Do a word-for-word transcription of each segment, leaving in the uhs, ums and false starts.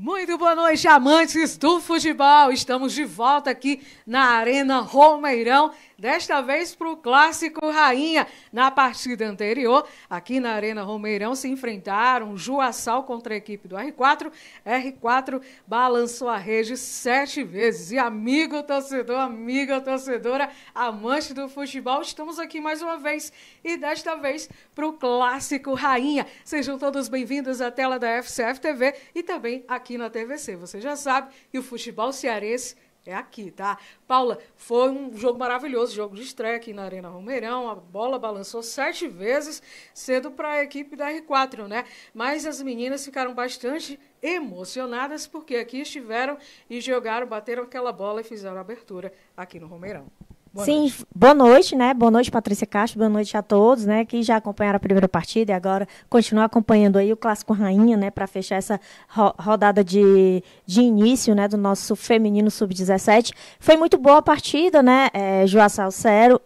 Muito boa noite, amantes do futebol. Estamos de volta aqui na Arena Romeirão, desta vez para o Clássico Rainha. Na partida anterior, aqui na Arena Romeirão, se enfrentaram Juaçal contra a equipe do R quatro. R quatro balançou a rede sete vezes. E amigo torcedor, amiga torcedora, amante do futebol, estamos aqui mais uma vez e desta vez para o Clássico Rainha. Sejam todos bem-vindos à tela da F C F T V e também aqui na T V C. Você já sabe, e o futebol cearense é aqui, tá? Paula, foi um jogo maravilhoso, jogo de estreia aqui na Arena Romeirão. A bola balançou sete vezes, cedo para a equipe da R quatro, né? Mas as meninas ficaram bastante emocionadas porque aqui estiveram e jogaram, bateram aquela bola e fizeram a abertura aqui no Romeirão. Boa Sim, noite. boa noite, né? Boa noite, Patrícia Castro, boa noite a todos, né? Que já acompanharam a primeira partida e agora continuam acompanhando aí o Clássico Rainha, né? Para fechar essa ro rodada de, de início, né? Do nosso feminino sub dezessete. Foi muito boa a partida, né? É, Juaçal zero,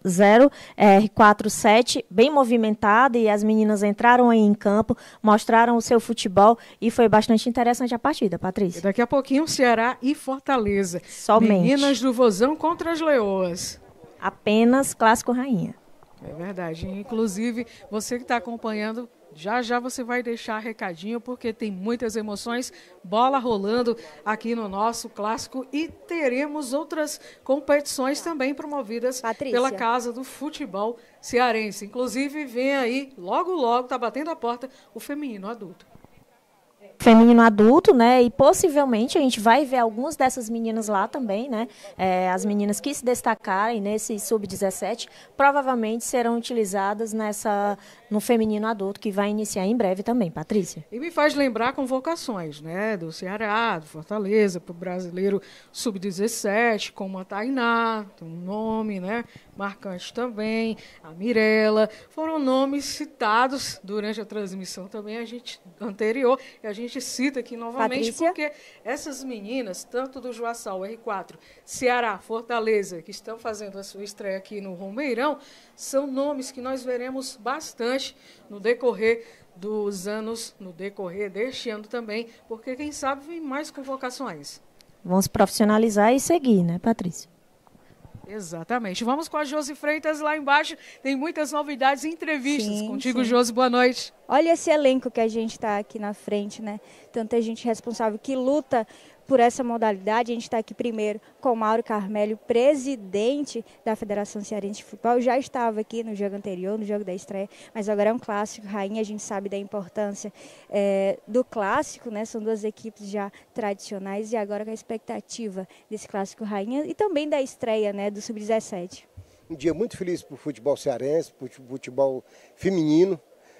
R quatro sete, bem movimentada e as meninas entraram aí em campo, mostraram o seu futebol e foi bastante interessante a partida, Patrícia. E daqui a pouquinho Ceará e Fortaleza. Somente. Meninas do Vozão contra as Leoas. Apenas Clássico Rainha. É verdade. Inclusive, você que está acompanhando, já já você vai deixar recadinho, porque tem muitas emoções, bola rolando aqui no nosso Clássico e teremos outras competições também promovidas Patrícia. pela Casa do Futebol Cearense. Inclusive, vem aí, logo, logo, está batendo a porta o feminino adulto. Feminino adulto, né, e possivelmente a gente vai ver algumas dessas meninas lá também, né, é, as meninas que se destacarem nesse sub dezessete, provavelmente serão utilizadas nessa, no feminino adulto, que vai iniciar em breve também, Patrícia. E me faz lembrar convocações, né, do Ceará, do Fortaleza, para o brasileiro sub dezessete, como a Tainá, tem um nome, né, marcante também, a Mirella, foram nomes citados durante a transmissão também, a gente anterior, e a gente cita aqui novamente, Patrícia? Porque essas meninas, tanto do Juaçal, R quatro, Ceará, Fortaleza, que estão fazendo a sua estreia aqui no Romeirão, são nomes que nós veremos bastante no decorrer dos anos, no decorrer deste ano também, porque quem sabe vem mais convocações. Vamos profissionalizar e seguir, né, Patrícia? Exatamente. Vamos com a Josi Freitas lá embaixo. Tem muitas novidades e entrevistas. Sim, Contigo, sim. Josi, boa noite. Olha esse elenco que a gente está aqui na frente, né? Tanta gente responsável que luta por essa modalidade. A gente está aqui primeiro com o Mauro Carmelho, presidente da Federação Cearense de Futebol. Já estava aqui no jogo anterior, no jogo da estreia, mas agora é um Clássico Rainha. A gente sabe da importância é, do Clássico, né? São duas equipes já tradicionais e agora com a expectativa desse Clássico Rainha e também da estreia, né, do sub dezessete. Um dia muito feliz para o futebol cearense, para o futebol feminino.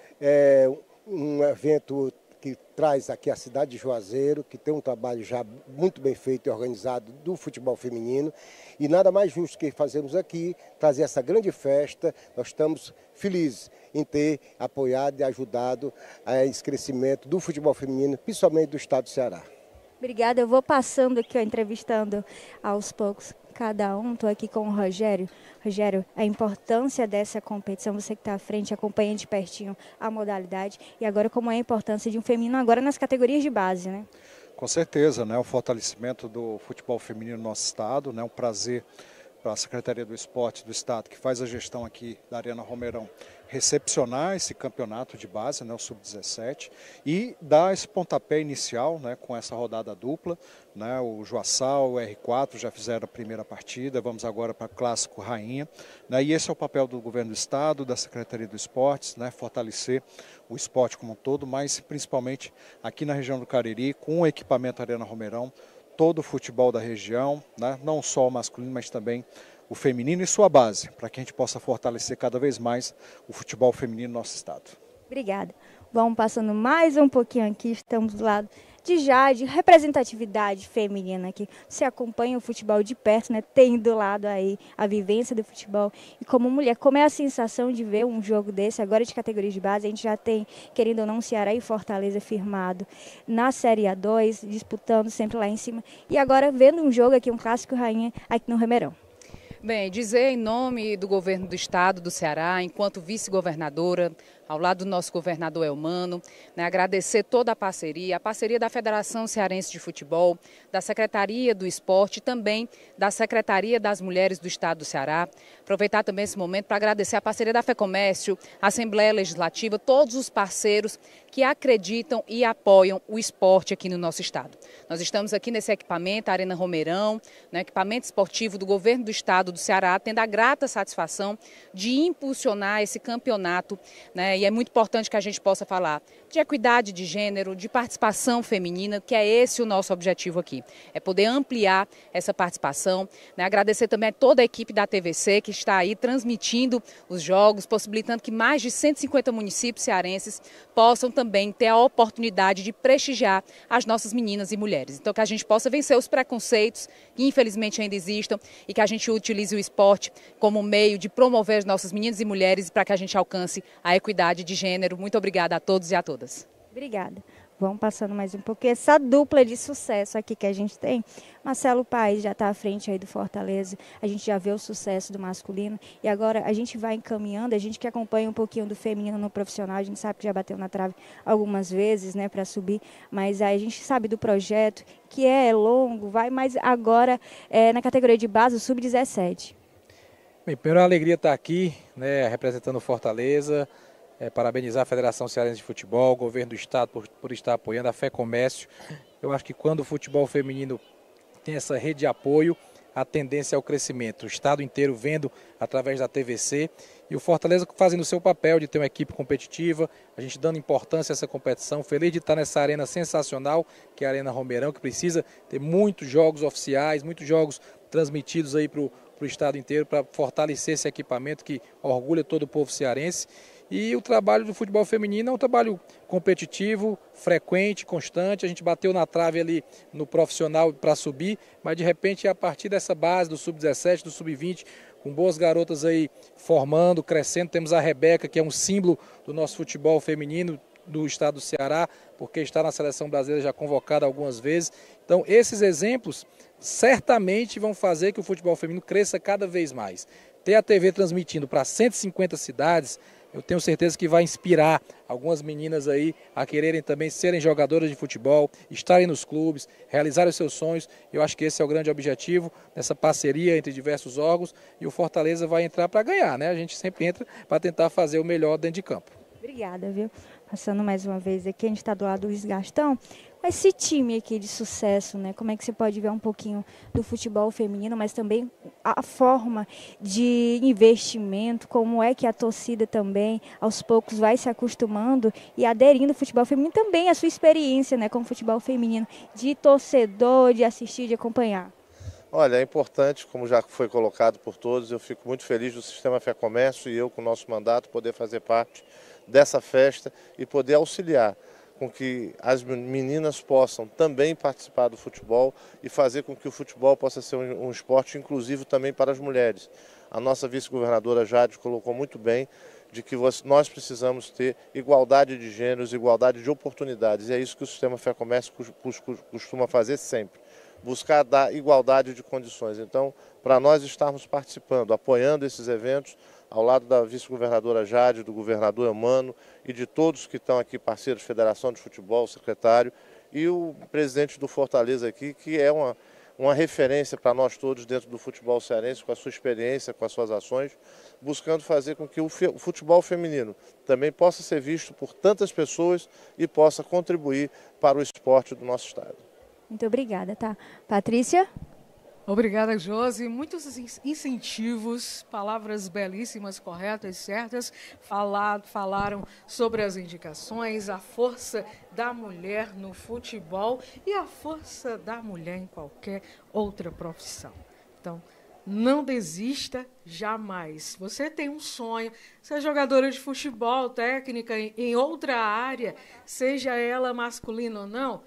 É um evento que traz aqui a cidade de Juazeiro, que tem um trabalho já muito bem feito e organizado do futebol feminino. E nada mais justo que fazermos aqui, trazer essa grande festa. Nós estamos felizes em ter apoiado e ajudado a esse crescimento do futebol feminino, principalmente do estado do Ceará. Obrigada, eu vou passando aqui, ó, entrevistando aos poucos cada um. Estou aqui com o Rogério. Rogério, a importância dessa competição, você que está à frente, acompanha de pertinho a modalidade. E agora, como é a importância de um feminino agora nas categorias de base, né? Com certeza, né? O fortalecimento do futebol feminino no nosso estado, né? Um prazer para a Secretaria do Esporte do Estado, que faz a gestão aqui da Arena Romeirão, recepcionar esse campeonato de base, né, o sub dezessete, e dar esse pontapé inicial, né, com essa rodada dupla, né, o Juaçal, o R quatro já fizeram a primeira partida, vamos agora para o Clássico Rainha, né, e esse é o papel do Governo do Estado, da Secretaria do Esportes, né, fortalecer o esporte como um todo, mas principalmente aqui na região do Cariri, com o equipamento Arena Romeirão, todo o futebol da região, né, não só o masculino, mas também o feminino e sua base, para que a gente possa fortalecer cada vez mais o futebol feminino no nosso estado. Obrigada. Vamos passando mais um pouquinho aqui, estamos do lado de Jade, representatividade feminina aqui. Você acompanha o futebol de perto, né? Tem do lado aí a vivência do futebol. E como mulher, como é a sensação de ver um jogo desse, agora de categorias de base? A gente já tem, querendo ou não, Ceará e Fortaleza firmado na Série A dois, disputando sempre lá em cima. E agora vendo um jogo aqui, um Clássico Rainha aqui no Romeirão. Bem, dizer em nome do governo do estado do Ceará, enquanto vice-governadora, ao lado do nosso governador Elmano, né, agradecer toda a parceria, a parceria da Federação Cearense de Futebol, da Secretaria do Esporte e também da Secretaria das Mulheres do Estado do Ceará. Aproveitar também esse momento para agradecer a parceria da FEComércio, a Assembleia Legislativa, todos os parceiros que acreditam e apoiam o esporte aqui no nosso estado. Nós estamos aqui nesse equipamento, a Arena Romeirão, né, equipamento esportivo do governo do estado do Ceará, tendo a grata satisfação de impulsionar esse campeonato, né, e é muito importante que a gente possa falar de equidade de gênero, de participação feminina, que é esse o nosso objetivo aqui, é poder ampliar essa participação, né, agradecer também a toda a equipe da T V C que está aí transmitindo os jogos, possibilitando que mais de cento e cinquenta municípios cearenses possam também ter a oportunidade de prestigiar as nossas meninas e mulheres. Então que a gente possa vencer os preconceitos que infelizmente ainda existam e que a gente utilize o esporte como meio de promover as nossas meninas e mulheres para que a gente alcance a equidade de gênero. Muito obrigada a todos e a todas. Obrigada. Vamos passando mais um pouquinho. Essa dupla de sucesso aqui que a gente tem. Marcelo Paes já está à frente aí do Fortaleza. A gente já vê o sucesso do masculino. E agora a gente vai encaminhando. A gente que acompanha um pouquinho do feminino no profissional. A gente sabe que já bateu na trave algumas vezes, né, para subir. Mas aí a gente sabe do projeto, que é longo, vai, mas agora é na categoria de base, o sub dezessete. Bem, primeiro, é uma alegria estar aqui, né, representando o Fortaleza. É, parabenizar a Federação Cearense de Futebol, o governo do estado por, por estar apoiando, a FEComércio. Eu acho que quando o futebol feminino tem essa rede de apoio, a tendência é o crescimento. O estado inteiro vendo através da T V C e o Fortaleza fazendo o seu papel de ter uma equipe competitiva, a gente dando importância a essa competição. Feliz de estar nessa arena sensacional, que é a Arena Romeirão, que precisa ter muitos jogos oficiais, muitos jogos transmitidos aí para o estado inteiro, para fortalecer esse equipamento que orgulha todo o povo cearense. E o trabalho do futebol feminino é um trabalho competitivo, frequente, constante. A gente bateu na trave ali no profissional para subir, mas de repente a partir dessa base do sub dezessete, do sub vinte, com boas garotas aí formando, crescendo. Temos a Rebeca, que é um símbolo do nosso futebol feminino do estado do Ceará, porque está na seleção brasileira já convocada algumas vezes. Então esses exemplos certamente vão fazer que o futebol feminino cresça cada vez mais. Ter a T V transmitindo para cento e cinquenta cidades, eu tenho certeza que vai inspirar algumas meninas aí a quererem também serem jogadoras de futebol, estarem nos clubes, realizarem os seus sonhos. Eu acho que esse é o grande objetivo dessa parceria entre diversos órgãos e o Fortaleza vai entrar para ganhar, né? A gente sempre entra para tentar fazer o melhor dentro de campo. Obrigada, viu? Passando mais uma vez aqui, a gente está do lado do Luiz Gastão. Esse time aqui de sucesso, né? Como é que você pode ver um pouquinho do futebol feminino, mas também a forma de investimento, como é que a torcida também, aos poucos, vai se acostumando e aderindo ao futebol feminino, também a sua experiência, né, com o futebol feminino, de torcedor, de assistir, de acompanhar. Olha, é importante, como já foi colocado por todos, eu fico muito feliz do Sistema FEComércio e eu, com o nosso mandato, poder fazer parte dessa festa e poder auxiliar com que as meninas possam também participar do futebol e fazer com que o futebol possa ser um, um esporte inclusivo também para as mulheres. A nossa vice-governadora Jade colocou muito bem de que nós precisamos ter igualdade de gêneros, igualdade de oportunidades, e é isso que o Sistema FEComércio costuma fazer sempre, buscar dar igualdade de condições. Então, para nós estarmos participando, apoiando esses eventos, ao lado da vice-governadora Jade, do governador Elmano e de todos que estão aqui, parceiros, Federação de Futebol, secretário, e o presidente do Fortaleza aqui, que é uma, uma referência para nós todos dentro do futebol cearense, com a sua experiência, com as suas ações, buscando fazer com que o futebol feminino também possa ser visto por tantas pessoas e possa contribuir para o esporte do nosso estado. Muito obrigada, tá? Patrícia? Obrigada, Josi. Muitos incentivos, palavras belíssimas, corretas, certas. Falar, falaram sobre as indicações, a força da mulher no futebol e a força da mulher em qualquer outra profissão. Então, não desista jamais. Você tem um sonho, ser jogadora de futebol, técnica em, em outra área, seja ela masculina ou não,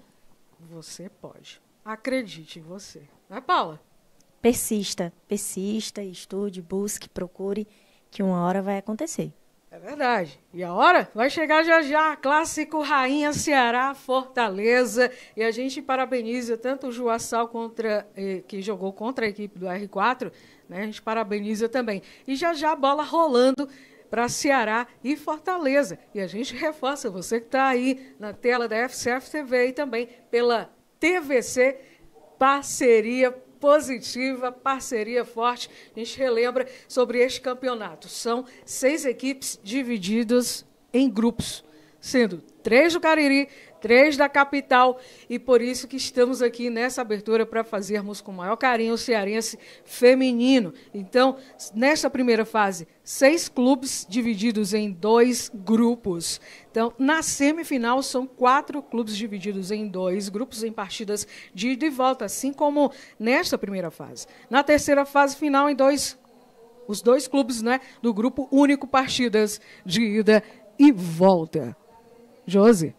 você pode. Acredite em você. Não é, Paula? Persista, persista, estude, busque, procure, que uma hora vai acontecer. É verdade. E a hora vai chegar já já. Clássico Rainha Ceará Fortaleza. E a gente parabeniza tanto o Juaçal contra, eh, que jogou contra a equipe do R quatro, né? A gente parabeniza também. E já já a bola rolando para Ceará e Fortaleza. E a gente reforça, você que está aí na tela da F C F T V e também pela T V C, parceria positiva, parceria forte. A gente relembra sobre este campeonato. São seis equipes divididas em grupos, sendo três do Cariri, três da capital, e por isso que estamos aqui nessa abertura para fazermos com o maior carinho o cearense feminino. Então, nesta primeira fase, seis clubes divididos em dois grupos. Então, na semifinal, são quatro clubes divididos em dois grupos, em partidas de ida e volta, assim como nesta primeira fase. Na terceira fase final, em dois, os dois clubes, né, do grupo único, partidas de ida e volta. Josi.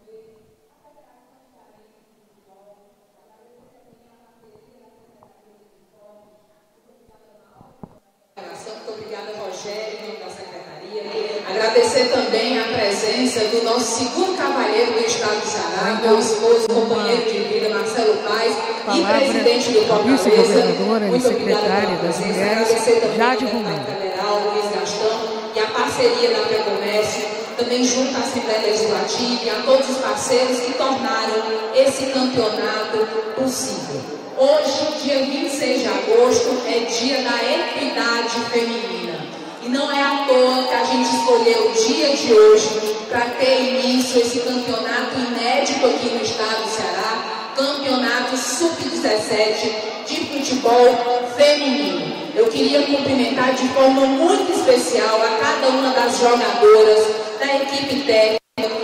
Muito obrigada, Rogério, em nome da Secretaria. Agradecer também a presença do nosso segundo cavalheiro do Estado do Ceará, meu esposo, companheiro de vida, Marcelo Paz, e presidente do Fortaleza. Muito obrigada das mulheres, agradecer também a deputada federal, Luiz Gastão, e a parceria da FEComércio, também junto à Assembleia Legislativa e a todos os parceiros que tornaram esse campeonato possível. Hoje, dia vinte e seis de agosto, é dia da equidade feminina. E não é à toa que a gente escolheu o dia de hoje para ter início esse campeonato inédito aqui no estado do Ceará, campeonato sub dezessete de futebol feminino. Eu queria cumprimentar de forma muito especial a cada uma das jogadoras da equipe técnica,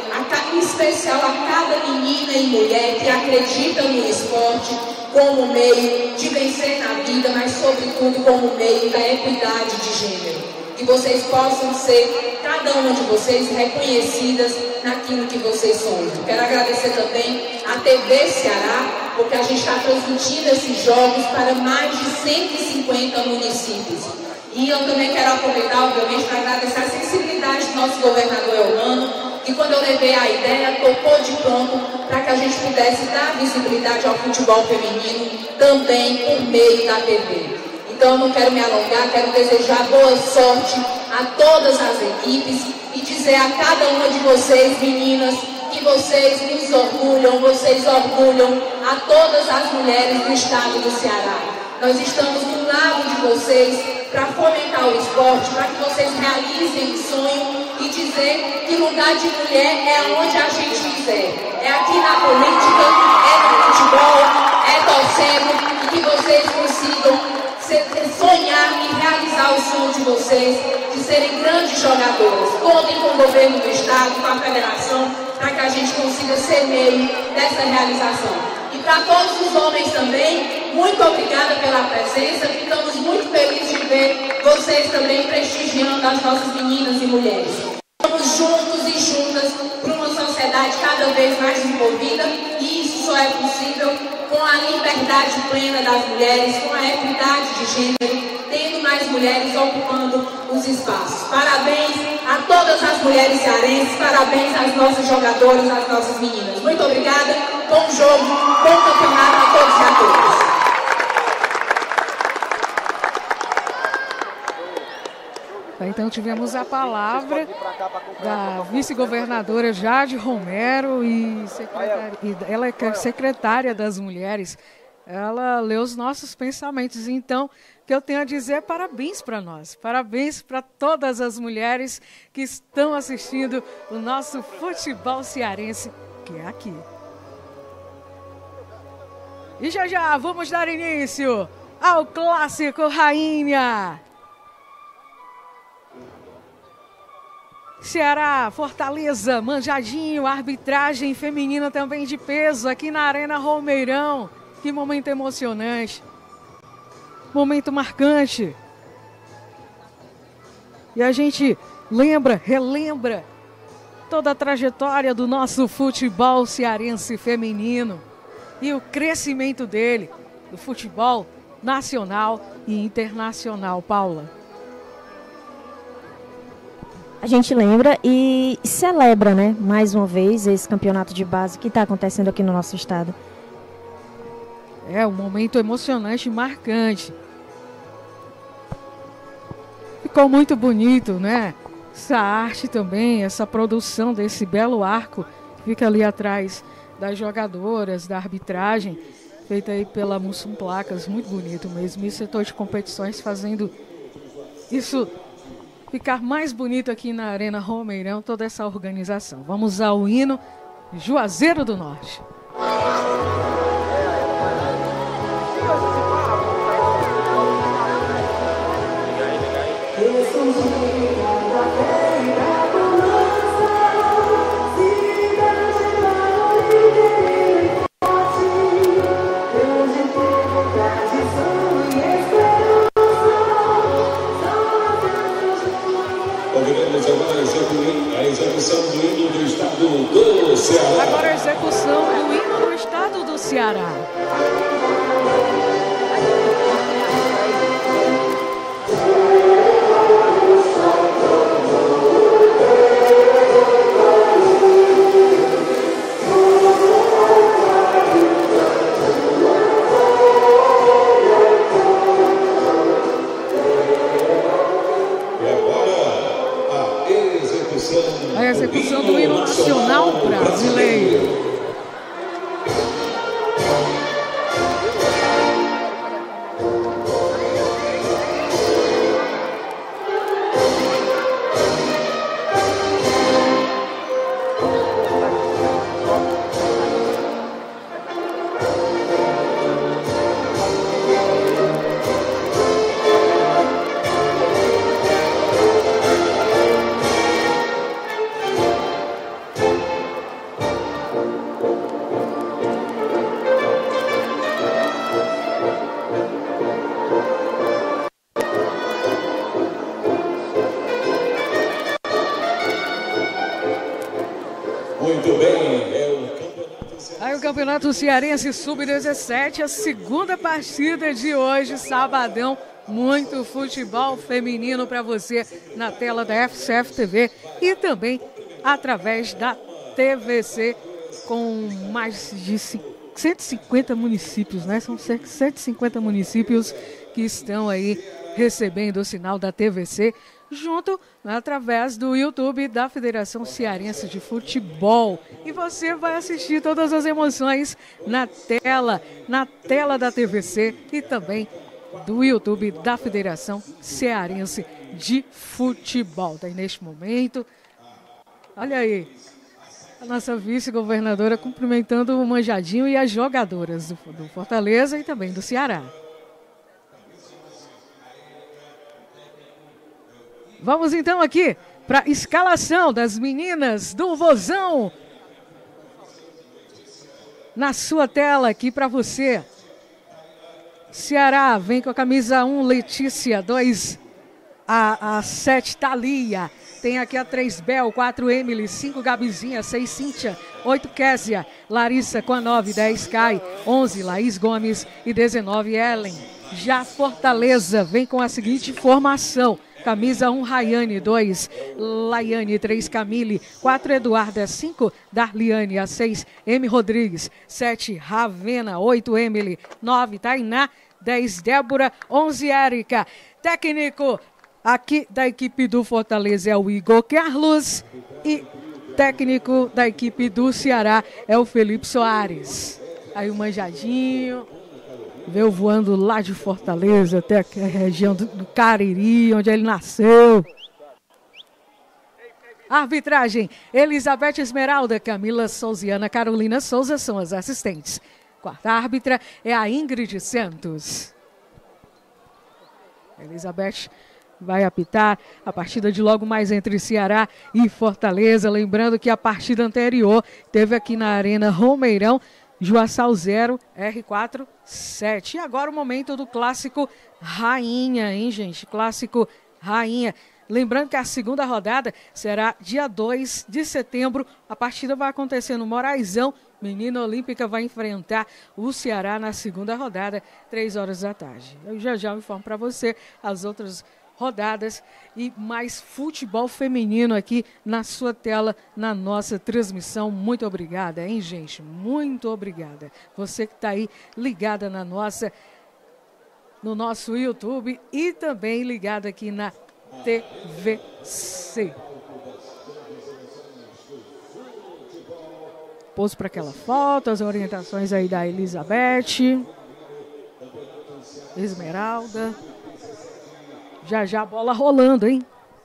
a, em especial a cada menina e mulher que acredita no esporte como meio de vencer na vida, mas sobretudo como meio da equidade de gênero. Que vocês possam ser, cada uma de vocês, reconhecidas naquilo que vocês são. Quero agradecer também à T V Ceará, porque a gente está transmitindo esses jogos para mais de cento e cinquenta municípios. E eu também quero aproveitar, obviamente, para agradecer a sensibilidade do nosso governador Elmano, que quando eu levei a ideia, topou de pronto para que a gente pudesse dar visibilidade ao futebol feminino também por meio da T V. Então, eu não quero me alongar, quero desejar boa sorte a todas as equipes e dizer a cada uma de vocês, meninas, que vocês nos orgulham, vocês orgulham a todas as mulheres do estado do Ceará. Nós estamos do lado de vocês para fomentar o esporte, para que vocês realizem o sonho e dizer que lugar de mulher é onde a gente quiser. É aqui na política, é no futebol, é torcendo, e que vocês consigam sonhar e realizar o sonho de vocês de serem grandes jogadoras. Contem com o governo do estado, com a federação, para que a gente consiga ser meio dessa realização. E para todos os homens também, muito obrigada pela presença. Ficamos muito felizes de ver vocês também prestigiando as nossas meninas e mulheres. Estamos juntos e juntas para uma sociedade cada vez mais envolvida, e isso só é possível com a liberdade plena das mulheres, com a equidade de gênero, tendo mais mulheres ocupando os espaços. Parabéns a todas as mulheres cearenses, parabéns às nossas jogadoras, às nossas meninas. Muito obrigada, bom jogo, bom campeonato a todos e a todas. Então tivemos a palavra da vice-governadora Jade Romero, e, e ela é secretária das mulheres. Ela leu os nossos pensamentos. Então, o que eu tenho a dizer é parabéns para nós. Parabéns para todas as mulheres que estão assistindo o nosso futebol cearense, que é aqui. E já já vamos dar início ao Clássico Rainha. Ceará, Fortaleza, manjadinho, arbitragem feminina também de peso aqui na Arena Romeirão. Que momento emocionante, momento marcante. E a gente lembra, relembra toda a trajetória do nosso futebol cearense feminino e o crescimento dele, do futebol nacional e internacional. Paula. A gente lembra e celebra, né, mais uma vez esse campeonato de base que está acontecendo aqui no nosso estado. É um momento emocionante e marcante. Ficou muito bonito, né? essa arte também, essa produção desse belo arco que fica ali atrás das jogadoras, da arbitragem, feita aí pela Mussum Placas, muito bonito mesmo. E setor de competições fazendo isso ficar mais bonito aqui na Arena Romeirão, toda essa organização. Vamos ao hino Juazeiro do Norte. Agora a execução do hino do estado do Ceará. A execução do hino nacional brasileiro. Muito bem, é o Campeonato Cearense. Aí o Campeonato Cearense sub dezessete, a segunda partida de hoje, sabadão. Muito futebol feminino para você na tela da F C F T V e também através da T V C, com mais de cento e cinquenta municípios, né? São cerca de cento e cinquenta municípios que estão aí recebendo o sinal da T V C, junto através do YouTube da Federação Cearense de Futebol. E você vai assistir todas as emoções na tela, na tela da T V C e também do YouTube da Federação Cearense de Futebol. Daí neste momento, olha aí, a nossa vice-governadora cumprimentando o Manjadinho e as jogadoras do, do Fortaleza e também do Ceará. Vamos então aqui para a escalação das meninas do Vozão. Na sua tela aqui para você. Ceará vem com a camisa um, Letícia, dois, a, a sete, Thalia. Tem aqui a três, Bel, quatro, Emily, cinco, Gabizinha, seis, Cíntia, oito, Késia, Larissa com a nove, dez, Kai, onze, Laís Gomes e dezenove, Ellen. Já Fortaleza vem com a seguinte formação. Camisa um, Rayane, dois, Laiane, três, Camille, quatro, Eduarda, cinco, Darliane, a seis, M. Rodrigues, sete, Ravena, oito, Emily, nove, Tainá, dez, Débora, onze, Érica. Técnico aqui da equipe do Fortaleza é o Igor Carlos e técnico da equipe do Ceará é o Felipe Soares. Aí o Manjadinho veio voando lá de Fortaleza até a região do, do Cariri, onde ele nasceu. Arbitragem, Elizabeth Esmeralda, Camila Souza e Ana Carolina Souza são as assistentes. Quarta árbitra é a Ingrid Santos. Elizabeth vai apitar a partida de logo mais entre Ceará e Fortaleza. Lembrando que a partida anterior teve aqui na Arena Romeirão, Juaçal zero, R quatro sete. E agora o momento do clássico Rainha, hein, gente? Clássico Rainha. Lembrando que a segunda rodada será dia dois de setembro. A partida vai acontecer no Moraizão. Menina Olímpica vai enfrentar o Ceará na segunda rodada, três horas da tarde. Eu já já informo para você as outras rodadas e mais futebol feminino aqui na sua tela, na nossa transmissão. Muito obrigada, hein, gente? Muito obrigada. Você que está aí ligada na nossa, no nosso YouTube e também ligada aqui na T V C. pôs para aquela foto, as orientações aí da Elizabeth. Esmeralda. Já já a bola rolando, hein?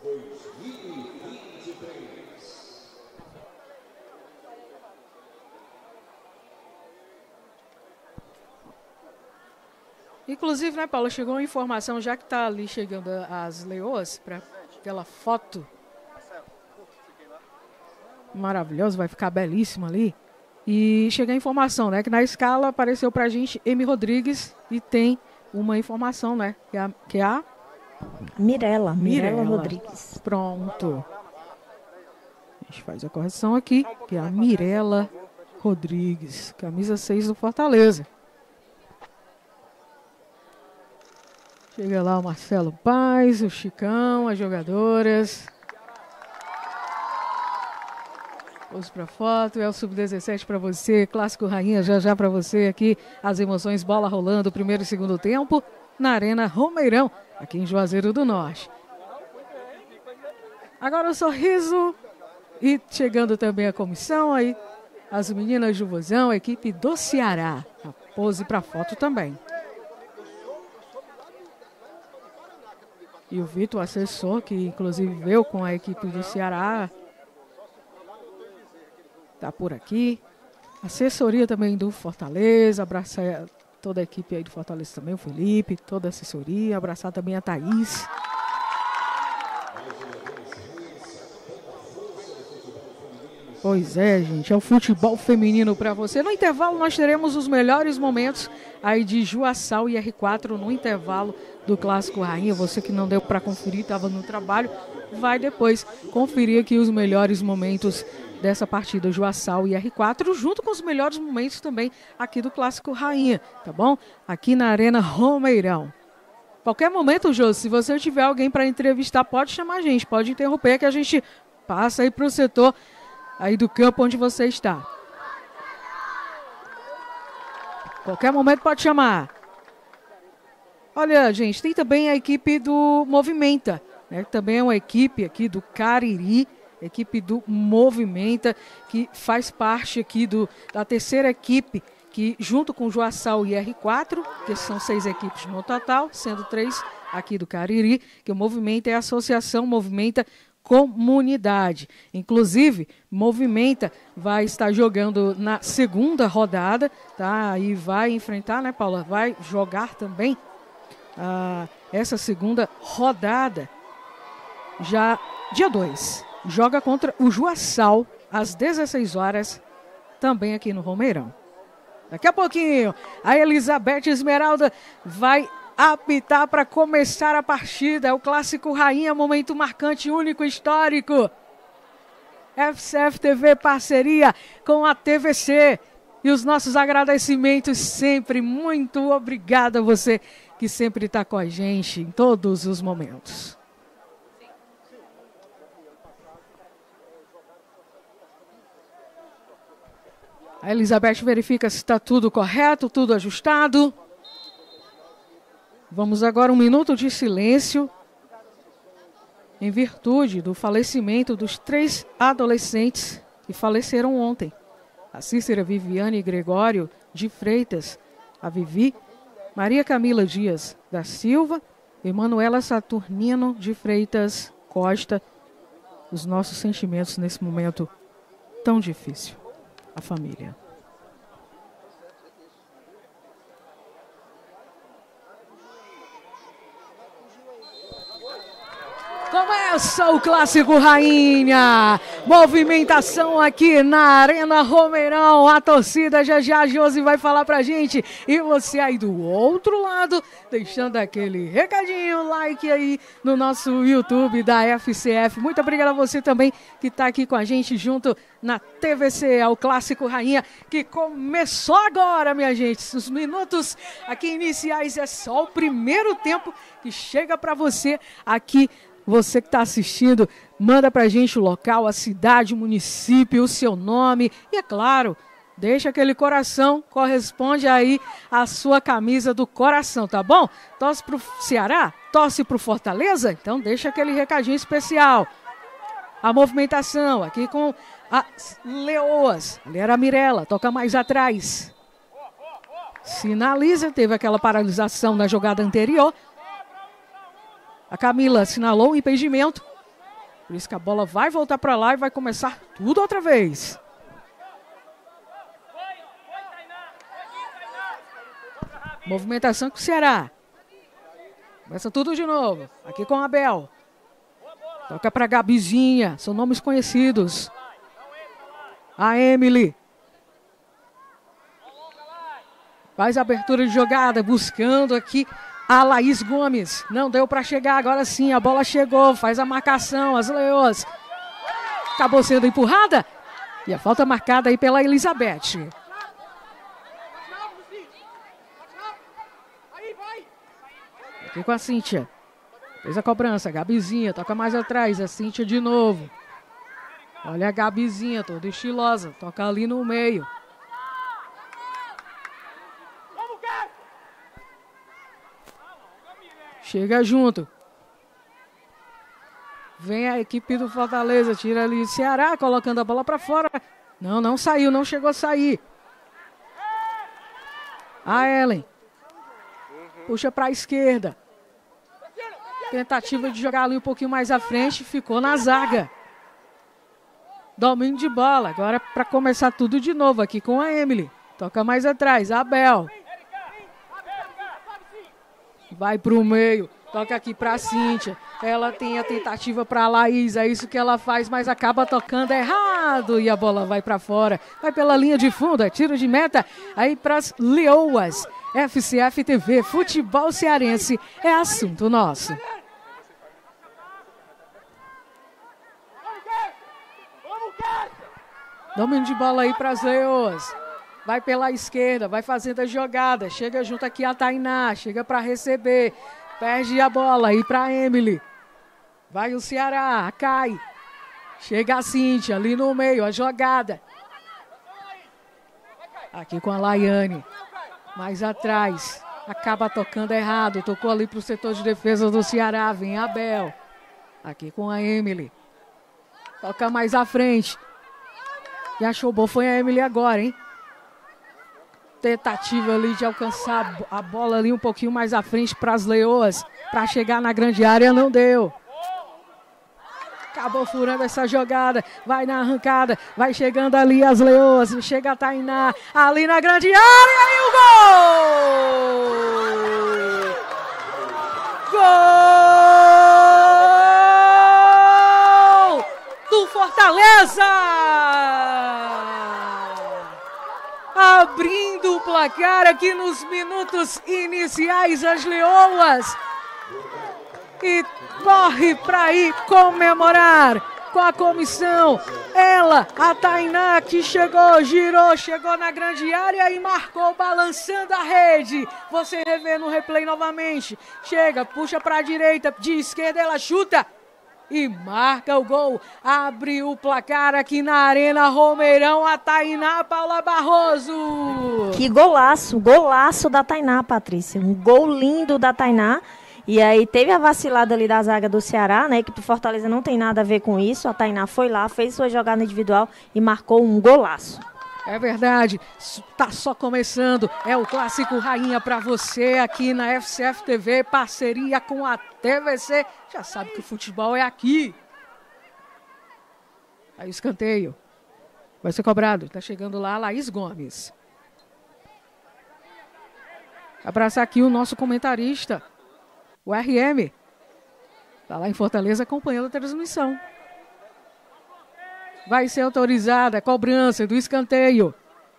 Inclusive, né, Paula, chegou uma informação, já que tá ali chegando as leoas, para aquela foto maravilhosa, vai ficar belíssima ali. E chega a informação, né, que na escala apareceu pra gente Emi Rodrigues e tem uma informação, né, que é a, que é a... Mirela, Mirela, Mirela Rodrigues. Pronto. A gente faz a correção aqui, que é a Mirela Rodrigues, camisa seis do Fortaleza. Chega lá o Marcelo Paz, o Chicão, as jogadoras. Pose pra foto, é o sub dezessete para você, Clássico Rainha já já para você aqui. As emoções, bola rolando, primeiro e segundo tempo, na Arena Romeirão, aqui em Juazeiro do Norte. Agora o sorriso e chegando também a comissão aí, as meninas do Vozão, a equipe do Ceará. A pose para foto também. E o Vitor, assessor, que inclusive veio com a equipe do Ceará, tá por aqui. Assessoria também do Fortaleza, abraçar toda a equipe aí do Fortaleza também, o Felipe, toda a assessoria, abraçar também a Thaís. Pois é, gente, é o futebol feminino para você. No intervalo nós teremos os melhores momentos aí de Juaçal e R quatro no intervalo do Clássico Rainha. Você que não deu para conferir, estava no trabalho, vai depois conferir aqui os melhores momentos dessa partida Juaçal e R quatro, junto com os melhores momentos também aqui do Clássico Rainha, tá bom? Aqui na Arena Romeirão. Qualquer momento, Jô, se você tiver alguém para entrevistar, pode chamar a gente, pode interromper que a gente passa aí para o setor aí do campo onde você está. Qualquer momento pode chamar. Olha, gente, tem também a equipe do Movimenta, né? Também é uma equipe aqui do Cariri, equipe do Movimenta, que faz parte aqui do, da terceira equipe, que junto com o Juaçal e R quatro, que são seis equipes no total, sendo três aqui do Cariri, que o Movimenta é a Associação Movimenta Comunidade. Inclusive, Movimenta vai estar jogando na segunda rodada, tá? E vai enfrentar, né, Paula? Vai jogar também ah, essa segunda rodada, já dia dois. Joga contra o Juaçal às dezesseis horas, também aqui no Romeirão. Daqui a pouquinho, a Elizabeth Esmeralda vai apitar para começar a partida. É o Clássico Rainha, momento marcante, único, histórico. F C F T V, parceria com a T V C. E os nossos agradecimentos sempre. Muito obrigada a você que sempre está com a gente em todos os momentos. A Elizabeth verifica se está tudo correto, tudo ajustado. Vamos agora um minuto de silêncio em virtude do falecimento dos três adolescentes que faleceram ontem. A Cícera Viviane Gregório de Freitas, a Vivi, Maria Camila Dias da Silva e Manuela Saturnino de Freitas Costa. Os nossos sentimentos nesse momento tão difícil. A família. Começa o Clássico Rainha, movimentação aqui na Arena Romeirão, a torcida já já, Josi vai falar pra gente, e você aí do outro lado, deixando aquele recadinho, like aí no nosso YouTube da F C F, muito obrigado a você também que tá aqui com a gente junto na T V C, é o Clássico Rainha, que começou agora, minha gente, os minutos aqui iniciais, é só o primeiro tempo que chega pra você aqui. Você que está assistindo, manda pra gente o local, a cidade, o município, o seu nome e, é claro, deixa aquele coração, corresponde aí à sua camisa do coração, tá bom? Torce pro Ceará? Torce pro Fortaleza? Então deixa aquele recadinho especial. A movimentação aqui com as Leoas. Ali era a Mirella, toca mais atrás. Sinaliza, teve aquela paralisação na jogada anterior. A Camila assinalou o impedimento. Por isso que a bola vai voltar para lá e vai começar tudo outra vez. Movimentação com o Ceará. Começa tudo de novo. Aqui com a Abel. Toca para Gabizinha. São nomes conhecidos. A Emily. Faz a abertura de jogada. Buscando aqui a Laís Gomes. Não deu para chegar. Agora sim, a bola chegou. Faz a marcação. As Leoas. Acabou sendo empurrada. E a falta marcada aí pela Elizabeth. Aqui com a Cíntia. Fez a cobrança. Gabizinha. Toca mais atrás. A Cíntia de novo. Olha a Gabizinha. Toda estilosa. Toca ali no meio. Chega junto. Vem a equipe do Fortaleza. Tira ali o Ceará. Colocando a bola para fora. Não, não saiu. Não chegou a sair. A Ellen. Puxa para a esquerda. Tentativa de jogar ali um pouquinho mais à frente. Ficou na zaga. Domínio de bola. Agora para começar tudo de novo aqui com a Emily. Toca mais atrás. A Abel. Vai para o meio. Toca aqui para a Cíntia. Ela tem a tentativa para a Laís. É isso que ela faz, mas acaba tocando errado. E a bola vai para fora. Vai pela linha de fundo. É tiro de meta. Aí para as Leoas. F C F T V. Futebol cearense é assunto nosso. Domínio de bola aí para as Leoas. Vai pela esquerda, vai fazendo a jogada. Chega junto aqui a Tainá, chega para receber. Perde a bola aí para Emily. Vai o Ceará, cai. Chega a Cíntia ali no meio, a jogada. Aqui com a Laiane. Mais atrás. Acaba tocando errado. Tocou ali para o setor de defesa do Ceará. Vem a Bel. Aqui com a Emily. Toca mais à frente. E achou bom foi a Emily agora, hein? Tentativa ali de alcançar a bola ali um pouquinho mais à frente para as Leoas. Para chegar na grande área, não deu. Acabou furando essa jogada. Vai na arrancada. Vai chegando ali as Leoas. Chega a Tainá. Ali na grande área e o gol! Gol! Do Fortaleza! Abrindo o placar aqui nos minutos iniciais, as Leoas. E corre para ir comemorar com a comissão. Ela, a Tainá, que chegou, girou, chegou na grande área e marcou balançando a rede. Você revê no replay novamente. Chega, puxa para a direita, de esquerda ela chuta. E marca o gol, abre o placar aqui na Arena Romeirão, a Tainá Paula Barroso. Que golaço, golaço da Tainá, Patrícia. Um gol lindo da Tainá. E aí teve a vacilada ali da zaga do Ceará, né? A equipe do Fortaleza não tem nada a ver com isso. A Tainá foi lá, fez sua jogada individual e marcou um golaço. É verdade, tá só começando, é o Clássico Rainha para você aqui na F C F T V, parceria com a T V C, já sabe que o futebol é aqui. Aí o escanteio, vai ser cobrado, tá chegando lá a Laís Gomes. Abraçar aqui o nosso comentarista, o R M, tá lá em Fortaleza acompanhando a transmissão. Vai ser autorizada a cobrança do escanteio.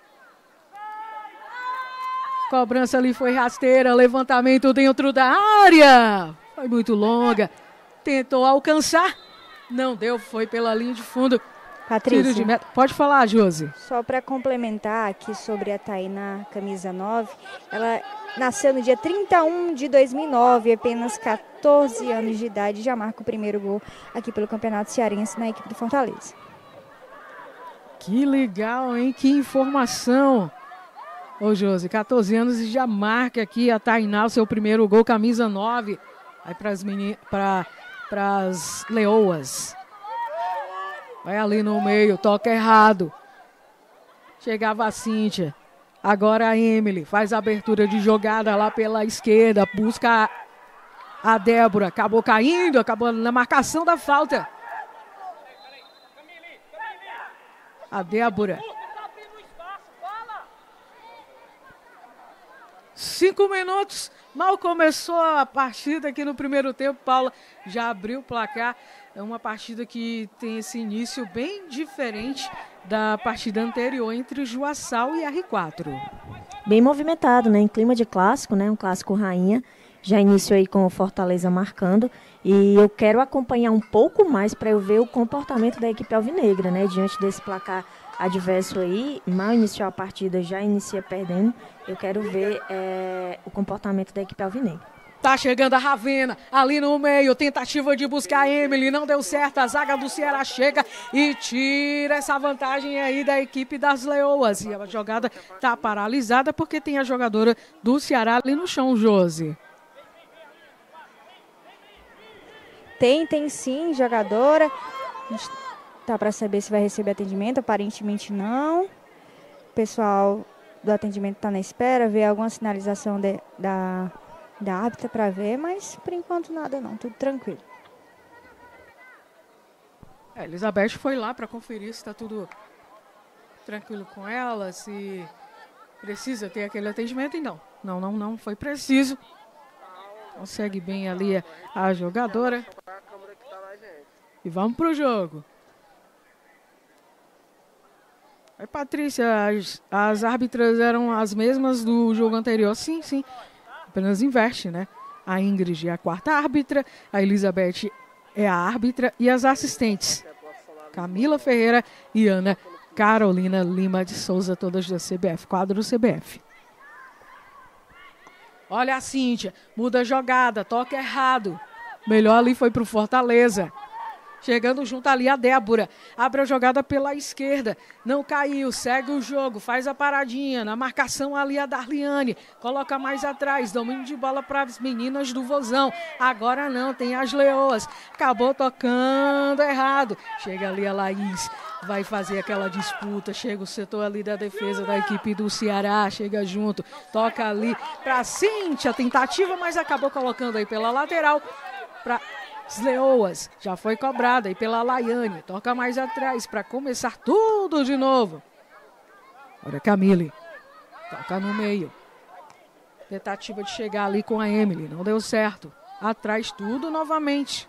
Cobrança ali foi rasteira, levantamento dentro da área. Foi muito longa. Tentou alcançar. Não deu, foi pela linha de fundo. Patrícia, de meta. Pode falar, Josi. Só para complementar aqui sobre a Tainá, camisa nove. Ela nasceu no dia trinta e um de dois mil e nove, apenas quatorze anos de idade. Já marca o primeiro gol aqui pelo Campeonato Cearense na equipe do Fortaleza. Que legal, hein? Que informação. Ô, Josi, quatorze anos e já marca aqui a Tainá o seu primeiro gol, camisa nove. Aí para as meni... para as Leoas. Vai ali no meio, toca errado. Chegava a Cíntia. Agora a Emily faz a abertura de jogada lá pela esquerda. Busca a Débora. Acabou caindo, acabou na marcação da falta. A Débora. Cinco minutos. Mal começou a partida aqui no primeiro tempo. Paula já abriu o placar. É uma partida que tem esse início bem diferente da partida anterior entre Juaçal e R quatro. Bem movimentado, né? Em clima de clássico, né? Um clássico rainha. Já iniciou aí com o Fortaleza marcando. E eu quero acompanhar um pouco mais para eu ver o comportamento da equipe alvinegra, né? Diante desse placar adverso aí, mal iniciou a partida, já inicia perdendo. Eu quero ver é, o comportamento da equipe alvinegra. Tá chegando a Ravena, ali no meio, tentativa de buscar a Emily, não deu certo, a zaga do Ceará chega e tira essa vantagem aí da equipe das Leoas. E a jogada tá paralisada porque tem a jogadora do Ceará ali no chão, Josi. Tem, tem sim, jogadora. A gente tá para saber se vai receber atendimento, aparentemente não. O pessoal do atendimento tá na espera, ver alguma sinalização de, da... da árbitra para ver, mas por enquanto nada não, tudo tranquilo. É, Elizabeth foi lá para conferir se está tudo tranquilo com ela, se precisa ter aquele atendimento, e não, não, não, não foi preciso. Então segue bem ali a, a jogadora. E vamos pro jogo. Aí, Patrícia, as, as árbitras eram as mesmas do jogo anterior? Sim, sim. Apenas inverte, né? A Ingrid é a quarta árbitra, a Elizabeth é a árbitra e as assistentes Camila Ferreira e Ana Carolina Lima de Souza, todas da C B F, quadro do C B F. Olha a Cíntia, muda a jogada, toca errado. Melhor ali foi pro Fortaleza. Chegando junto ali a Débora. Abre a jogada pela esquerda. Não caiu. Segue o jogo. Faz a paradinha. Na marcação ali a Darliane. Coloca mais atrás. Domínio de bola para as meninas do Vozão. Agora não. Tem as Leoas. Acabou tocando errado. Chega ali a Laís. Vai fazer aquela disputa. Chega o setor ali da defesa da equipe do Ceará. Chega junto. Toca ali para Cíntia. Tentativa, mas acabou colocando aí pela lateral. Para as Leoas, já foi cobrada aí pela Laiane, toca mais atrás para começar tudo de novo. Olha a Camille, toca no meio. Tentativa de chegar ali com a Emily, não deu certo. Atrás tudo novamente.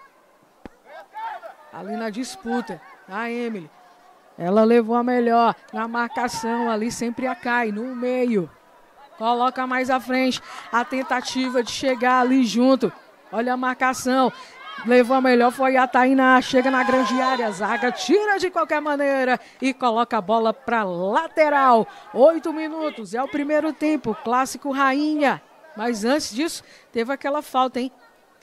Ali na disputa, a Emily. Ela levou a melhor na marcação ali, sempre a Kai no meio. Coloca mais à frente, a tentativa de chegar ali junto. Olha a marcação, levou a melhor, foi a Tainá, chega na grande área, zaga tira de qualquer maneira e coloca a bola para lateral. Oito minutos, é o primeiro tempo, clássico rainha. Mas antes disso, teve aquela falta, hein?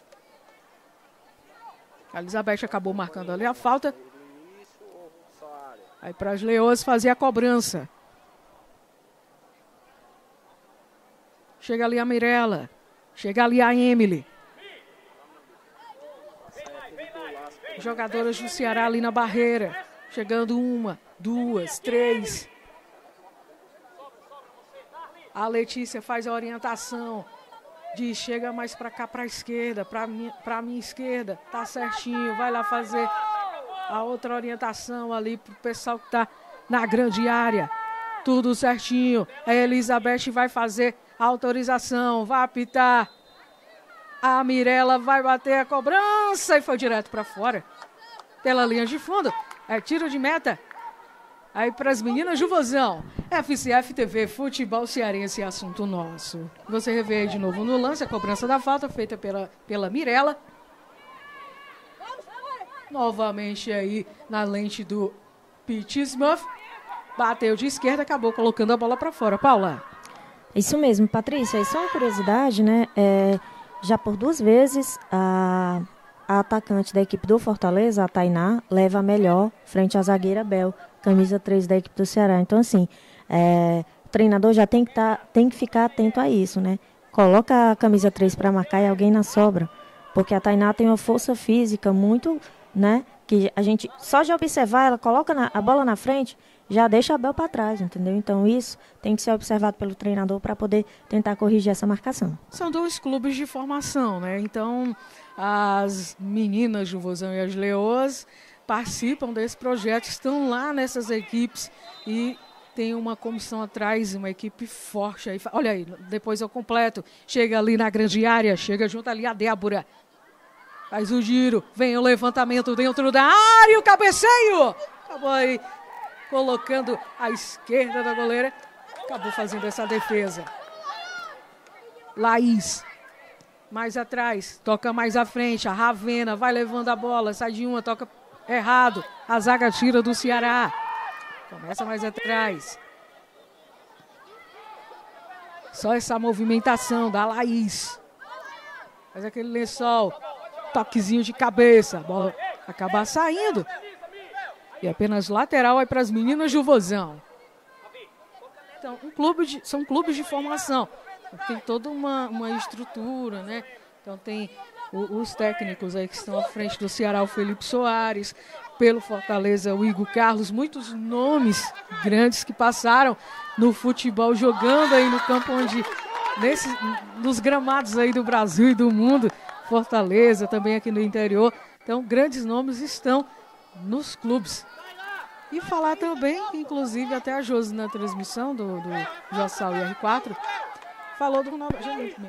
A Elizabeth acabou marcando ali a falta. Aí para as Leoas fazer a cobrança. Chega ali a Mirella, chega ali a Emily. Jogadoras do Ceará ali na barreira. Chegando uma, duas, três. A Letícia faz a orientação. Diz, chega mais para cá, para a esquerda, para minha, para minha esquerda. Tá certinho, vai lá fazer a outra orientação ali pro pessoal que tá na grande área. Tudo certinho. A Elizabeth vai fazer a autorização, vai apitar. A Mirella vai bater a cobrança e foi direto para fora. Pela linha de fundo. É tiro de meta. Aí para as meninas do Vozão. F C F T V, futebol cearense, assunto nosso. Você revê aí de novo no lance a cobrança da falta feita pela, pela Mirella. Novamente aí na lente do Pete Smurf. Bateu de esquerda, acabou colocando a bola para fora. Paula. Isso mesmo, Patrícia. Isso é uma curiosidade, né? É... Já por duas vezes, a, a atacante da equipe do Fortaleza, a Tainá, leva a melhor frente à zagueira Bel, camisa três da equipe do Ceará. Então, assim, é, o treinador já tem que, tá, tem que ficar atento a isso, né? Coloca a camisa três para marcar e alguém na sobra, porque a Tainá tem uma força física muito, né, que a gente, só de observar, ela coloca na, a bola na frente, já deixa a Bel para trás, entendeu? Então isso tem que ser observado pelo treinador para poder tentar corrigir essa marcação. São dois clubes de formação, né? Então as meninas do Vozão e as Leoas participam desse projeto, estão lá nessas equipes e tem uma comissão atrás, uma equipe forte. Aí, olha aí, depois eu completo. Chega ali na grande área, chega junto ali a Débora. Faz o giro, vem o levantamento dentro da área, o cabeceio. Acabou aí colocando a esquerda da goleira. Acabou fazendo essa defesa. Laís, mais atrás, toca mais à frente. A Ravena vai levando a bola, sai de uma, toca errado. A zaga tira do Ceará. Começa mais atrás. Só essa movimentação da Laís. Faz aquele lençol. Toquezinho de cabeça. A bola acaba saindo. E apenas lateral aí para as meninas do Vozão. Então, um clube de, são clubes de formação. Tem toda uma, uma estrutura, né? Então tem o, os técnicos aí que estão à frente do Ceará, o Felipe Soares. Pelo Fortaleza, o Igor Carlos, muitos nomes grandes que passaram no futebol, jogando aí no campo onde, nesse, nos gramados aí do Brasil e do mundo, Fortaleza, também aqui no interior. Então, grandes nomes estão nos clubes. E falar também, inclusive até a Josi na transmissão do, do Jossal e R quatro, falou do nome.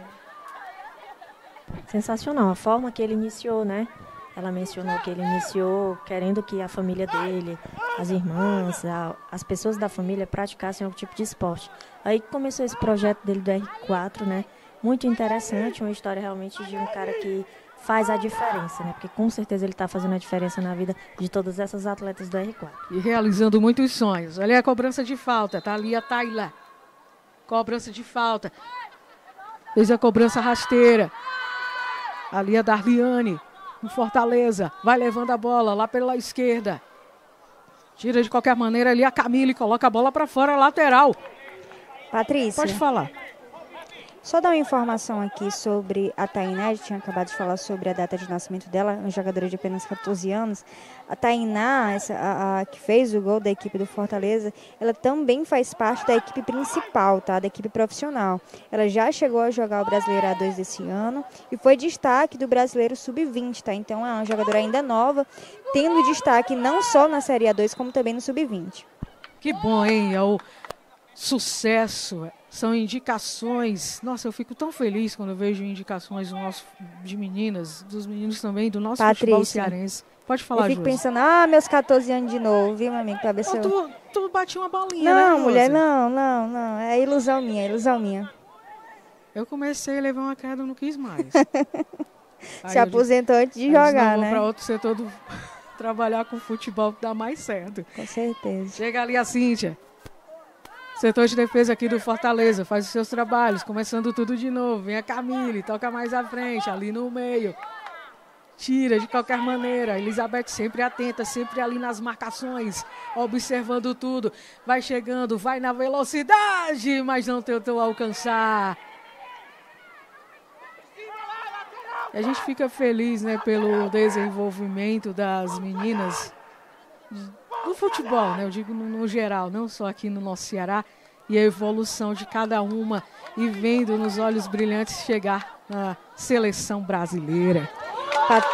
Sensacional, a forma que ele iniciou, né? Ela mencionou que ele iniciou querendo que a família dele, as irmãs, a, as pessoas da família praticassem algum tipo de esporte. Aí começou esse projeto dele do R quatro, né? Muito interessante, uma história realmente de um cara que faz a diferença, né? Porque com certeza ele está fazendo a diferença na vida de todas essas atletas do R quatro. E realizando muitos sonhos. Olha a cobrança de falta, tá ali a Tayla. Cobrança de falta. Fez a cobrança rasteira. Ali a Darliane. No Fortaleza, vai levando a bola lá pela esquerda. Tira de qualquer maneira ali a Camille, coloca a bola para fora, lateral. Patrícia. Pode falar. Só dar uma informação aqui sobre a Tainá, eu tinha acabado de falar sobre a data de nascimento dela, uma jogadora de apenas catorze anos. A Tainá, essa, a, a, que fez o gol da equipe do Fortaleza, ela também faz parte da equipe principal, tá? Da equipe profissional. Ela já chegou a jogar o Brasileiro A dois desse ano e foi destaque do Brasileiro sub vinte, tá? Então é uma jogadora ainda nova, tendo destaque não só na Série A dois, como também no sub vinte. Que bom, hein? É o sucesso. São indicações. Nossa, eu fico tão feliz quando eu vejo indicações do nosso, de meninas, dos meninos também, do nosso Patrícia, futebol cearense. Pode falar, eu fico Josi. pensando, ah, meus catorze anos de novo, viu, meu amigo? Pra ver se eu... tu, tu bati uma balinha, Não, né, mulher, Josi? não, não, não. É ilusão minha, é ilusão minha. Eu comecei a levar uma queda, não quis mais. Se aposentou antes de jogar, né? Para outro setor do... trabalhar com futebol que dá mais certo. Com certeza. Chega ali a Cíntia. Setor de defesa aqui do Fortaleza, faz os seus trabalhos, começando tudo de novo. Vem a Camille, toca mais à frente, ali no meio. Tira de qualquer maneira. Elizabeth sempre atenta, sempre ali nas marcações, observando tudo. Vai chegando, vai na velocidade, mas não tentou alcançar. E a gente fica feliz, né, pelo desenvolvimento das meninas do futebol, né? Eu digo no, no geral, não só aqui no nosso Ceará, e a evolução de cada uma e vendo nos olhos brilhantes chegar na seleção brasileira. Pat...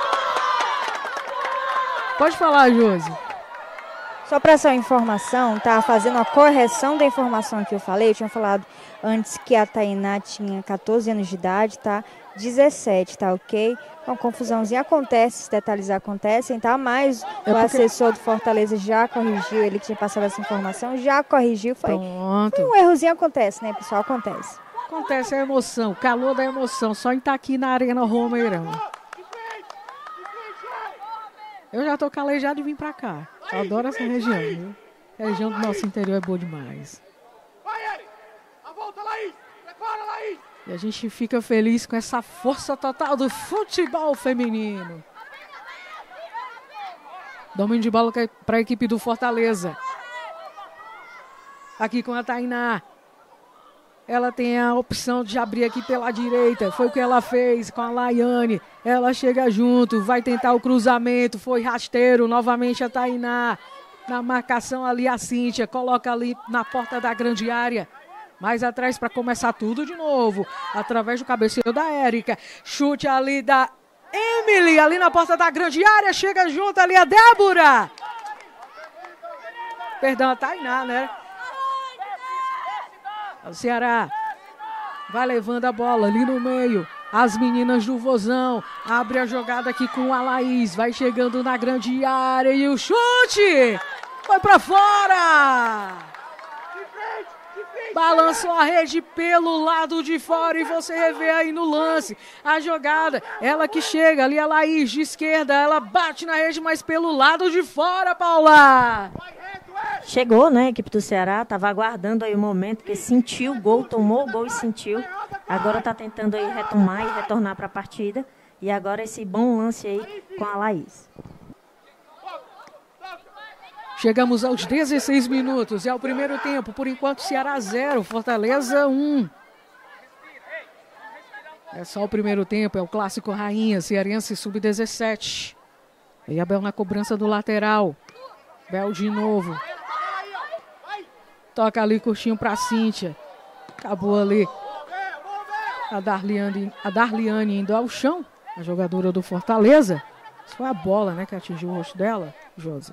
Pode falar, Josi. Só para essa informação, tá fazendo a correção da informação que eu falei. Eu tinha falado antes que a Tainá tinha catorze anos de idade, tá? dezessete, tá ok? Uma confusãozinha acontece, esses detalhes acontecem, tá? Mas é o porque... assessor do Fortaleza já corrigiu, ele que tinha passado essa informação, já corrigiu. Foi, foi um errozinho, acontece, né, pessoal? Acontece. Acontece a emoção, o calor da emoção, só em estar aqui na Arena Romeirão. Eu já tô calejado de vir pra cá. Eu adoro essa região, viu? A região do nosso interior é boa demais. Vai, Eri! A volta, Laís! Prepara, Laís! E a gente fica feliz com essa força total do futebol feminino. Domínio de bola para a equipe do Fortaleza. Aqui com a Tainá. ela tem a opção de abrir aqui pela direita. Foi o que ela fez com a Laiane. Ela chega junto, vai tentar o cruzamento. Foi rasteiro, novamente a Tainá. Na marcação ali a Cíntia. Coloca ali na porta da grande área. Mais atrás para começar tudo de novo. Através do cabeceio da Érica. Chute ali da Emily. Ali na porta da grande área. Chega junto ali a Débora. Perdão, a Tainá, né? O Ceará vai levando a bola ali no meio. As meninas do Vozão. Abre a jogada aqui com a Laís. Vai chegando na grande área. E o chute foi pra fora. Balançou a rede pelo lado de fora. E você revê aí no lance a jogada. Ela que chega ali, a Laís de esquerda. Ela bate na rede, mas pelo lado de fora, Paula. Chegou, né, a equipe do Ceará, estava aguardando aí o momento, que sentiu o gol, tomou o gol e sentiu. Agora está tentando aí retomar e retornar para a partida. E agora esse bom lance aí com a Laís. Chegamos aos dezesseis minutos, é o primeiro tempo. Por enquanto, Ceará zero, Fortaleza um. É só o primeiro tempo, é o clássico Rainha, Cearense sub dezessete. E a Bel na cobrança do lateral. Bel de novo. Toca ali, curtinho pra Cíntia. Acabou ali. A Darliane, a Darliane indo ao chão. A jogadora do Fortaleza. Isso foi a bola, né, que atingiu o rosto dela, Josi.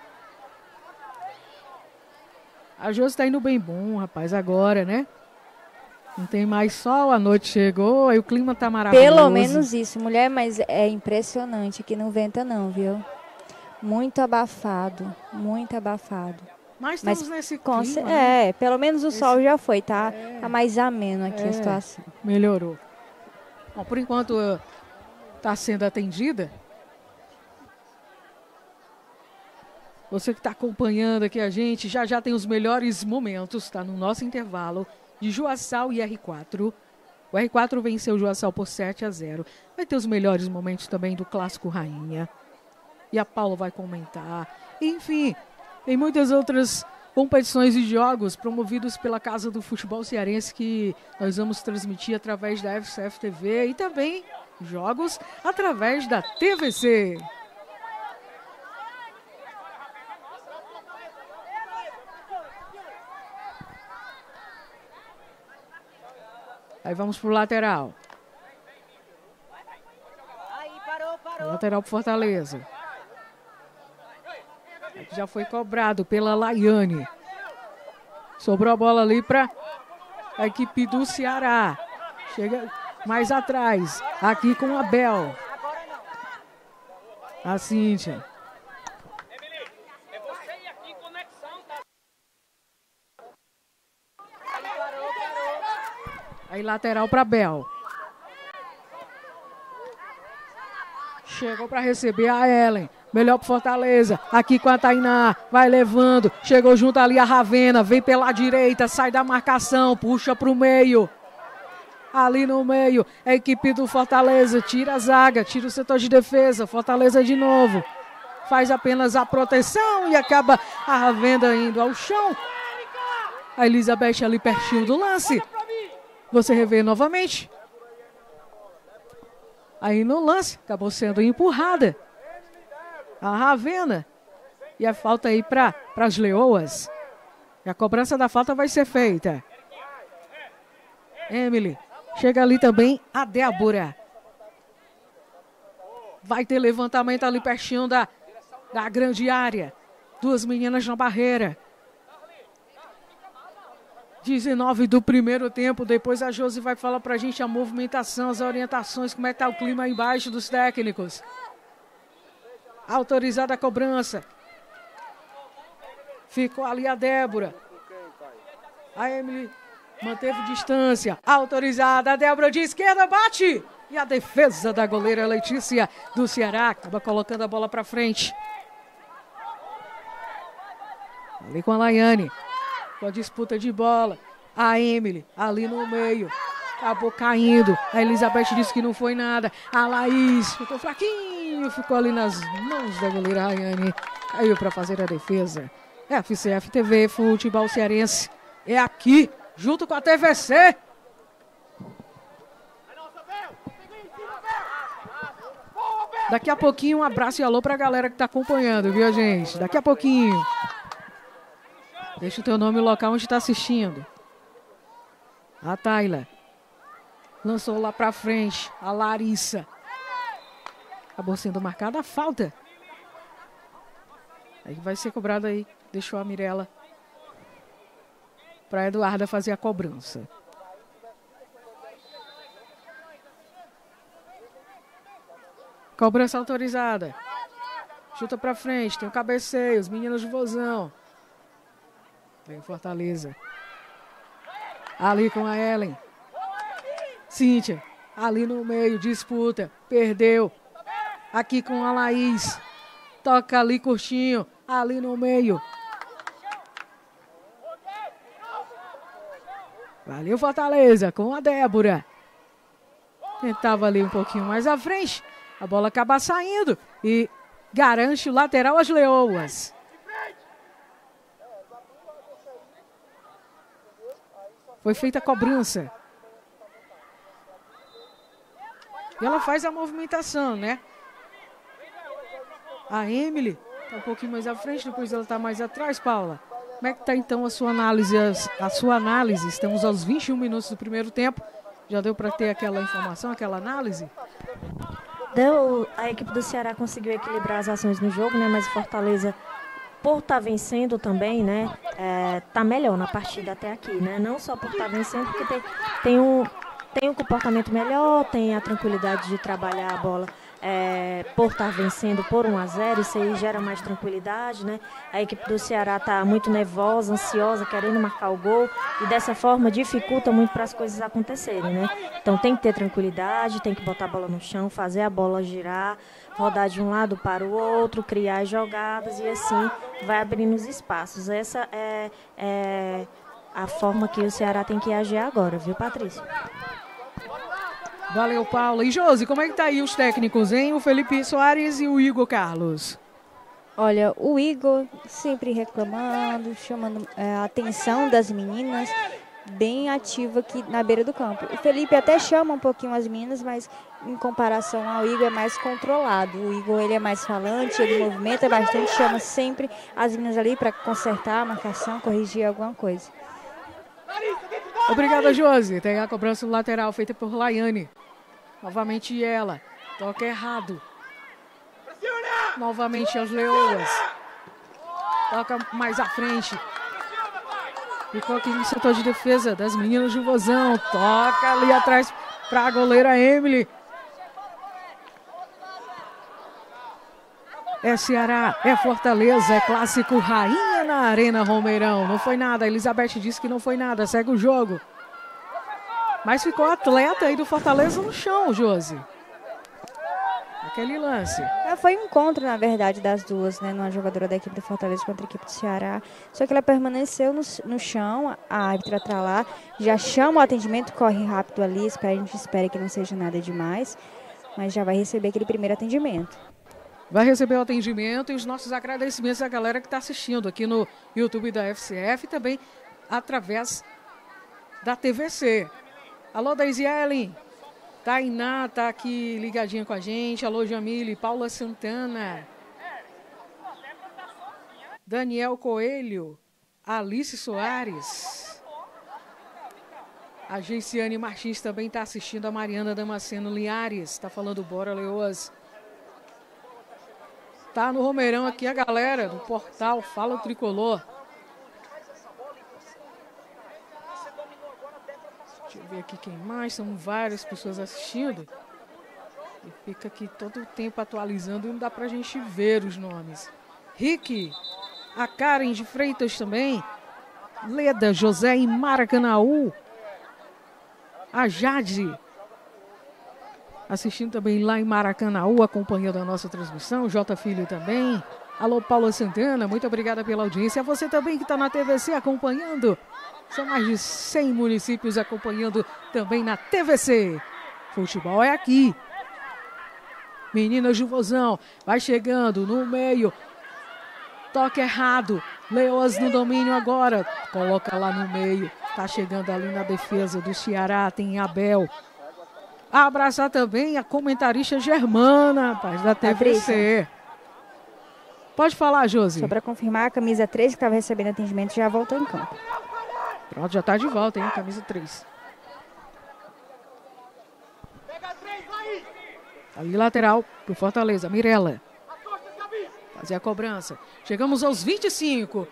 A Josi tá indo bem bom, rapaz, agora, né? Não tem mais sol, a noite chegou, aí o clima tá maravilhoso. Pelo menos isso, mulher, mas é impressionante que não venta não, viu? Muito abafado, muito abafado. Mas estamos mas, nesse com, clima, né? É, pelo menos o Esse, sol já foi, tá? É, tá mais ameno aqui é, a situação. Melhorou. Bom, por enquanto está sendo atendida. Você que está acompanhando aqui a gente, já já tem os melhores momentos, tá? No nosso intervalo de Joaçal e R quatro. O R quatro venceu o Joaçal por sete a zero. Vai ter os melhores momentos também do Clássico Rainha. E a Paula vai comentar. Enfim, tem muitas outras competições e jogos promovidos pela Casa do Futebol Cearense que nós vamos transmitir através da F C F T V e também jogos através da T V C. Aí vamos pro lateral. Lateral pro Fortaleza. Já foi cobrado pela Laiane. Sobrou a bola ali para a equipe do Ceará. Chega mais atrás. Aqui com a Bel. A Cíntia. Aí lateral para Bel. Chegou para receber a Ellen. Melhor pro Fortaleza. Aqui com a Tainá. Vai levando. Chegou junto ali a Ravena. Vem pela direita. Sai da marcação. Puxa pro meio. Ali no meio. A equipe do Fortaleza. Tira a zaga. Tira o setor de defesa. Fortaleza de novo. Faz apenas a proteção. E acaba a Ravena indo ao chão. A Elizabeth ali pertinho do lance. Você revê novamente. Aí no lance. Acabou sendo empurrada. A Ravena. E a falta aí para as Leoas. E a cobrança da falta vai ser feita. Emily. Chega ali também a Débora. Vai ter levantamento ali pertinho da, da grande área. Duas meninas na barreira. dezenove do primeiro tempo. Depois a Josi vai falar pra gente a movimentação, as orientações, como é que tá o clima aí embaixo dos técnicos. Autorizada a cobrança. Ficou ali a Débora. A Emily manteve distância. Autorizada. A Débora de esquerda bate. E a defesa da goleira Letícia do Ceará acaba colocando a bola para frente. Ali com a Laiane. Com a disputa de bola. A Emily ali no meio. Acabou caindo. A Elizabeth disse que não foi nada. A Laís ficou fraquinho. Ficou ali nas mãos da goleira Rayane. Caiu para fazer a defesa. F C F T V, Futebol Cearense. É aqui junto com a T V C. Daqui a pouquinho, um abraço e alô pra galera que tá acompanhando, viu, gente? Daqui a pouquinho. Deixa o teu nome e o local onde tá assistindo. A Tayla. Lançou lá pra frente. A Larissa. Acabou sendo marcada a falta. Aí vai ser cobrado aí. Deixou a Mirella pra Eduarda fazer a cobrança. Cobrança autorizada. Chuta pra frente. Tem o cabeceio. Os meninos de Vozão. Vem Fortaleza. Ali com a Ellen. Cíntia. Ali no meio. Disputa. Perdeu. Aqui com a Laís. Toca ali curtinho. Ali no meio. Valeu Fortaleza com a Débora. Tentava ali um pouquinho mais à frente. A bola acaba saindo e garante o lateral às Leoas. Foi feita a cobrança. E ela faz a movimentação, né? A Emily está um pouquinho mais à frente, depois ela está mais atrás, Paula. Como é que está então a sua análise? A sua análise, estamos aos vinte e um minutos do primeiro tempo. Já deu para ter aquela informação, aquela análise? Deu, a equipe do Ceará conseguiu equilibrar as ações no jogo, né? Mas o Fortaleza, por estar tá vencendo também, né? É, tá melhor na partida até aqui, né? Não só por estar tá vencendo, porque tem, tem, um, tem um comportamento melhor, tem a tranquilidade de trabalhar a bola. É, por estar vencendo por um a zero, isso aí gera mais tranquilidade, né? A equipe do Ceará está muito nervosa, ansiosa, querendo marcar o gol e dessa forma dificulta muito para as coisas acontecerem, né? Então tem que ter tranquilidade, tem que botar a bola no chão, fazer a bola girar, rodar de um lado para o outro, criar jogadas e assim vai abrindo os espaços. Essa é, é a forma que o Ceará tem que agir agora, viu, Patrícia? Valeu, Paula. E Josi, como é que tá aí os técnicos, hein? O Felipe Soares e o Igor Carlos. Olha, o Igor sempre reclamando, chamando é, a atenção das meninas, bem ativo aqui na beira do campo. O Felipe até chama um pouquinho as meninas, mas em comparação ao Igor é mais controlado. O Igor ele é mais falante, ele movimenta bastante, chama sempre as meninas ali para consertar a marcação, corrigir alguma coisa. Obrigada, Josi. Tem a cobrança lateral feita por Laiane. Novamente ela. Toca errado. Novamente as Leoas. Toca mais à frente. Ficou aqui no setor de defesa das meninas de Vozão. Toca ali atrás para a goleira Emily. É Ceará, é Fortaleza, é clássico Rainha na Arena Romeirão. Não foi nada, a Elizabeth disse que não foi nada, segue o jogo. Mas ficou atleta aí do Fortaleza no chão, Josi. Aquele lance. É, foi um encontro, na verdade, das duas, né? Uma jogadora da equipe do Fortaleza contra a equipe do Ceará. Só que ela permaneceu no, no chão, a árbitra tá lá, já chama o atendimento, corre rápido ali, espera, a gente espera que não seja nada demais, mas já vai receber aquele primeiro atendimento. Vai receber o atendimento e os nossos agradecimentos à galera que está assistindo aqui no YouTube da F C F e também através da T V C. Alô, Daisy Ellen. Tainá está aqui ligadinha com a gente. Alô, Jamile. Paula Santana. Daniel Coelho. Alice Soares. A Geiciane Martins também está assistindo. A Mariana Damasceno Linhares. Está falando bora, Leoas. Tá no Romeirão aqui a galera do portal Fala o Tricolor. Deixa eu ver aqui quem mais. São várias pessoas assistindo. E fica aqui todo o tempo atualizando e não dá pra gente ver os nomes. Rick, a Karen de Freitas também. Leda, José em Maracanaú. A Jade. Assistindo também lá em Maracanaú, acompanhando a nossa transmissão. J Filho também. Alô, Paula Santana, muito obrigada pela audiência. A você também que está na T V C acompanhando. São mais de cem municípios acompanhando também na T V C. Futebol é aqui. Meninas de Vozão, vai chegando no meio. Toque errado. Leoas no domínio agora. Coloca lá no meio. Tá chegando ali na defesa do Ceará, tem Abel. Abraçar também a comentarista Germana, rapaz, da T V C. Pode falar, Josi. Só para confirmar, a camisa três que estava recebendo atendimento já voltou em campo. Pronto, já está de volta, hein? Camisa três. Ali lateral pro Fortaleza, Mirella. Fazer a cobrança. Chegamos aos vinte e cinco.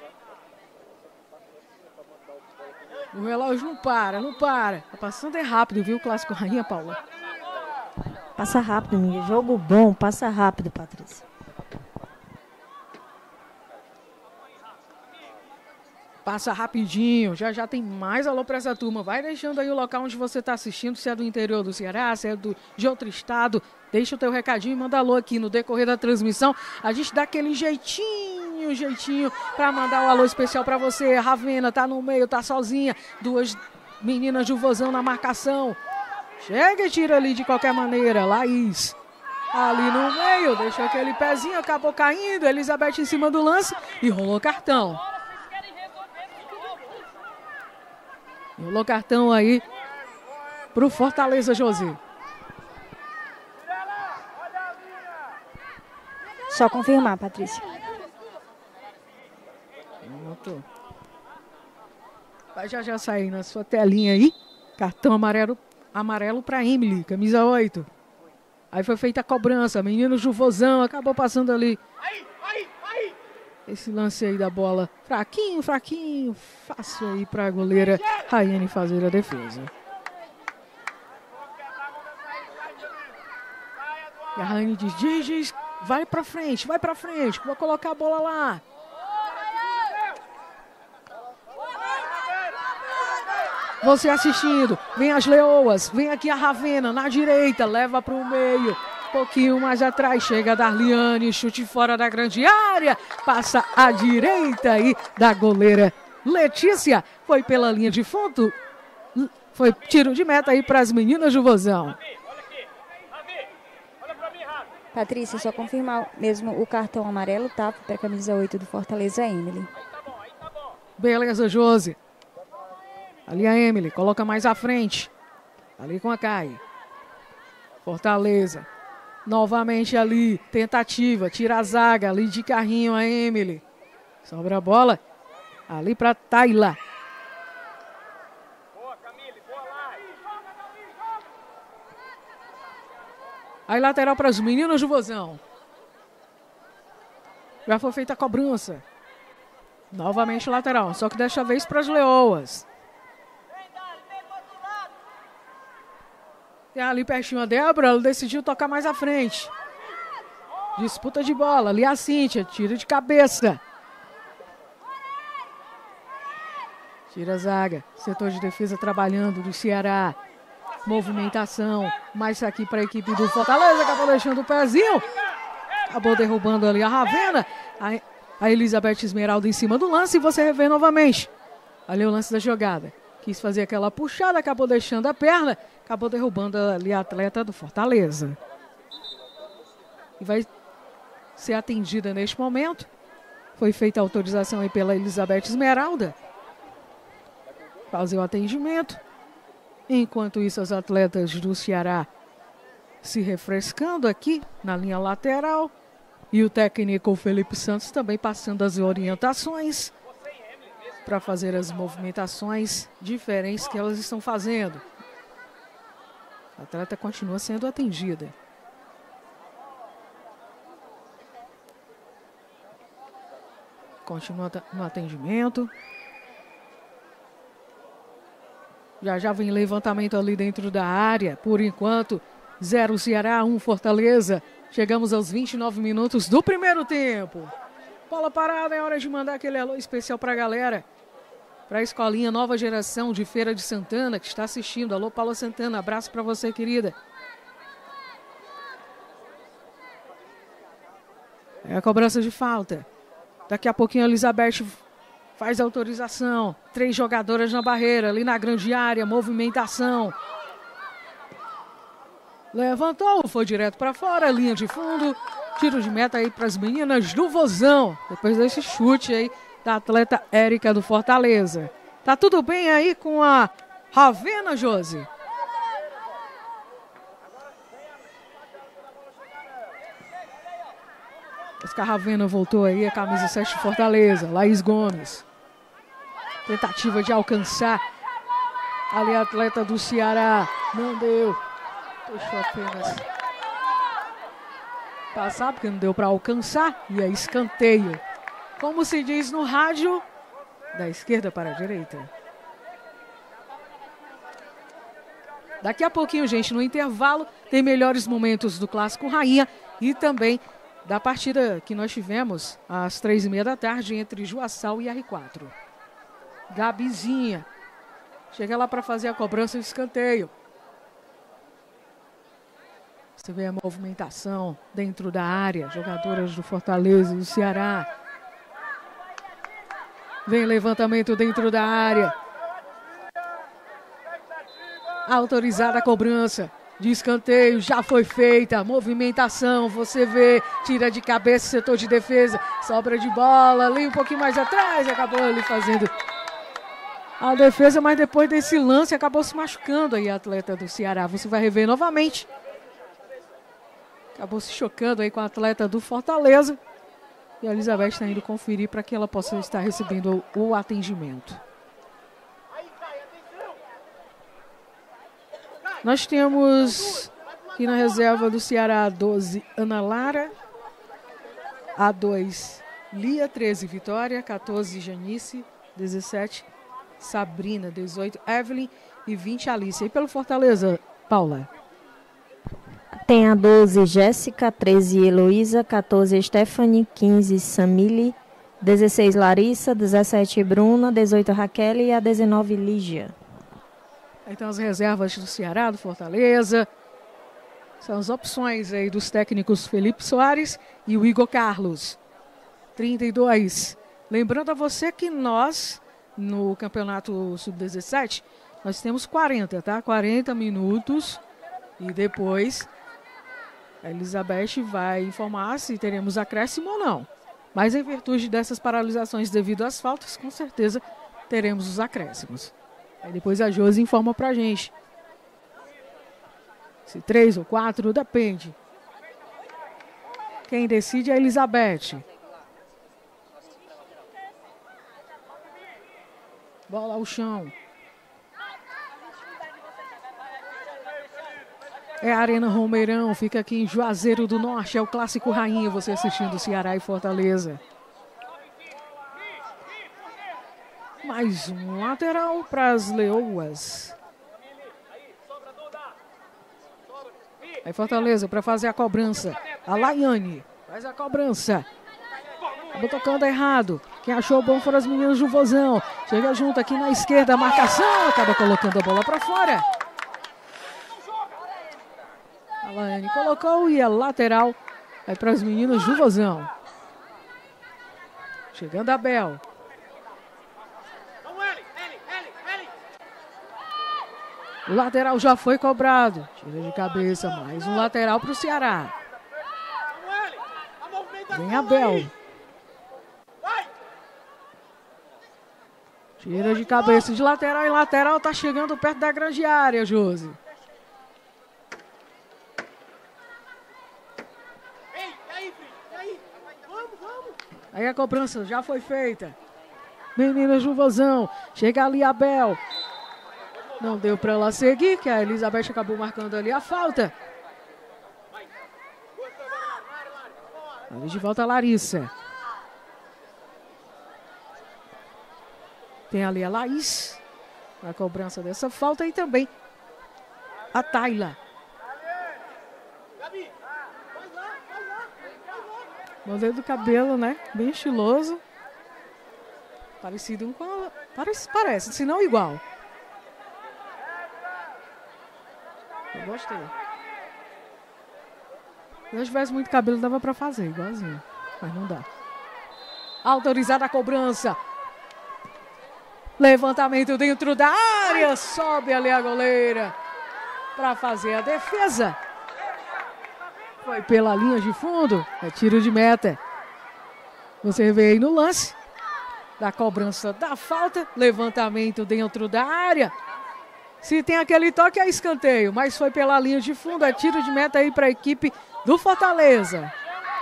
O relógio não para, não para. Tá passando é rápido, viu, o Clássico Rainha, Paula? Passa rápido, amiga. Jogo bom, passa rápido, Patrícia. Passa rapidinho, já já tem mais alô para essa turma. Vai deixando aí o local onde você está assistindo, se é do interior do Ceará, se é do, de outro estado. Deixa o teu recadinho e manda alô aqui no decorrer da transmissão. A gente dá aquele jeitinho, jeitinho para mandar o um alô especial para você. A Ravena tá no meio, tá sozinha. Duas meninas de Vozão na marcação. Chega e tira ali de qualquer maneira. Laís ali no meio, deixou aquele pezinho, acabou caindo. Elizabeth em cima do lance e rolou cartão. Rolou cartão aí pro Fortaleza, Josi. Só confirmar, Patrícia. Pronto. Vai já já sair na sua telinha aí. Cartão amarelo, amarelo para Emily, camisa oito. Aí foi feita a cobrança. Menino Juvozão acabou passando ali. Esse lance aí da bola, fraquinho, fraquinho, fácil aí para a goleira Raiane fazer a defesa. E a Raiane diz, diz, diz, vai para frente, vai para frente, vou colocar a bola lá. Você assistindo, vem as Leoas, vem aqui a Ravena na direita, leva para o meio. Pouquinho mais atrás, chega a Darliane, chute fora da grande área, passa à direita aí da goleira Letícia, foi pela linha de fundo, foi tiro de meta aí para as meninas do Vozão. Patrícia, só confirmar mesmo o cartão amarelo, tá? Para a camisa oito do Fortaleza, Emily. Beleza, Josi. Ali a Emily, coloca mais à frente, ali com a Kai. Fortaleza. Novamente ali, tentativa, tira a zaga, ali de carrinho a Emily. Sobra a bola, ali para Tayla. Aí lateral para os meninos do Vozão. Já foi feita a cobrança. Novamente lateral, só que desta vez para as Leoas. Tem ali pertinho a Débora, ela decidiu tocar mais à frente. Disputa de bola, ali a Cíntia, tira de cabeça. Tira a zaga, setor de defesa trabalhando do Ceará. Movimentação, mais aqui para a equipe do Fortaleza, acabou deixando o pezinho. Acabou derrubando ali a Ravena. A, a Elizabeth Esmeralda em cima do lance e você revê novamente. Ali o lance da jogada. Quis fazer aquela puxada, acabou deixando a perna. Acabou derrubando ali a atleta do Fortaleza. E vai ser atendida neste momento. Foi feita a autorização aí pela Elizabeth Esmeralda. Fazer o atendimento. Enquanto isso, as atletas do Ceará se refrescando aqui na linha lateral. E o técnico Felipe Santos também passando as orientações para fazer as movimentações diferentes que elas estão fazendo. A atleta continua sendo atendida. Continua no atendimento. Já já vem levantamento ali dentro da área. Por enquanto, zero Ceará, um Fortaleza. Chegamos aos vinte e nove minutos do primeiro tempo. Bola parada, é hora de mandar aquele alô especial para a galera. Para a escolinha Nova Geração de Feira de Santana, que está assistindo. Alô, Paula Santana, abraço para você, querida. É a cobrança de falta. Daqui a pouquinho a Elizabeth faz a autorização. Três jogadoras na barreira, ali na grande área, movimentação. Levantou, foi direto para fora, linha de fundo. Tiro de meta aí para as meninas do Vozão. Depois desse chute aí da atleta Érica do Fortaleza. Tá tudo bem aí com a Ravena, Josi? Oscar Ravena voltou aí, a camisa sete de Fortaleza. Laís Gomes. Tentativa de alcançar. Ali a atleta do Ceará. Não deu. Deixou apenas passar, porque não deu para alcançar. E é escanteio. Como se diz no rádio, da esquerda para a direita. Daqui a pouquinho, gente, no intervalo, tem melhores momentos do Clássico Rainha e também da partida que nós tivemos às três e meia da tarde entre Juaçal e R quatro. Gabizinha chega lá para fazer a cobrança de escanteio. Você vê a movimentação dentro da área, jogadoras do Fortaleza e do Ceará. Vem levantamento dentro da área. Autorizada a cobrança de escanteio, já foi feita. Movimentação, você vê, tira de cabeça o setor de defesa. Sobra de bola, ali um pouquinho mais atrás. Acabou ali fazendo a defesa, mas depois desse lance acabou se machucando aí a atleta do Ceará. Você vai rever novamente. Acabou se chocando aí com a atleta do Fortaleza. E a Elizabeth está indo conferir para que ela possa estar recebendo o, o atendimento. Nós temos aqui na reserva do Ceará doze, Ana Lara. A dois, Lia, treze, Vitória. quatorze, Janice. dezessete, Sabrina. dezoito, Evelyn. E vinte, Alice. E pelo Fortaleza, Paula? Tem a doze, Jéssica. treze, Heloísa. quatorze, Stephanie. quinze, Samile. dezesseis, Larissa. dezessete, Bruna. dezoito, Raquel. E a dezenove, Lígia. Então as reservas do Ceará, do Fortaleza. São as opções aí dos técnicos Felipe Soares e o Igor Carlos. trinta e dois. Lembrando a você que nós, no campeonato sub dezessete, nós temos quarenta, tá? quarenta minutos. E depois a Elizabeth vai informar se teremos acréscimo ou não. Mas em virtude dessas paralisações devido às faltas, com certeza teremos os acréscimos. Aí depois a Josi informa pra gente. Se três ou quatro, depende. Quem decide é a Elizabeth. Bola ao chão. É a Arena Romeirão, fica aqui em Juazeiro do Norte. É o Clássico Rainha, você assistindo Ceará e Fortaleza. Mais um lateral para as Leoas. Aí Fortaleza para fazer a cobrança. A Laiane faz a cobrança. Acabou tocando errado. Quem achou bom foram as meninas do Vozão. Chega junto aqui na esquerda, a marcação. Acaba colocando a bola para fora. A Laiane colocou e a lateral vai para as meninas do Vozão. Chegando a Bel. O lateral já foi cobrado. Tira de cabeça, mais um lateral para o Ceará. Vem a Bel. Tira de cabeça de lateral e lateral tá chegando perto da grande área, Josi. Aí a cobrança já foi feita. Meninas do Vozão. Chega ali a Bel. Não deu para ela seguir, que a Elizabeth acabou marcando ali a falta. Ali de volta a Larissa. Tem ali a Laís, na cobrança dessa falta, e também a Tayla. Modelo do cabelo, né? Bem estiloso. Parecido com a... Parece, parece, se não igual. Eu gostei. Se eu tivesse muito cabelo, dava pra fazer, igualzinho. Mas não dá. Autorizada a cobrança. Levantamento dentro da área. Sobe ali a goleira para fazer a defesa. Foi pela linha de fundo. É tiro de meta. Você vê aí no lance. da cobrança da falta. Levantamento dentro da área. Se tem aquele toque, é escanteio, mas foi pela linha de fundo. É tiro de meta aí para a equipe do Fortaleza.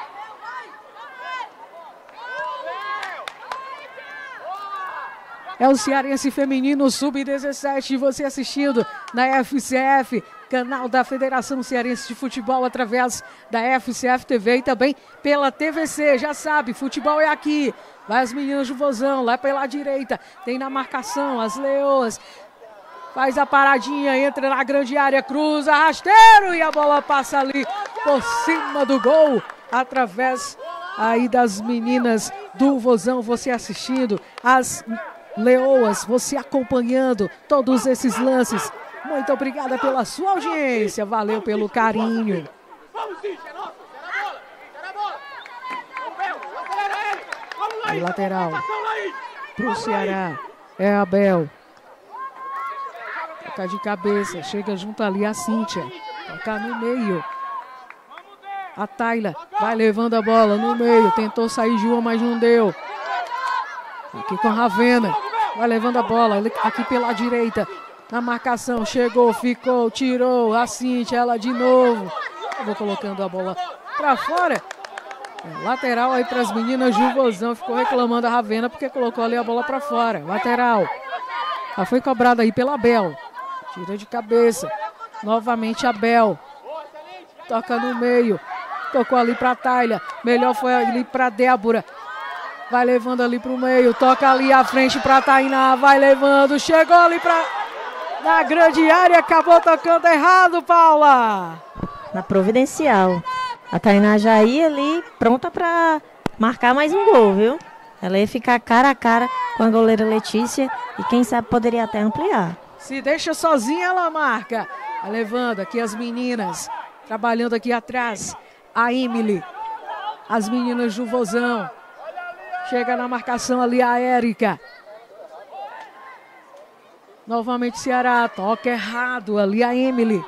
É o Cearense Feminino sub dezessete, você assistindo na F C F, canal da Federação Cearense de Futebol, através da F C F T V e também pela T V C. Já sabe, futebol é aqui. Vai as meninas do Vozão, lá pela direita, tem na marcação as Leoas. Faz a paradinha, entra na grande área, cruza, rasteiro e a bola passa ali por cima do gol, através aí das meninas do Vozão, você assistindo, as Leoas, você acompanhando todos esses lances. Muito obrigada pela sua audiência, valeu pelo carinho. Aí, lateral pro Ceará, é Abel. Toca de cabeça, chega junto ali a Cíntia, toca no meio. A Tayla vai levando a bola no meio, tentou sair de uma, mas não deu. Aqui com a Ravena, vai levando a bola aqui pela direita, na marcação, chegou, ficou, tirou, a Cíntia, ela de novo. Eu vou colocando a bola pra fora. É, lateral aí para as meninas do Vozão, ficou reclamando a Ravena porque colocou ali a bola pra fora. Lateral, ela foi cobrada aí pela Bel, tira de cabeça, novamente a Bel, toca no meio, tocou ali pra Tayla, melhor foi ali pra Débora. Vai levando ali pro meio, toca ali à frente pra Tainá, vai levando, chegou ali pra, na grande área, acabou tocando errado, Paula. Na providencial. A Tainá já ia ali pronta pra marcar mais um gol, viu? Ela ia ficar cara a cara com a goleira Letícia e quem sabe poderia até ampliar. Se deixa sozinha, ela marca. Vai levando aqui as meninas, trabalhando aqui atrás, a Emily, as meninas do Vozão. Chega na marcação ali a Érica. Novamente Ceará, toca errado ali a Emily.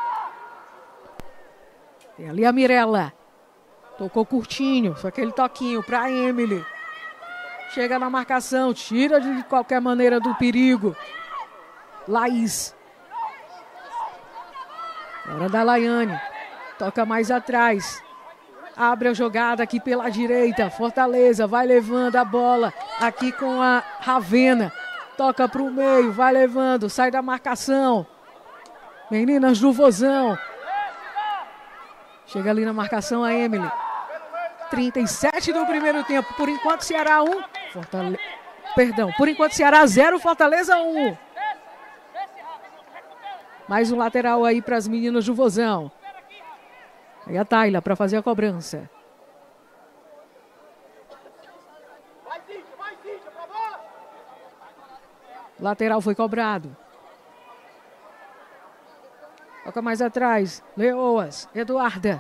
Tem ali a Mirella. Tocou curtinho, só aquele toquinho para Emily. Chega na marcação, tira de qualquer maneira do perigo. Laís. Hora da Laiane. Toca mais atrás. Abre a jogada aqui pela direita. Fortaleza vai levando a bola aqui com a Ravena. Toca para o meio, vai levando, sai da marcação. Meninas do Vozão. Chega ali na marcação a Emily. trinta e sete do primeiro tempo. Por enquanto Ceará um. Fortale... Perdão, por enquanto Ceará zero, Fortaleza um. Mais um lateral aí para as meninas do Vozão. Aí a Tayla para fazer a cobrança. Lateral foi cobrado. Toca mais atrás. Leoas, Eduarda.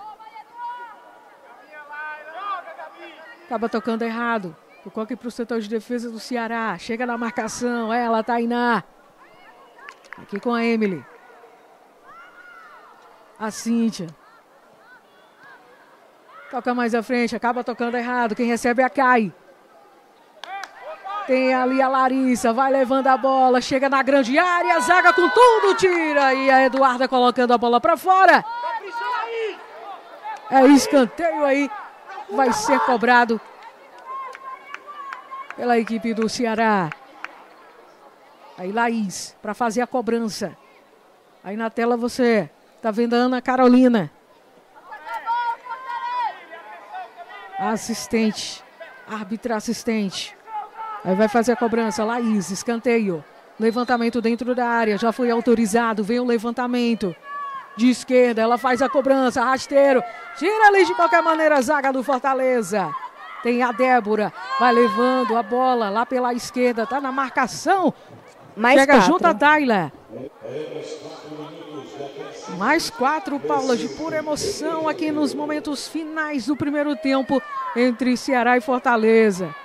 Acaba tocando errado. Tocou aqui para o setor de defesa do Ceará. Chega na marcação. Ela, Tainá. Aqui com a Emily. A Cíntia. Toca mais à frente. Acaba tocando errado. Quem recebe é a Kai. Tem ali a Larissa, vai levando a bola, chega na grande área, zaga com tudo, tira. E a Eduarda colocando a bola para fora. É escanteio aí, vai ser cobrado pela equipe do Ceará. Aí Laís, para fazer a cobrança. Aí na tela você tá vendo a Ana Carolina. A assistente, árbitra assistente. Aí vai fazer a cobrança, Laís, escanteio. Levantamento dentro da área, já foi autorizado, vem o levantamento. De esquerda, ela faz a cobrança, rasteiro. Tira ali de qualquer maneira a zaga do Fortaleza. Tem a Débora, vai levando a bola lá pela esquerda, tá na marcação. Mais Chega quatro. junto a Tayla. Mais quatro, Paula, de pura emoção aqui nos momentos finais do primeiro tempo entre Ceará e Fortaleza.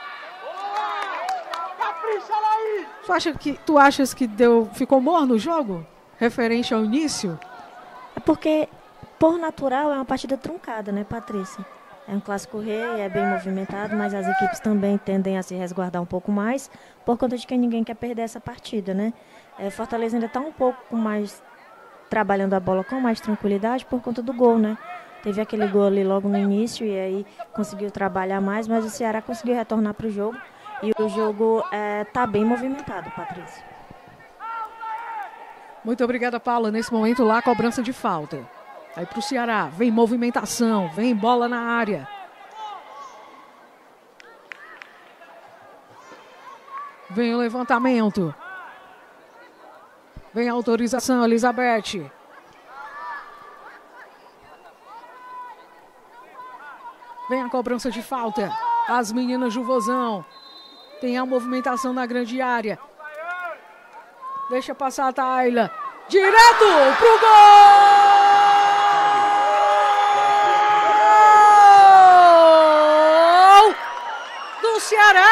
Tu, acha que, tu achas que deu, ficou morno o jogo? Referente ao início? É porque, por natural, é uma partida truncada, né, Patrícia? É um clássico rei, é bem movimentado, mas as equipes também tendem a se resguardar um pouco mais, por conta de que ninguém quer perder essa partida, né? É, Fortaleza ainda está um pouco mais trabalhando a bola com mais tranquilidade por conta do gol, né? Teve aquele gol ali logo no início e aí conseguiu trabalhar mais, mas o Ceará conseguiu retornar para o jogo e o jogo está é, bem movimentado, Patrícia. Muito obrigada, Paula. Nesse momento lá, cobrança de falta. Aí para o Ceará, vem movimentação, vem bola na área. Vem o levantamento. Vem a autorização, Elizabeth. Vem a cobrança de falta. As meninas do Vozão. Tem a movimentação na grande área. Deixa passar a Tayla. Direto pro gol! Do Ceará!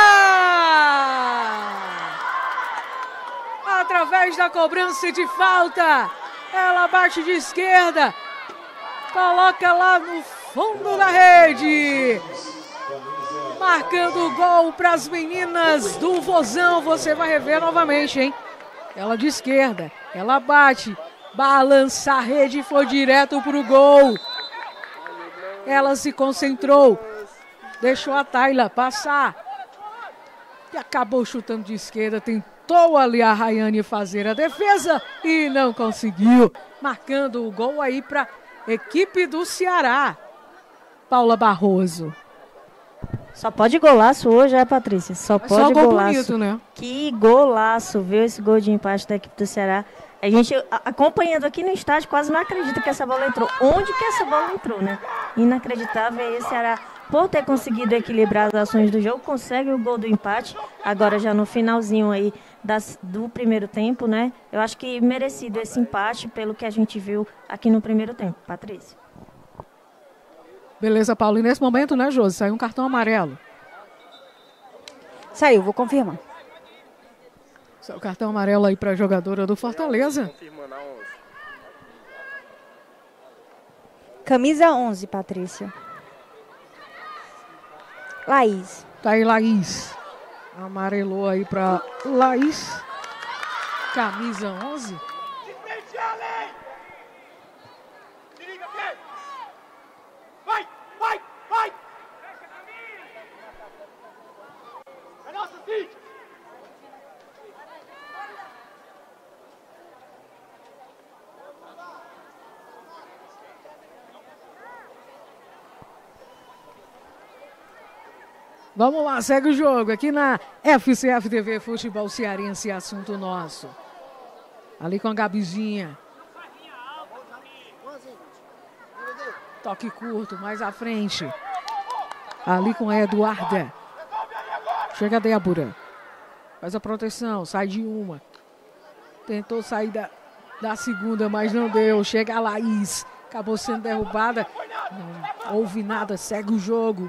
Através da cobrança de falta. Ela bate de esquerda. Coloca lá no fundo da rede. Marcando o gol para as meninas do Vozão. Você vai rever novamente, hein? Ela de esquerda. Ela bate. Balança a rede e foi direto para o gol. Ela se concentrou. Deixou a Tayla passar. E acabou chutando de esquerda. Tentou ali a Rayane fazer a defesa e não conseguiu. Marcando o gol aí para a equipe do Ceará. Paula Barroso. Só pode golaço hoje, é, Patrícia? Só pode Só gol golaço. Bonito, né? Que golaço, viu esse gol de empate da equipe do Ceará. A gente, acompanhando aqui no estádio, quase não acredita que essa bola entrou. Onde que essa bola entrou, né? Inacreditável. E aí o Ceará, por ter conseguido equilibrar as ações do jogo, consegue o gol do empate. Agora já no finalzinho aí das, do primeiro tempo, né? Eu acho que merecido esse empate pelo que a gente viu aqui no primeiro tempo. Patrícia. Beleza, Paulo. E nesse momento, né, Josi? Saiu um cartão amarelo. Saiu, vou confirmar. Saiu o cartão amarelo aí para a jogadora do Fortaleza. Camisa onze, Patrícia. Laís. Tá aí, Laís. Amarelou aí para Laís. Camisa onze. Vai, vai, vai! É nosso sítio! Vamos lá, segue o jogo aqui na F C F T V Futebol Cearense, assunto nosso. Ali com a Gabizinha. Toque curto, mais à frente. Ali com a Eduarda. Chega a Débora. Faz a proteção, sai de uma. Tentou sair da, da segunda, mas não deu. Chega a Laís. Acabou sendo derrubada. Não houve nada, segue o jogo.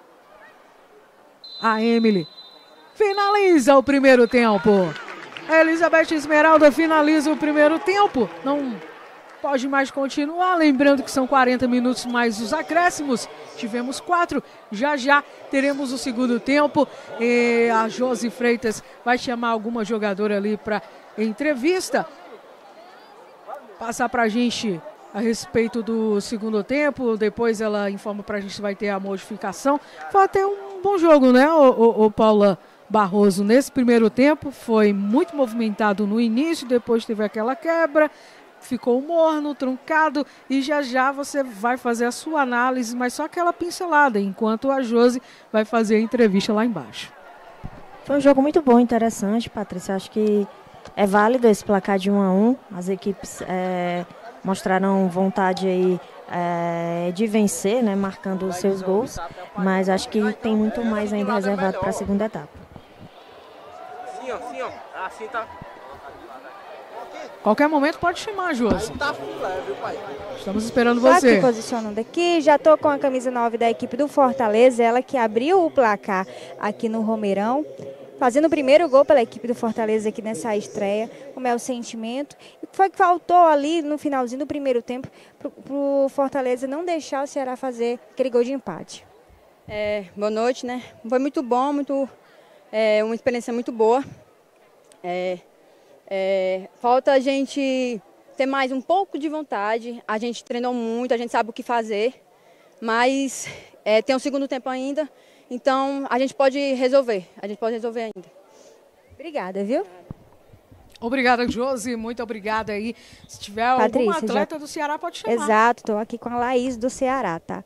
A Emily finaliza o primeiro tempo. A Elizabeth Esmeralda finaliza o primeiro tempo. Não pode mais continuar. Lembrando que são quarenta minutos mais os acréscimos. Tivemos quatro. Já já teremos o segundo tempo. E a Josi Freitas vai chamar alguma jogadora ali para entrevista. Passar para a gente a respeito do segundo tempo. Depois ela informa para a gente se vai ter a modificação. Foi até um bom jogo, né, o, o, o Paula Barroso? Nesse primeiro tempo foi muito movimentado no início, depois teve aquela quebra, ficou morno, truncado, e já já você vai fazer a sua análise, mas só aquela pincelada, enquanto a Josi vai fazer a entrevista lá embaixo. Foi um jogo muito bom, interessante, Patrícia. Acho que é válido esse placar de um a um. As equipes é, mostraram vontade aí É, de vencer, né, marcando os seus gols, mas acho que tem muito mais ainda reservado para a segunda etapa. Sim, ó, sim, ó. Assim tá. Qualquer momento pode chamar, Josi. Estamos esperando Só você. aqui posicionando aqui, já tô com a camisa nove da equipe do Fortaleza, ela que abriu o placar aqui no Romeirão. fazendo o primeiro gol pela equipe do Fortaleza aqui nessa estreia. Como é o sentimento? E o que foi que faltou ali no finalzinho do primeiro tempo para o Fortaleza não deixar o Ceará fazer aquele gol de empate? É, boa noite, né? Foi muito bom, muito, é, uma experiência muito boa. É, é, falta a gente ter mais um pouco de vontade. A gente treinou muito, a gente sabe o que fazer, mas é, tem um segundo tempo ainda, então a gente pode resolver, a gente pode resolver ainda. Obrigada, viu? Obrigada, Josi, muito obrigada aí. Se tiver Patrícia, algum atleta já... do Ceará, pode chamar. Exato, estou aqui com a Laís do Ceará, tá?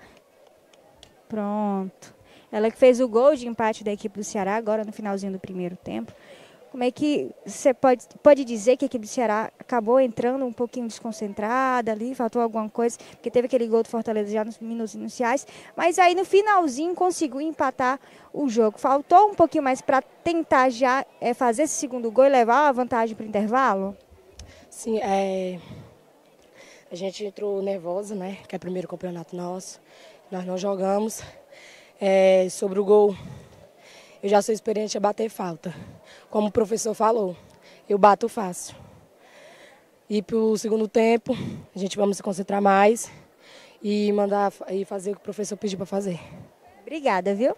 Pronto. Ela que fez o gol de empate da equipe do Ceará agora no finalzinho do primeiro tempo. Como é que você pode, pode dizer que a equipe do Ceará acabou entrando um pouquinho desconcentrada ali, faltou alguma coisa, porque teve aquele gol do Fortaleza já nos minutos iniciais, mas aí no finalzinho conseguiu empatar o jogo. Faltou um pouquinho mais para tentar já é, fazer esse segundo gol e levar a vantagem para o intervalo? Sim, é... a gente entrou nervosa, né, que é o primeiro campeonato nosso, nós não jogamos. É... Sobre o gol, eu já sou experiente a bater falta. Como o professor falou, eu bato fácil. E para o segundo tempo, a gente vamos se concentrar mais e mandar e fazer o que o professor pediu para fazer. Obrigada, viu?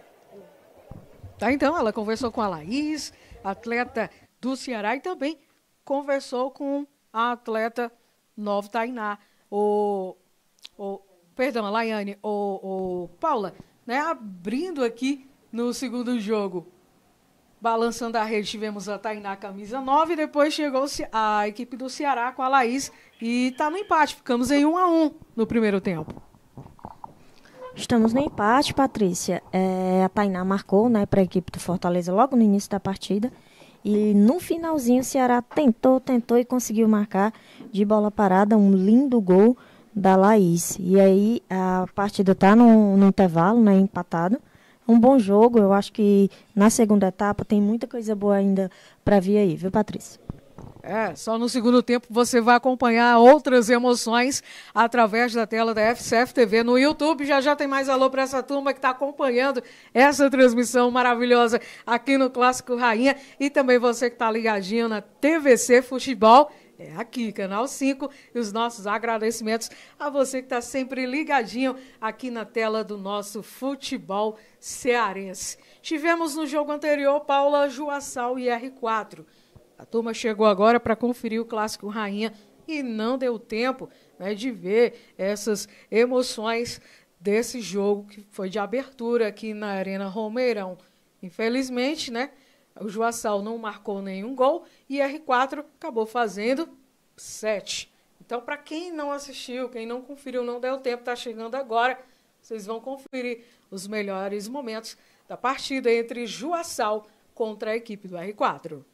Tá, então, ela conversou com a Laís, atleta do Ceará, e também conversou com a atleta Nova Tainá. O, o, perdão, a Laiane, o, o Paula, né, abrindo aqui no segundo jogo. Balançando a rede, tivemos a Tainá, camisa nove, e depois chegou a equipe do Ceará com a Laís e está no empate. Ficamos em um a um no primeiro tempo. Estamos no empate, Patrícia. É, a Tainá marcou, né, para a equipe do Fortaleza logo no início da partida. E no finalzinho o Ceará tentou, tentou e conseguiu marcar de bola parada um lindo gol da Laís. E aí a partida está no, no intervalo, né, empatado. Um bom jogo, eu acho que na segunda etapa tem muita coisa boa ainda para vir aí, viu, Patrícia? É, só no segundo tempo você vai acompanhar outras emoções através da tela da F C F T V no YouTube. Já já tem mais alô para essa turma que está acompanhando essa transmissão maravilhosa aqui no Clássico Rainha. E também você que está ligadinho na T V C Futebol. É aqui, Canal cinco, e os nossos agradecimentos a você que está sempre ligadinho aqui na tela do nosso futebol cearense. Tivemos no jogo anterior Paula, Juaçal e R quatro. A turma chegou agora para conferir o Clássico Rainha e não deu tempo, né, de ver essas emoções desse jogo que foi de abertura aqui na Arena Romeirão. Infelizmente, né? O Juaçal não marcou nenhum gol e R quatro acabou fazendo sete. Então, para quem não assistiu, quem não conferiu, não deu tempo, está chegando agora, vocês vão conferir os melhores momentos da partida entre Juaçal contra a equipe do R quatro.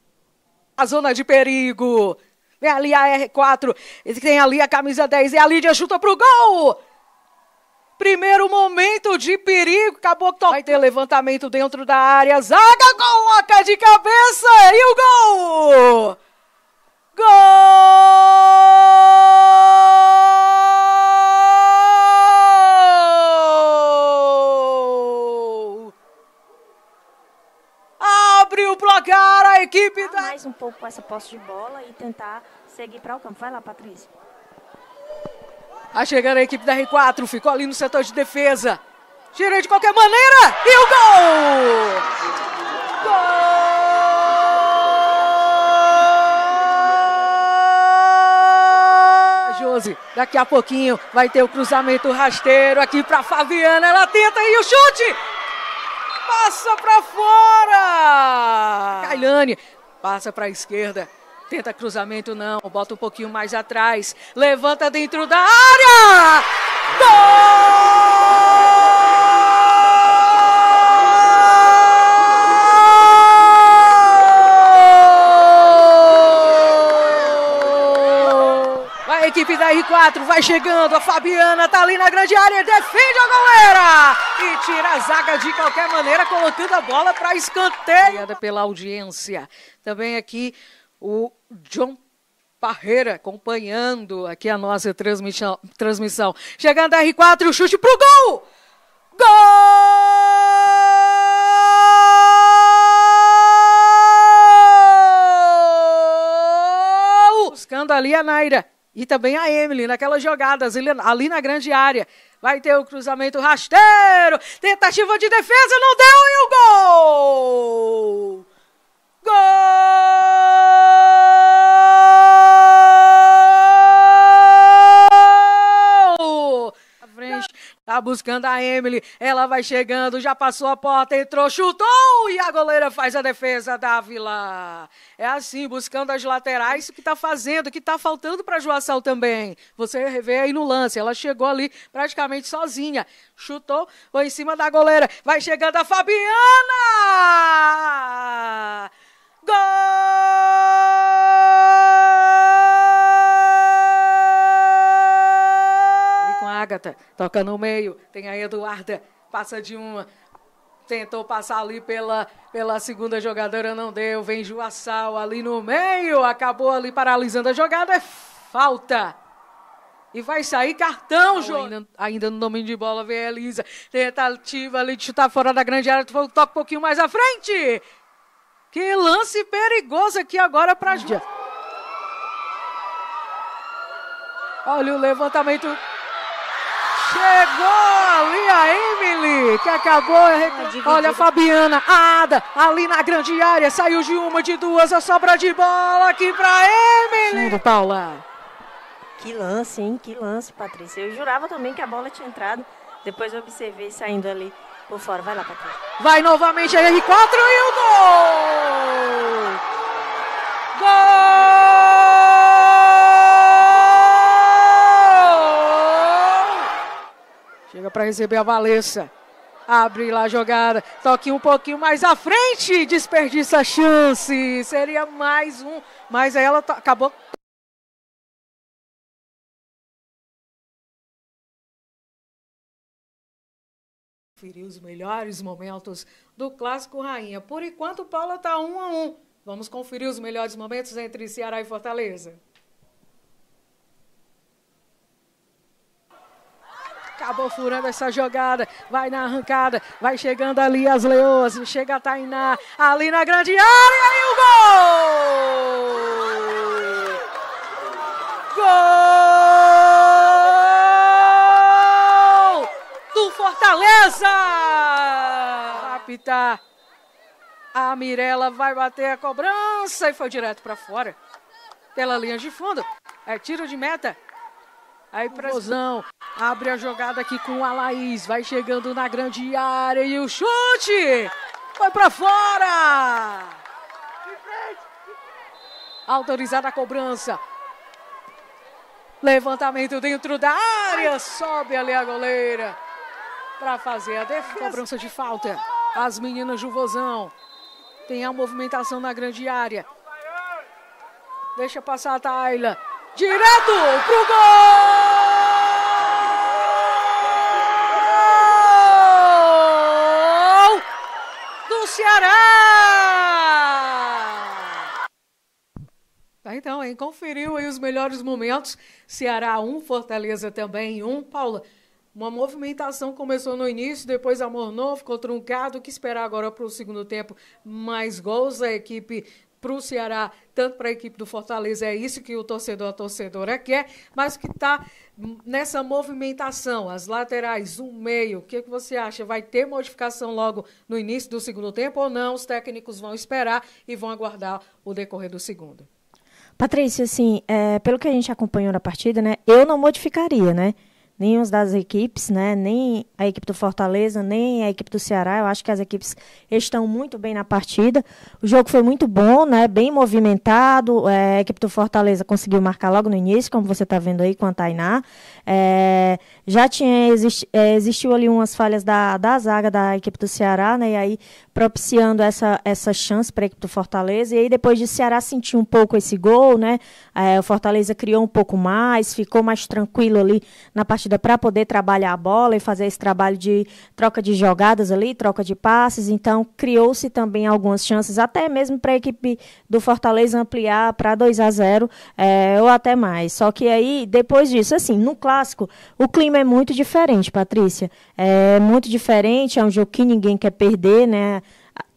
A zona de perigo. Vem ali a R quatro, tem ali a camisa dez e a Lídia chuta pro gol. Primeiro momento de perigo, acabou que vai ter levantamento dentro da área, zaga coloca de cabeça e o gol! Gol! Abre o placar a equipe da... Mais um pouco com essa posse de bola e tentar seguir para o campo. Vai lá, Patrícia. Tá chegando a equipe da R quatro, ficou ali no setor de defesa. Tirei de qualquer maneira e o gol! Gol! Josi, daqui a pouquinho vai ter o cruzamento rasteiro aqui para Fabiana. Ela tenta e o chute! Passa para fora! Kailane passa para a esquerda. Tenta cruzamento, não. Bota um pouquinho mais atrás. Levanta dentro da área! Gol! Vai a equipe da R quatro, vai chegando. A Fabiana tá ali na grande área. Defende a goleira! E tira a zaga de qualquer maneira, colocando a bola para escanteio. Obrigada pela audiência. Também aqui o John Parreira acompanhando aqui a nossa transmissão. transmissão. Chegando a R quatro, chute pro gol! Gol! buscando ali a Naira e também a Emily naquelas jogadas ali, ali na grande área. Vai ter o cruzamento rasteiro, tentativa de defesa, não deu e o gol! Gol! À frente, tá buscando a Emily, ela vai chegando, já passou a porta, entrou, chutou e a goleira faz a defesa, Dávila. É assim, buscando as laterais, o que tá fazendo, o que tá faltando para Joaçal também. Você revê aí no lance, ela chegou ali praticamente sozinha, chutou, foi em cima da goleira, vai chegando a Fabiana! Gol! E com a Agatha, toca no meio, tem a Eduarda, passa de uma, tentou passar ali pela, pela segunda jogadora, não deu, vem Joaçal ali no meio, acabou ali paralisando a jogada, é falta. E vai sair cartão, João. Ainda, ainda no domínio de bola, vem a Elisa, tentativa ali de chutar fora da grande área, toca um pouquinho mais à frente. Que lance perigoso aqui agora para a Júlia. Olha o levantamento. Chegou ali a Emily, que acabou. Olha a Fabiana, a Ada, ali na grande área. Saiu de uma, de duas, a sobra de bola aqui para Emily. Fundo, Paula. Que lance, hein? Que lance, Patrícia. Eu jurava também que a bola tinha entrado. Depois eu observei saindo ali por fora. Vai lá, Patrícia. Vai novamente a R quatro e o gol! Gol! Chega para receber a Valessa. Abre lá a jogada. Toque um pouquinho mais à frente. Desperdiça a chance. Seria mais um. Mas aí ela acabou... Conferir os melhores momentos do Clássico Rainha. Por enquanto, Paula está um a um. Vamos conferir os melhores momentos entre Ceará e Fortaleza. Acabou furando essa jogada. Vai na arrancada. Vai chegando ali as Leoas. Chega a Tainá. Ali na grande área e o gol! Gol! Do Fortaleza! Vai apitar. A Mirella vai bater a cobrança e foi direto para fora. Pela linha de fundo. É tiro de meta. Aí Prezão abre a jogada aqui com a Laís. Vai chegando na grande área e o chute foi para fora. Autorizada a cobrança. Levantamento dentro da área. Sobe ali a goleira para fazer a defesa. Cobrança de falta. As meninas do Vozão. Tem a movimentação na grande área. Deixa passar a Tayla. Direto pro gol! Do Ceará! Tá, então, hein? Conferiu aí os melhores momentos. Ceará um, Fortaleza também um. Paula, uma movimentação começou no início, depois amornou, ficou truncado. O que esperar agora para o segundo tempo? Mais gols a equipe para o Ceará, tanto para a equipe do Fortaleza, é isso que o torcedor, a torcedora quer, mas que está nessa movimentação, as laterais, o meio, o que, que você acha? Vai ter modificação logo no início do segundo tempo ou não? Os técnicos vão esperar e vão aguardar o decorrer do segundo. Patrícia, assim, é, pelo que a gente acompanhou na partida, né, eu não modificaria, né? Nenhuma das equipes, né? Nem a equipe do Fortaleza, nem a equipe do Ceará. Eu acho que as equipes estão muito bem na partida. O jogo foi muito bom, né? Bem movimentado. É, a equipe do Fortaleza conseguiu marcar logo no início, como você está vendo aí com a Tainá. É, já tinha existi, é, existiu ali umas falhas da, da zaga da equipe do Ceará, né? E aí propiciando essa, essa chance para a equipe do Fortaleza. E aí depois de o Ceará sentir um pouco esse gol, né? É, o Fortaleza criou um pouco mais, ficou mais tranquilo ali na partida para poder trabalhar a bola e fazer esse trabalho de troca de jogadas ali, troca de passes. Então, criou-se também algumas chances, até mesmo para a equipe do Fortaleza ampliar para dois a zero, é, ou até mais. Só que aí, depois disso, assim, no Clássico, o clima é muito diferente, Patrícia. É muito diferente, é um jogo que ninguém quer perder, né?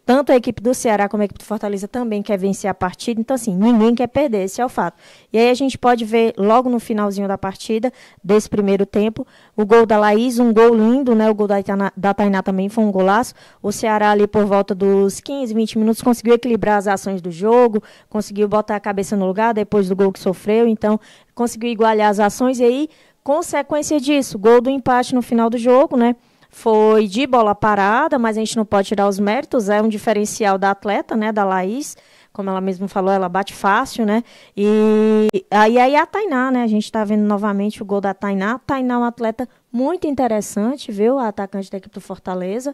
Tanto a equipe do Ceará como a equipe do Fortaleza também quer vencer a partida. Então, assim, ninguém quer perder, esse é o fato. E aí a gente pode ver logo no finalzinho da partida, desse primeiro tempo, o gol da Laís, um gol lindo, né? O gol da Tainá, da Tainá também foi um golaço. O Ceará ali por volta dos quinze, vinte minutos conseguiu equilibrar as ações do jogo, conseguiu botar a cabeça no lugar depois do gol que sofreu. Então, conseguiu igualar as ações e aí, consequência disso, gol do empate no final do jogo, né? Foi de bola parada, mas a gente não pode tirar os méritos, é um diferencial da atleta, né, da Laís, como ela mesma falou, ela bate fácil, né, e aí, aí a Tainá, né, a gente está vendo novamente o gol da Tainá. A Tainá é uma atleta muito interessante, viu, a atacante da equipe do Fortaleza,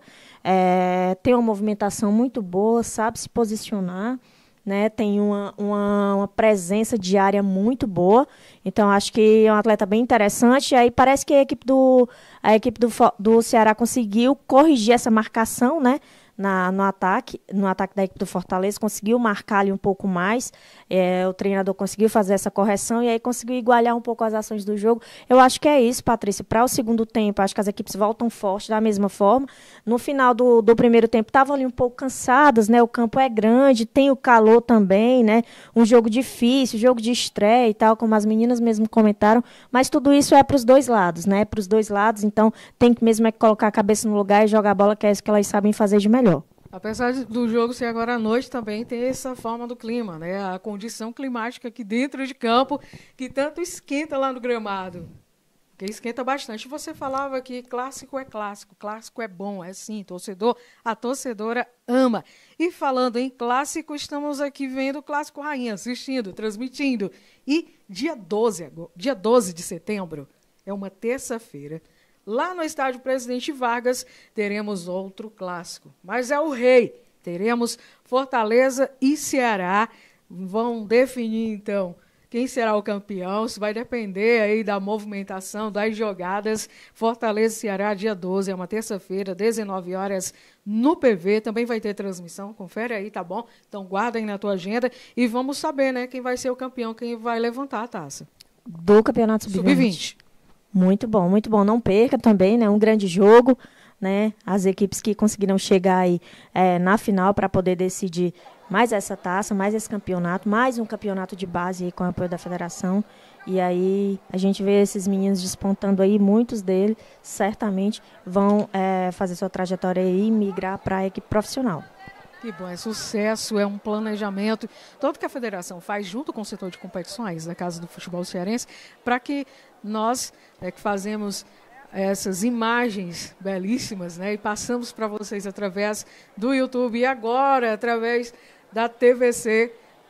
é, tem uma movimentação muito boa, sabe se posicionar, né, tem uma, uma, uma presença diária muito boa, então acho que é um atleta bem interessante. E aí parece que a equipe do, a equipe do, do Ceará conseguiu corrigir essa marcação, né, na, no ataque, no ataque da equipe do Fortaleza, conseguiu marcar ali um pouco mais, é, o treinador conseguiu fazer essa correção e aí conseguiu igualar um pouco as ações do jogo. Eu acho que é isso, Patrícia, para o segundo tempo, acho que as equipes voltam forte da mesma forma. No final do, do primeiro tempo, estavam ali um pouco cansadas, né, o campo é grande, tem o calor também, né, um jogo difícil, jogo de estreia e tal, como as meninas mesmo comentaram, mas tudo isso é para os dois lados, né, para os dois lados, então tem que mesmo é colocar a cabeça no lugar e jogar a bola, que é isso que elas sabem fazer de melhor. Apesar do jogo ser agora à noite, também tem essa forma do clima, né? A condição climática aqui dentro de campo, que tanto esquenta lá no gramado. Que esquenta bastante. Você falava que clássico é clássico, clássico é bom, é sim, torcedor, a torcedora ama. E falando em clássico, estamos aqui vendo o Clássico Rainha, assistindo, transmitindo. E dia doze, dia doze de setembro, é uma terça-feira, lá no estádio Presidente Vargas, teremos outro clássico. Mas é o rei. Teremos Fortaleza e Ceará. Vão definir, então, quem será o campeão. Isso vai depender aí da movimentação, das jogadas. Fortaleza e Ceará, dia doze, é uma terça-feira, dezenove horas, no P V. Também vai ter transmissão. Confere aí, tá bom? Então, guarda aí na tua agenda. E vamos saber, né, quem vai ser o campeão, quem vai levantar a taça. Do Campeonato Sub vinte. Muito bom, muito bom. Não perca também, né? Um grande jogo, né? As equipes que conseguiram chegar aí é, na final para poder decidir mais essa taça, mais esse campeonato, mais um campeonato de base aí com o apoio da federação. E aí a gente vê esses meninos despontando aí, muitos deles certamente vão é, fazer sua trajetória aí e migrar para a equipe profissional. Que bom, é sucesso, é um planejamento, todo que a federação faz junto com o setor de competições da Casa do Futebol Cearense, para que nós é, que fazemos essas imagens belíssimas, né, e passamos para vocês através do YouTube e agora através da T V C,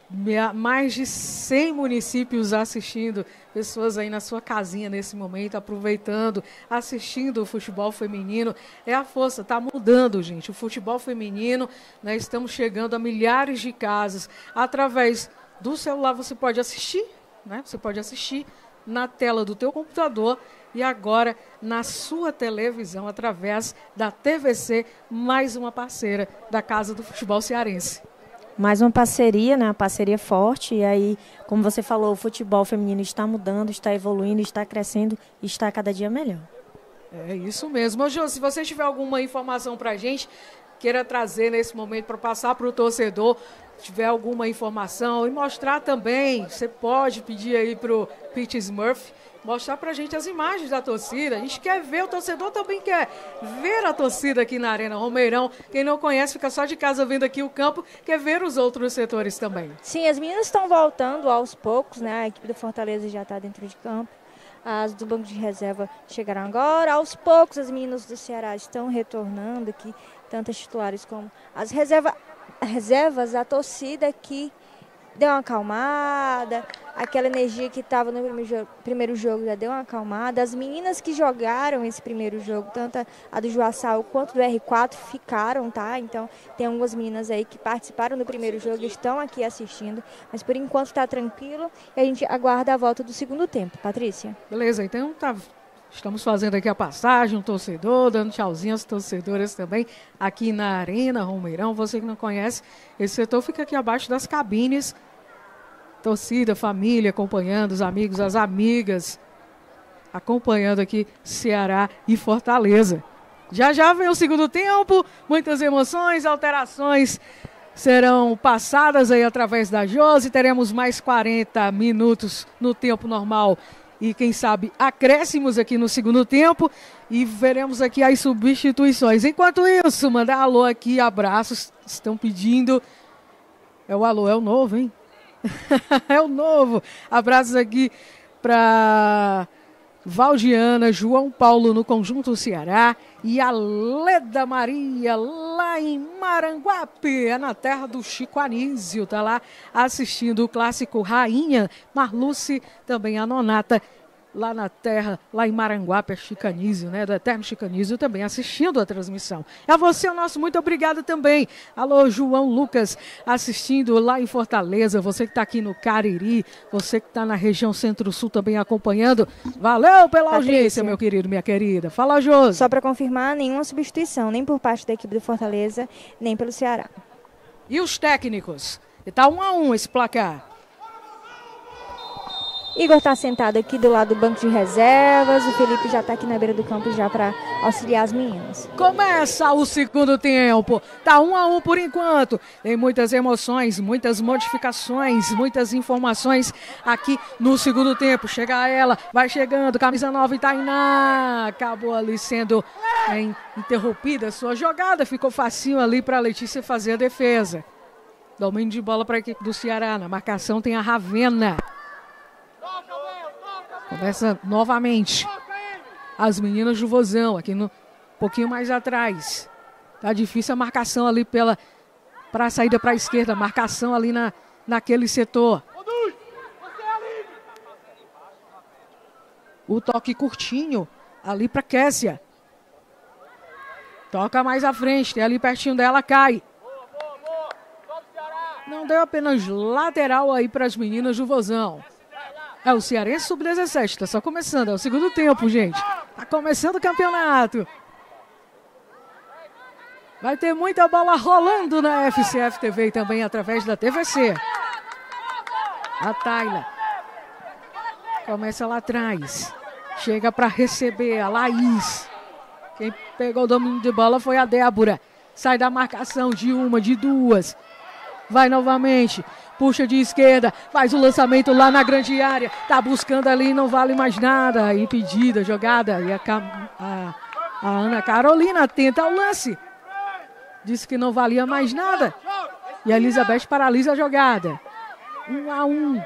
mais de cem municípios assistindo, pessoas aí na sua casinha nesse momento, aproveitando, assistindo o futebol feminino. É a força, está mudando, gente. O futebol feminino, né, estamos chegando a milhares de casas. Através do celular você pode assistir, né? Você pode assistir na tela do teu computador e agora na sua televisão, através da T V C, mais uma parceira da Casa do Futebol Cearense. Mais uma parceria, né? Uma parceria forte. E aí, como você falou, o futebol feminino está mudando, está evoluindo, está crescendo e está cada dia melhor. É isso mesmo. Ô, Jô, se você tiver alguma informação para a gente, queira trazer nesse momento para passar para o torcedor, tiver alguma informação e mostrar também, você pode pedir aí para o Pete Smurf, mostrar para a gente as imagens da torcida. A gente quer ver, o torcedor também quer ver a torcida aqui na Arena Romeirão. Quem não conhece, fica só de casa vendo aqui o campo, quer ver os outros setores também. Sim, as meninas estão voltando aos poucos, né? A equipe do Fortaleza já está dentro de campo. As do banco de reserva chegaram agora. Aos poucos, as meninas do Ceará estão retornando aqui, tanto as titulares como as reserva, reservas. A torcida que deu uma acalmada, aquela energia que estava no primeiro jogo, primeiro jogo já deu uma acalmada. As meninas que jogaram esse primeiro jogo, tanto a do Juaçal quanto do R quatro, ficaram, tá? Então, tem algumas meninas aí que participaram do primeiro jogo e estão aqui assistindo, mas por enquanto está tranquilo e a gente aguarda a volta do segundo tempo. Patrícia? Beleza, então tá... Estamos fazendo aqui a passagem, um torcedor, dando tchauzinho às torcedoras também, aqui na Arena Romeirão. Você que não conhece, esse setor fica aqui abaixo das cabines. Torcida, família, acompanhando, os amigos, as amigas, acompanhando aqui Ceará e Fortaleza. Já já vem o segundo tempo, muitas emoções, alterações serão passadas aí através da Josi. Teremos mais quarenta minutos no tempo normal e, quem sabe, acréscimos aqui no segundo tempo. E veremos aqui as substituições. Enquanto isso, mandar alô aqui, abraços, estão pedindo. É o alô, é o novo, hein? É o novo. Abraços aqui para Valdiana, João Paulo no Conjunto Ceará e a Leda Maria lá em Maranguape, é na terra do Chico Anísio, tá lá assistindo o clássico Rainha. Marluce, também a Nonata, lá na terra, lá em Maranguape, é Chico Anísio, né? Do Eterno Chico Anísio, também assistindo a transmissão. E a você, o nosso muito obrigado também. Alô, João Lucas, assistindo lá em Fortaleza. Você que está aqui no Cariri, você que está na região Centro-Sul também acompanhando. Valeu pela Patrícia, audiência, meu querido, minha querida. Fala, Josi. Só para confirmar, nenhuma substituição, nem por parte da equipe do Fortaleza, nem pelo Ceará. E os técnicos? Está um a um esse placar. Igor está sentado aqui do lado do banco de reservas. O Felipe já está aqui na beira do campo já para auxiliar as meninas. Começa o segundo tempo. Tá um a um por enquanto. Tem muitas emoções, muitas modificações, muitas informações aqui no segundo tempo. Chega ela, vai chegando. Camisa nove, Tainá. Acabou ali sendo é, interrompida a sua jogada. Ficou facinho ali para a Letícia fazer a defesa. Domínio de bola para a equipe do Ceará. Na marcação tem a Ravena. Começa novamente as meninas do Vozão, aqui no, um pouquinho mais atrás. Tá difícil a marcação ali pela para a saída para a esquerda, marcação ali na, naquele setor. O toque curtinho ali para Kessia. Toca mais à frente, tem ali pertinho dela, cai. Não deu apenas lateral aí para as meninas do Vozão. É o Cearense sub dezessete, tá só começando, é o segundo tempo, gente. Tá começando o campeonato. Vai ter muita bola rolando na F C F T V e também através da T V C. A Tayla começa lá atrás. Chega para receber a Laís. Quem pegou o domínio de bola foi a Débora. Sai da marcação de uma, de duas. Vai novamente. Puxa de esquerda, faz o lançamento lá na grande área. Tá buscando ali, não vale mais nada. Impedida, jogada. E a, a, a Ana Carolina tenta o lance. Disse que não valia mais nada. E a Elizabeth paralisa a jogada. Um a um.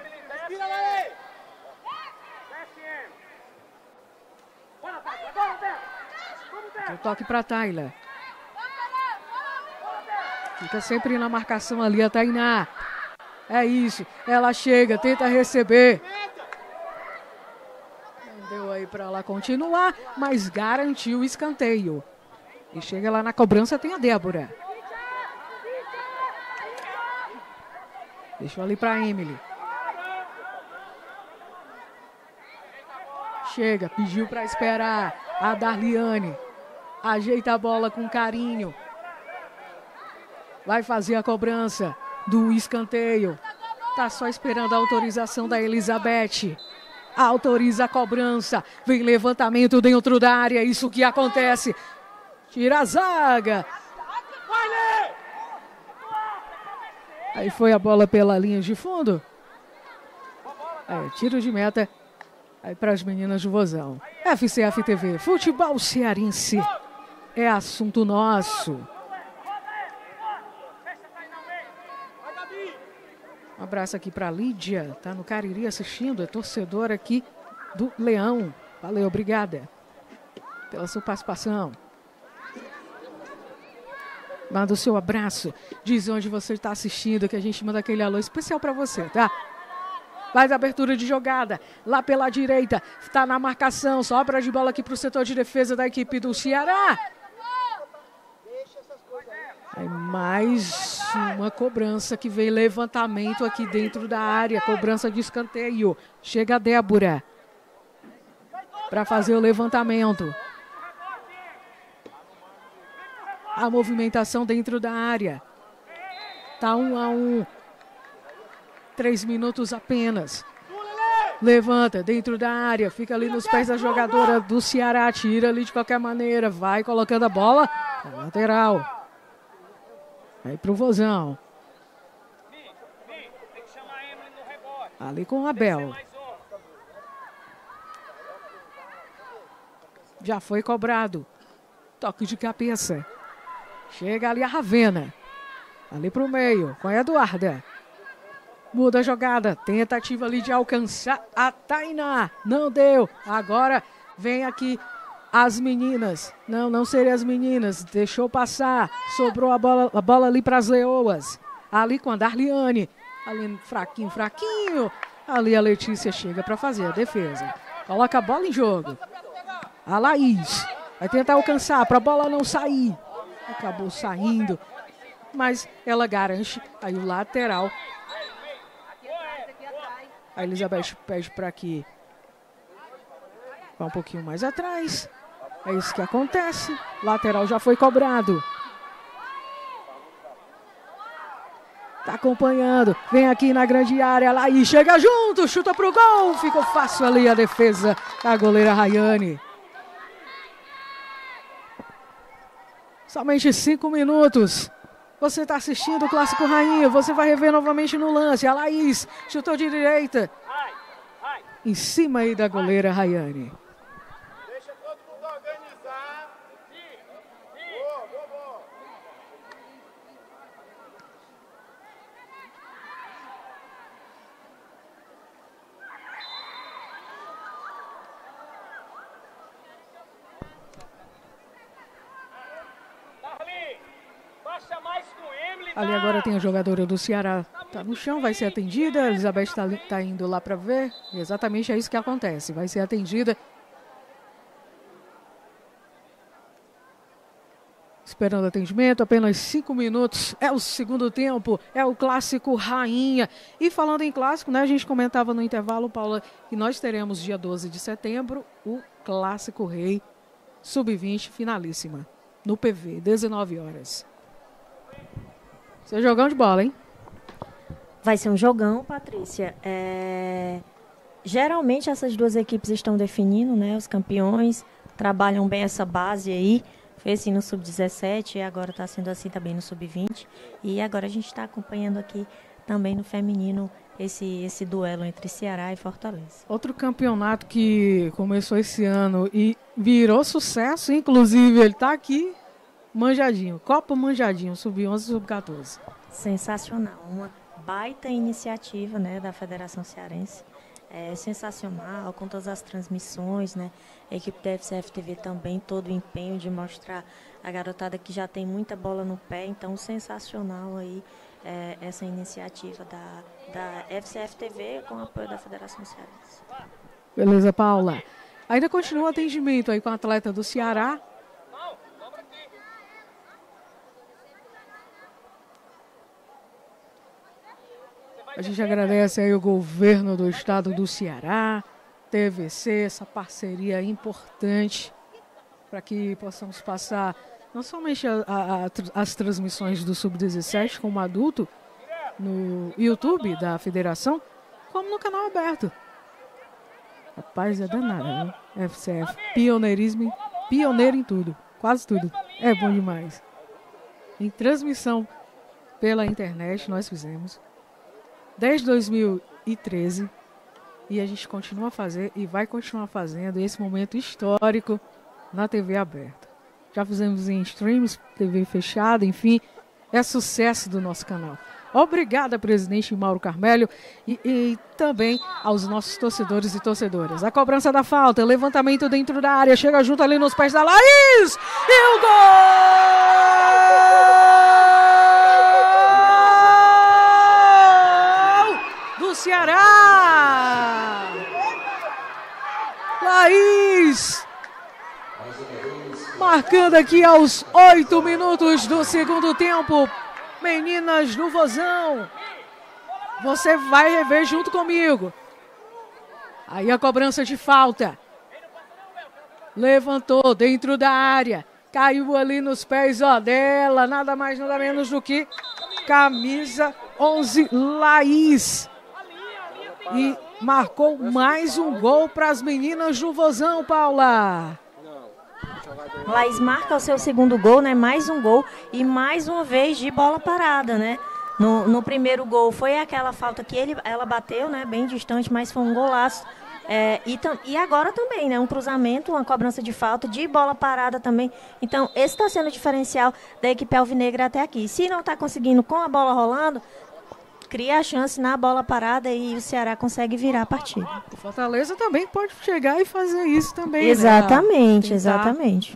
O toque para Tayla. Fica sempre na marcação ali a Tainá. É isso, ela chega, tenta receber. Não deu aí para ela continuar, mas garantiu o escanteio. E chega lá na cobrança, tem a Débora. Deixou ali para Emily. Chega, pediu para esperar a Darliane. Ajeita a bola com carinho. Vai fazer a cobrança do escanteio. Tá só esperando a autorização da Elizabeth. Autoriza a cobrança. Vem levantamento dentro da área. Isso que acontece. Tira a zaga. Aí foi a bola pela linha de fundo. Aí, tiro de meta. Aí para as meninas do Vozão. F C F T V. Futebol cearense. É assunto nosso. Um abraço aqui para Lídia, tá no Cariri assistindo, é torcedora aqui do Leão. Valeu, obrigada pela sua participação. Manda o seu abraço, diz onde você está assistindo, que a gente manda aquele alô especial para você, tá? Faz a abertura de jogada, lá pela direita, está na marcação, sobra de bola aqui para o setor de defesa da equipe do Ceará. Aí mais uma cobrança que vem levantamento aqui dentro da área. Cobrança de escanteio. Chega a Débora para fazer o levantamento. A movimentação dentro da área. Tá um a um. Três minutos apenas. Levanta dentro da área, fica ali nos pés da jogadora do Ceará, tira ali de qualquer maneira, vai colocando a bola na lateral. Aí pro Vozão. Ali com o Abel. Já foi cobrado. Toque de cabeça. Chega ali a Ravena. Ali pro meio, com a Eduarda. Muda a jogada, tentativa ali de alcançar a Tainá. Não deu. Agora vem aqui as meninas. Não, não seriam as meninas. Deixou passar. Sobrou a bola, a bola ali para as leoas. Ali com a Darliane. Ali fraquinho, fraquinho. Ali a Letícia chega para fazer a defesa. Coloca a bola em jogo. A Laís vai tentar alcançar para a bola não sair. Acabou saindo. Mas ela garante aí o lateral. A Elizabeth pede para que vá um pouquinho mais atrás. É isso que acontece. Lateral já foi cobrado. Tá acompanhando. Vem aqui na grande área. Laís chega junto. Chuta pro gol. Ficou fácil ali a defesa da goleira Rayane. Somente cinco minutos. Você está assistindo o Clássico Rainha. Você vai rever novamente no lance. A Laís chutou de direita. Em cima aí da goleira Rayane. Deixa todo mundo organizar. Boa, boa, boa. Ali agora tem a jogadora do Ceará, tá no chão, vai ser atendida. A Elizabeth tá, tá indo lá para ver. E exatamente é isso que acontece, vai ser atendida. Esperando atendimento, apenas cinco minutos. É o segundo tempo, é o Clássico Rainha. E falando em clássico, né, a gente comentava no intervalo, Paula, que nós teremos dia doze de setembro o Clássico Rei sub vinte finalíssima no P V, dezenove horas. Seu é jogão de bola, hein? Vai ser um jogão, Patrícia. É... Geralmente essas duas equipes estão definindo, né? Os campeões trabalham bem essa base aí. Fez assim no sub dezessete e agora está sendo assim também no sub vinte. E agora a gente está acompanhando aqui também no feminino esse, esse duelo entre Ceará e Fortaleza. Outro campeonato que começou esse ano e virou sucesso, inclusive ele está aqui. Manjadinho, Copa Manjadinho, sub onze e sub quatorze. Sensacional, uma baita iniciativa, né, da Federação Cearense. É sensacional, com todas as transmissões, né? A equipe da F C F T V também, todo o empenho de mostrar a garotada que já tem muita bola no pé. Então, sensacional aí é, essa iniciativa da, da F C F T V com o apoio da Federação Cearense. Beleza, Paula. Ainda continua o atendimento aí com a atleta do Ceará. A gente agradece aí o governo do estado do Ceará, T V C, essa parceria importante para que possamos passar não somente a, a, a, as transmissões do sub dezessete como adulto no YouTube da federação, como no canal aberto. Rapaz, é danada, né? F C F, pioneirismo, pioneiro em tudo, quase tudo. É bom demais. Em transmissão pela internet nós fizemos desde dois mil e treze e a gente continua a fazer e vai continuar fazendo esse momento histórico na T V aberta. Já fizemos em streams, T V fechada, enfim, é sucesso do nosso canal. Obrigada, presidente Mauro Carmélio, e, e também aos nossos torcedores e torcedoras. A cobrança da falta, levantamento dentro da área, chega junto ali nos pés da Laís e o gol! Ceará! Laís! Marcando aqui aos oito minutos do segundo tempo. Meninas no Vozão. Você vai rever junto comigo. Aí a cobrança de falta. Levantou dentro da área. Caiu ali nos pés ó, dela. Nada mais, nada menos do que camisa onze, Laís. E marcou mais um gol para as meninas do Vozão, Paula. Laís marca o seu segundo gol, né? Mais um gol e mais uma vez de bola parada, né? No, no primeiro gol foi aquela falta que ele, ela bateu, né? Bem distante, mas foi um golaço. É, e, e agora também, né? Um cruzamento, uma cobrança de falta, de bola parada também. Então, esse está sendo o diferencial da equipe alvinegra até aqui. Se não está conseguindo com a bola rolando, cria a chance na bola parada e o Ceará consegue virar a partida. O Fortaleza também pode chegar e fazer isso também. Exatamente, né? exatamente.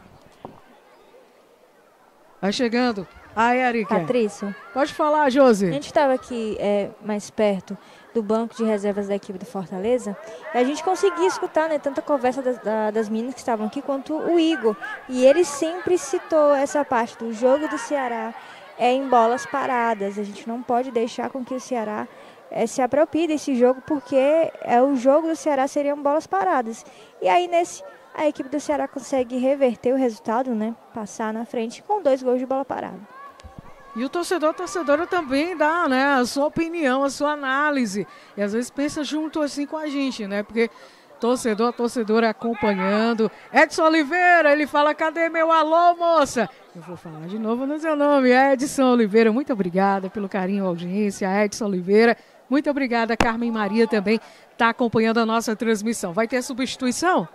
Vai chegando. A Érica. Patrícia. Pode falar, Josi. A gente estava aqui é, mais perto do banco de reservas da equipe do Fortaleza e a gente conseguia escutar, né, tanta conversa das, da, das meninas que estavam aqui quanto o Igor. E ele sempre citou essa parte do jogo do Ceará é em bolas paradas. A gente não pode deixar com que o Ceará é, se aproprie desse jogo, porque é, o jogo do Ceará seriam bolas paradas. E aí, nesse, a equipe do Ceará consegue reverter o resultado, né, passar na frente com dois gols de bola parada. E o torcedor, a torcedora também dá, né, a sua opinião, a sua análise. E às vezes pensa junto assim com a gente, né, porque torcedor, torcedora acompanhando. Edson Oliveira, ele fala, cadê meu alô, moça? Eu vou falar de novo no seu nome, Edson Oliveira. Muito obrigada pelo carinho, audiência, Edson Oliveira. Muito obrigada, Carmen Maria também está acompanhando a nossa transmissão. Vai ter substituição?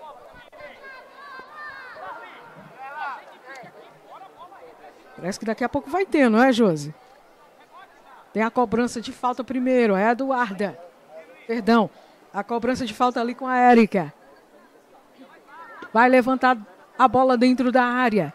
Parece que daqui a pouco vai ter, não é, Josi? Tem a cobrança de falta primeiro, é a Eduarda. Perdão, a cobrança de falta ali com a Érica. Vai levantar a bola dentro da área.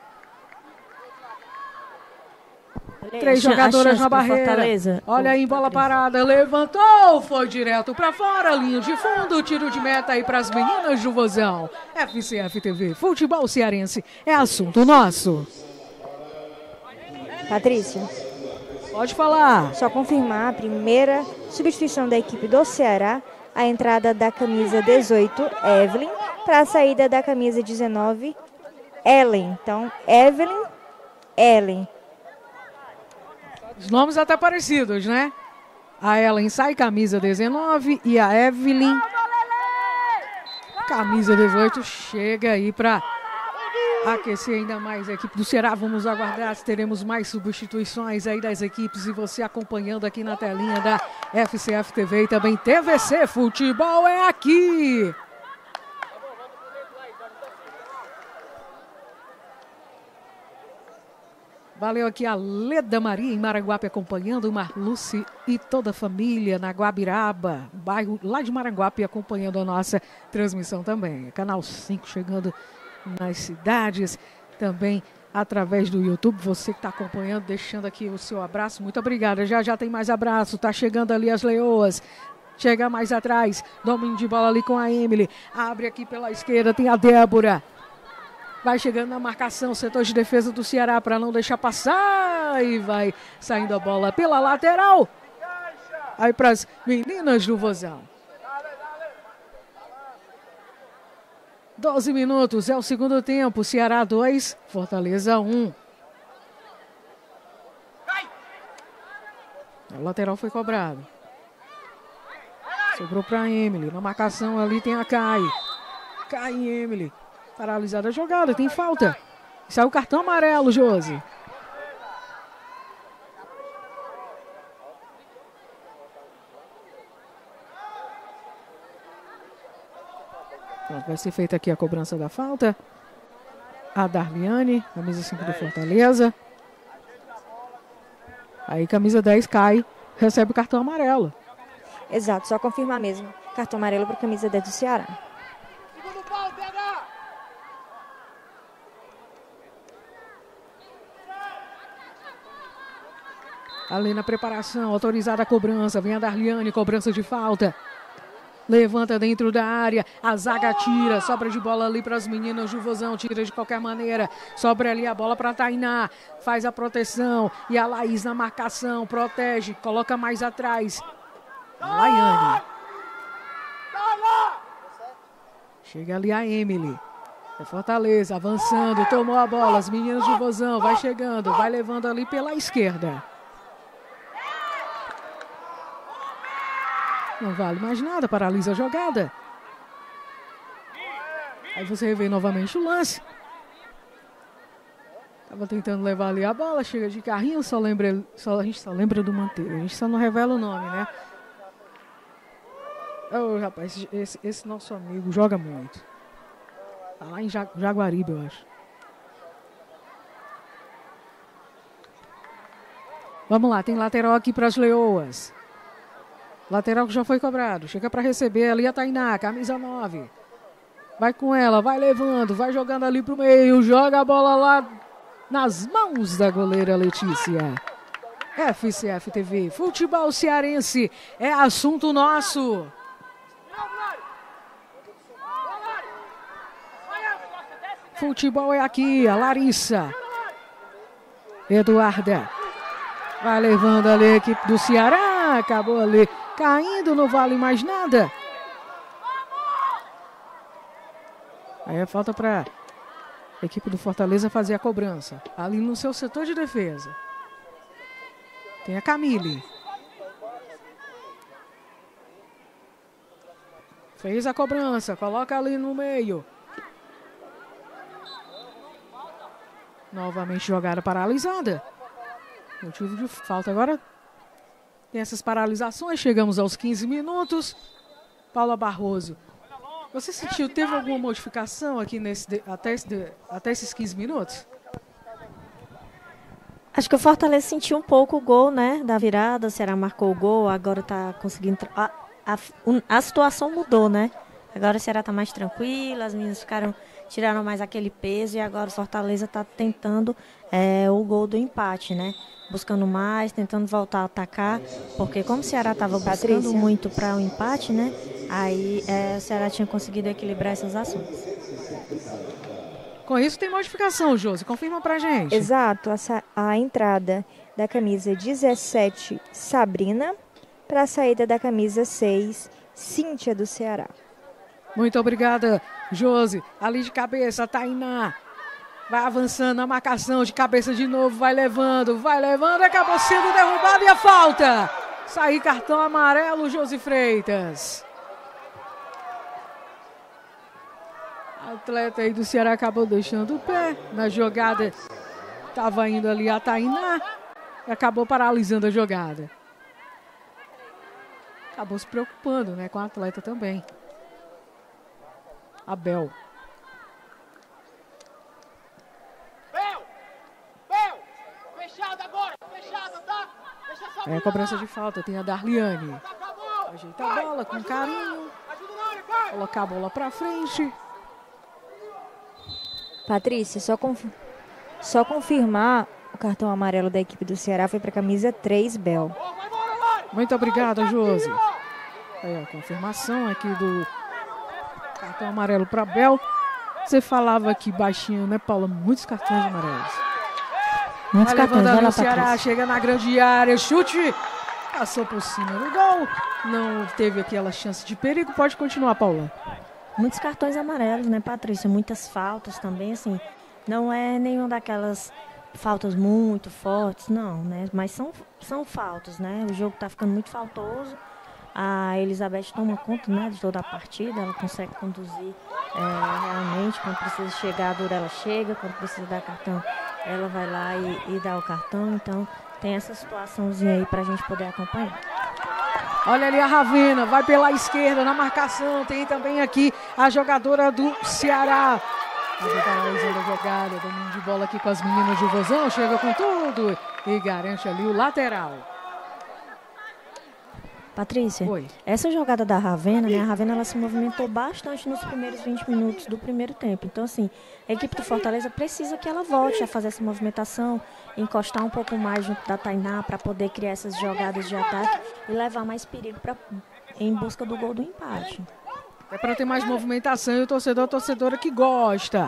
Três jogadoras na barreira. Olha aí, bola parada, levantou, foi direto para fora, linha de fundo, tiro de meta aí para as meninas do Vozão. F C F T V, futebol cearense, é assunto nosso. Patrícia. Pode falar. Só confirmar a primeira substituição da equipe do Ceará, a entrada da camisa dezoito, Evelyn, para a saída da camisa dezenove, Ellen. Então, Evelyn, Ellen. Os nomes até parecidos, né? A Ellen sai, camisa dezenove, e a Evelyn, camisa dezoito, chega aí para aquecer ainda mais a equipe do Ceará. Vamos aguardar se teremos mais substituições aí das equipes e você acompanhando aqui na telinha da F C F T V e também T V C. Futebol é aqui! Valeu aqui a Leda Maria em Maranguape acompanhando, o Marluce e toda a família na Guabiraba, bairro lá de Maranguape, acompanhando a nossa transmissão também. Canal cinco chegando nas cidades, também através do YouTube. Você que está acompanhando, deixando aqui o seu abraço, muito obrigada. Já já tem mais abraço, tá chegando ali as leoas. Chega mais atrás, domínio de bola ali com a Emily. Abre aqui pela esquerda, tem a Débora. Vai chegando na marcação, setor de defesa do Ceará para não deixar passar. E vai saindo a bola pela lateral. Aí para as meninas do Vozão. doze minutos, é o segundo tempo. Ceará dois, Fortaleza um. O lateral foi cobrado. Sobrou para Emily. Na marcação ali tem a Kai. Kai e Emily. Paralisada a jogada, tem falta. Saiu o cartão amarelo, Josi. Pronto, vai ser feita aqui a cobrança da falta. A Darliane, camisa cinco do Fortaleza. Aí camisa dez cai, recebe o cartão amarelo. Exato, só confirmar mesmo. Cartão amarelo para a camisa dez do Ceará. Ali na preparação, autorizada a cobrança. Vem a Darliane, cobrança de falta. Levanta dentro da área. A zaga tira. Sobra de bola ali para as meninas do Vozão. Tira de qualquer maneira. Sobra ali a bola para a Tainá. Faz a proteção. E a Laís na marcação. Protege. Coloca mais atrás. A Laiane. Chega ali a Emily. É Fortaleza avançando. Tomou a bola. As meninas do Vozão. Vai chegando. Vai levando ali pela esquerda. Não vale mais nada, paralisa a jogada. Aí você revê novamente o lance. Tava tentando levar ali a bola, chega de carrinho, só lembra, só, a gente só lembra do Manteiro. A gente só não revela o nome, né? Oh, rapaz, esse, esse nosso amigo joga muito. Tá lá em Jaguaribe, eu acho. Vamos lá, tem lateral aqui para as Leoas. Lateral que já foi cobrado. Chega para receber ali a Tainá, camisa nove. Vai com ela, vai levando, vai jogando ali pro meio. Joga a bola lá nas mãos da goleira Letícia. F C F T V, futebol cearense é assunto nosso. Futebol é aqui, a Larissa. Eduarda. Vai levando ali a equipe do Ceará. Acabou ali caindo, não vale mais nada. Aí é falta para a equipe do Fortaleza fazer a cobrança. Ali no seu setor de defesa. Tem a Camille. Fez a cobrança, coloca ali no meio. Novamente jogada paralisada. Motivo de falta agora. Tem essas paralisações. Chegamos aos quinze minutos. Paula Barroso. Você sentiu, teve alguma modificação aqui nesse, até, esse, até esses quinze minutos? Acho que o Fortaleza sentiu um pouco o gol, né? Da virada. O Ceará marcou o gol. Agora está conseguindo... A, a, a situação mudou, né? Agora o Ceará está mais tranquilo. As meninas ficaram... Tiraram mais aquele peso e agora o Fortaleza está tentando é, o gol do empate, né? Buscando mais, tentando voltar a atacar, porque como o Ceará estava buscando muito para o empate, né? Aí é, o Ceará tinha conseguido equilibrar essas ações. Com isso tem modificação, Josi, confirma pra gente. Exato, a, a entrada da camisa dezessete, Sabrina, para a saída da camisa seis, Cíntia do Ceará. Muito obrigada, Josi. Ali de cabeça, Tainá. Vai avançando a marcação de cabeça de novo. Vai levando, vai levando. Acabou sendo derrubado e a falta. Sai cartão amarelo, Josi Freitas. A atleta aí do Ceará acabou deixando o pé. Na jogada, estava indo ali a Tainá. E acabou paralisando a jogada. Acabou se preocupando, né, com a atleta também. Abel. Bel! Bel! Fechado agora! Fechado, tá? Deixa essa É a cobrança de falta, tem a Darliane. Ajeita a bola com carinho. Colocar a bola pra frente. Patrícia, só, conf... só confirmar o cartão amarelo da equipe do Ceará foi para a camisa três, Bel. Muito obrigada, Josi. É a confirmação aqui do cartão amarelo para Bel. Você falava aqui baixinho, né, Paula? Muitos cartões amarelos. Muitos Vai cartões, levando olha o Ceará, Patrícia. chega na grande área, chute. Passou por cima do gol. Não teve aquela chance de perigo. Pode continuar, Paula. Muitos cartões amarelos, né, Patrícia? Muitas faltas também, assim. Não é nenhuma daquelas faltas muito fortes, não, né? Mas são, são faltas, né? O jogo tá ficando muito faltoso. A Elizabeth toma conta, né, de toda a partida. Ela consegue conduzir é, realmente. Quando precisa chegar, a dura ela chega. Quando precisa dar cartão, ela vai lá e, e dá o cartão. Então, tem essa situaçãozinha aí pra gente poder acompanhar. Olha ali a Ravena, vai pela esquerda na marcação. Tem também aqui a jogadora do Ceará. Paralisando a jogada, domínio de bola aqui com as meninas de Vozão. Chega com tudo e garante ali o lateral. Patrícia, Oi. Essa jogada da Ravena, né? A Ravena ela se movimentou bastante nos primeiros vinte minutos do primeiro tempo. Então, assim, a equipe do Fortaleza precisa que ela volte a fazer essa movimentação, encostar um pouco mais junto da Tainá para poder criar essas jogadas de ataque e levar mais perigo pra, em busca do gol do empate. É para ter mais movimentação e o torcedor, a torcedora que gosta.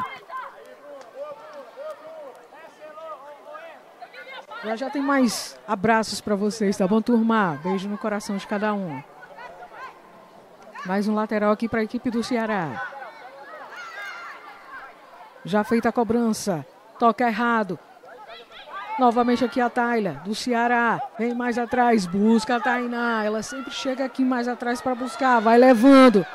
Já já tem mais abraços para vocês, tá bom, turma? Beijo no coração de cada um. Mais um lateral aqui para a equipe do Ceará. Já feita a cobrança. Toca errado. Novamente aqui a Tayla, do Ceará. Vem mais atrás, busca a Tainá. Ela sempre chega aqui mais atrás para buscar. Vai levando.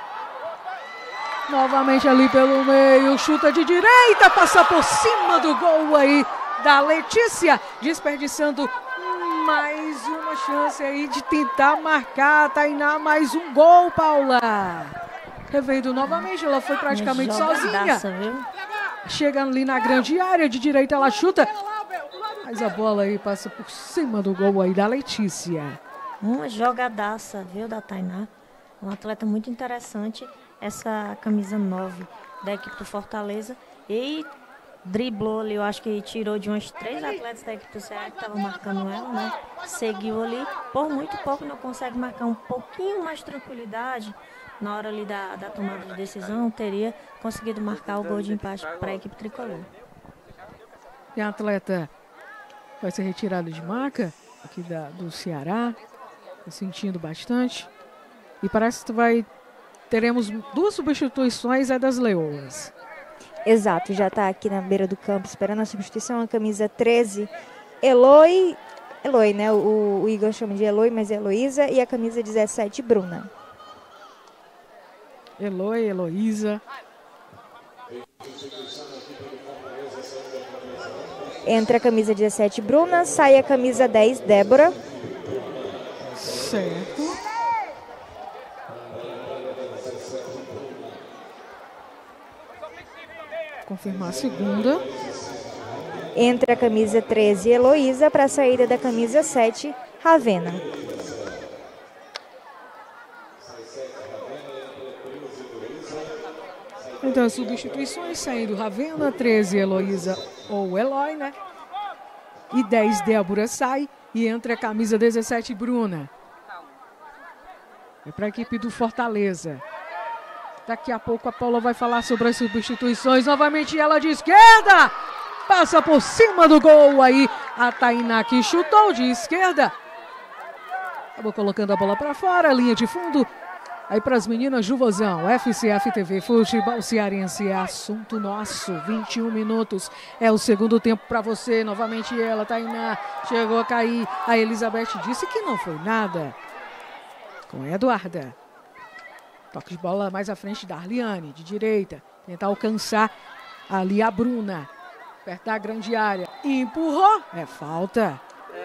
Novamente ali pelo meio. Chuta de direita. Passa por cima do gol aí da Letícia. Desperdiçando mais uma chance aí de tentar marcar a Tainá. Mais um gol, Paula. Revendo novamente. Ela foi praticamente sozinha. Viu? Chega ali na grande área. De direita ela chuta. Mas a bola aí passa por cima do gol aí da Letícia. Uma jogadaça, viu, da Tainá. Um atleta muito interessante. Essa camisa nove da equipe do Fortaleza. E driblou ali, eu acho que tirou de uns três atletas da equipe do Ceará que estavam marcando ela, né? Seguiu ali. Por muito pouco não consegue marcar um pouquinho mais de tranquilidade. Na hora ali da, da tomada de decisão, teria conseguido marcar o gol de empate para a equipe tricolor. E a atleta vai ser retirado de marca aqui da, do Ceará, tá sentindo bastante. E parece que vai, teremos duas substituições, é das Leoas. Exato, já está aqui na beira do campo esperando a substituição, a camisa treze, Eloy, Eloy, né? O, o Igor chama de Eloy, mas é Heloísa, e a camisa dezessete, Bruna. Eloy, Heloísa. Entra a camisa dezessete, Bruna. Sai a camisa dez, Débora. Certo. Confirmar a segunda. Entra a camisa treze, Heloísa, para a saída da camisa sete, Ravena. Então, as substituições saindo Ravena, treze, Heloísa ou Eloy, né? E dez, Débora sai e entra a camisa dezessete, Bruna. É para a equipe do Fortaleza. Daqui a pouco a Paula vai falar sobre as substituições. Novamente ela de esquerda. Passa por cima do gol aí. A Tainá que chutou de esquerda. Acabou colocando a bola para fora. Linha de fundo. Aí para as meninas Juvozão, F C F T V, futebol cearense é assunto nosso. vinte e um minutos, é o segundo tempo para você. Novamente ela, Tainá, chegou a cair. A Elizabeth disse que não foi nada. Com a Eduarda. Toque de bola mais à frente da Arliane, de direita. Tentar alcançar ali a Bruna. Perto da grande área. Empurrou, é falta.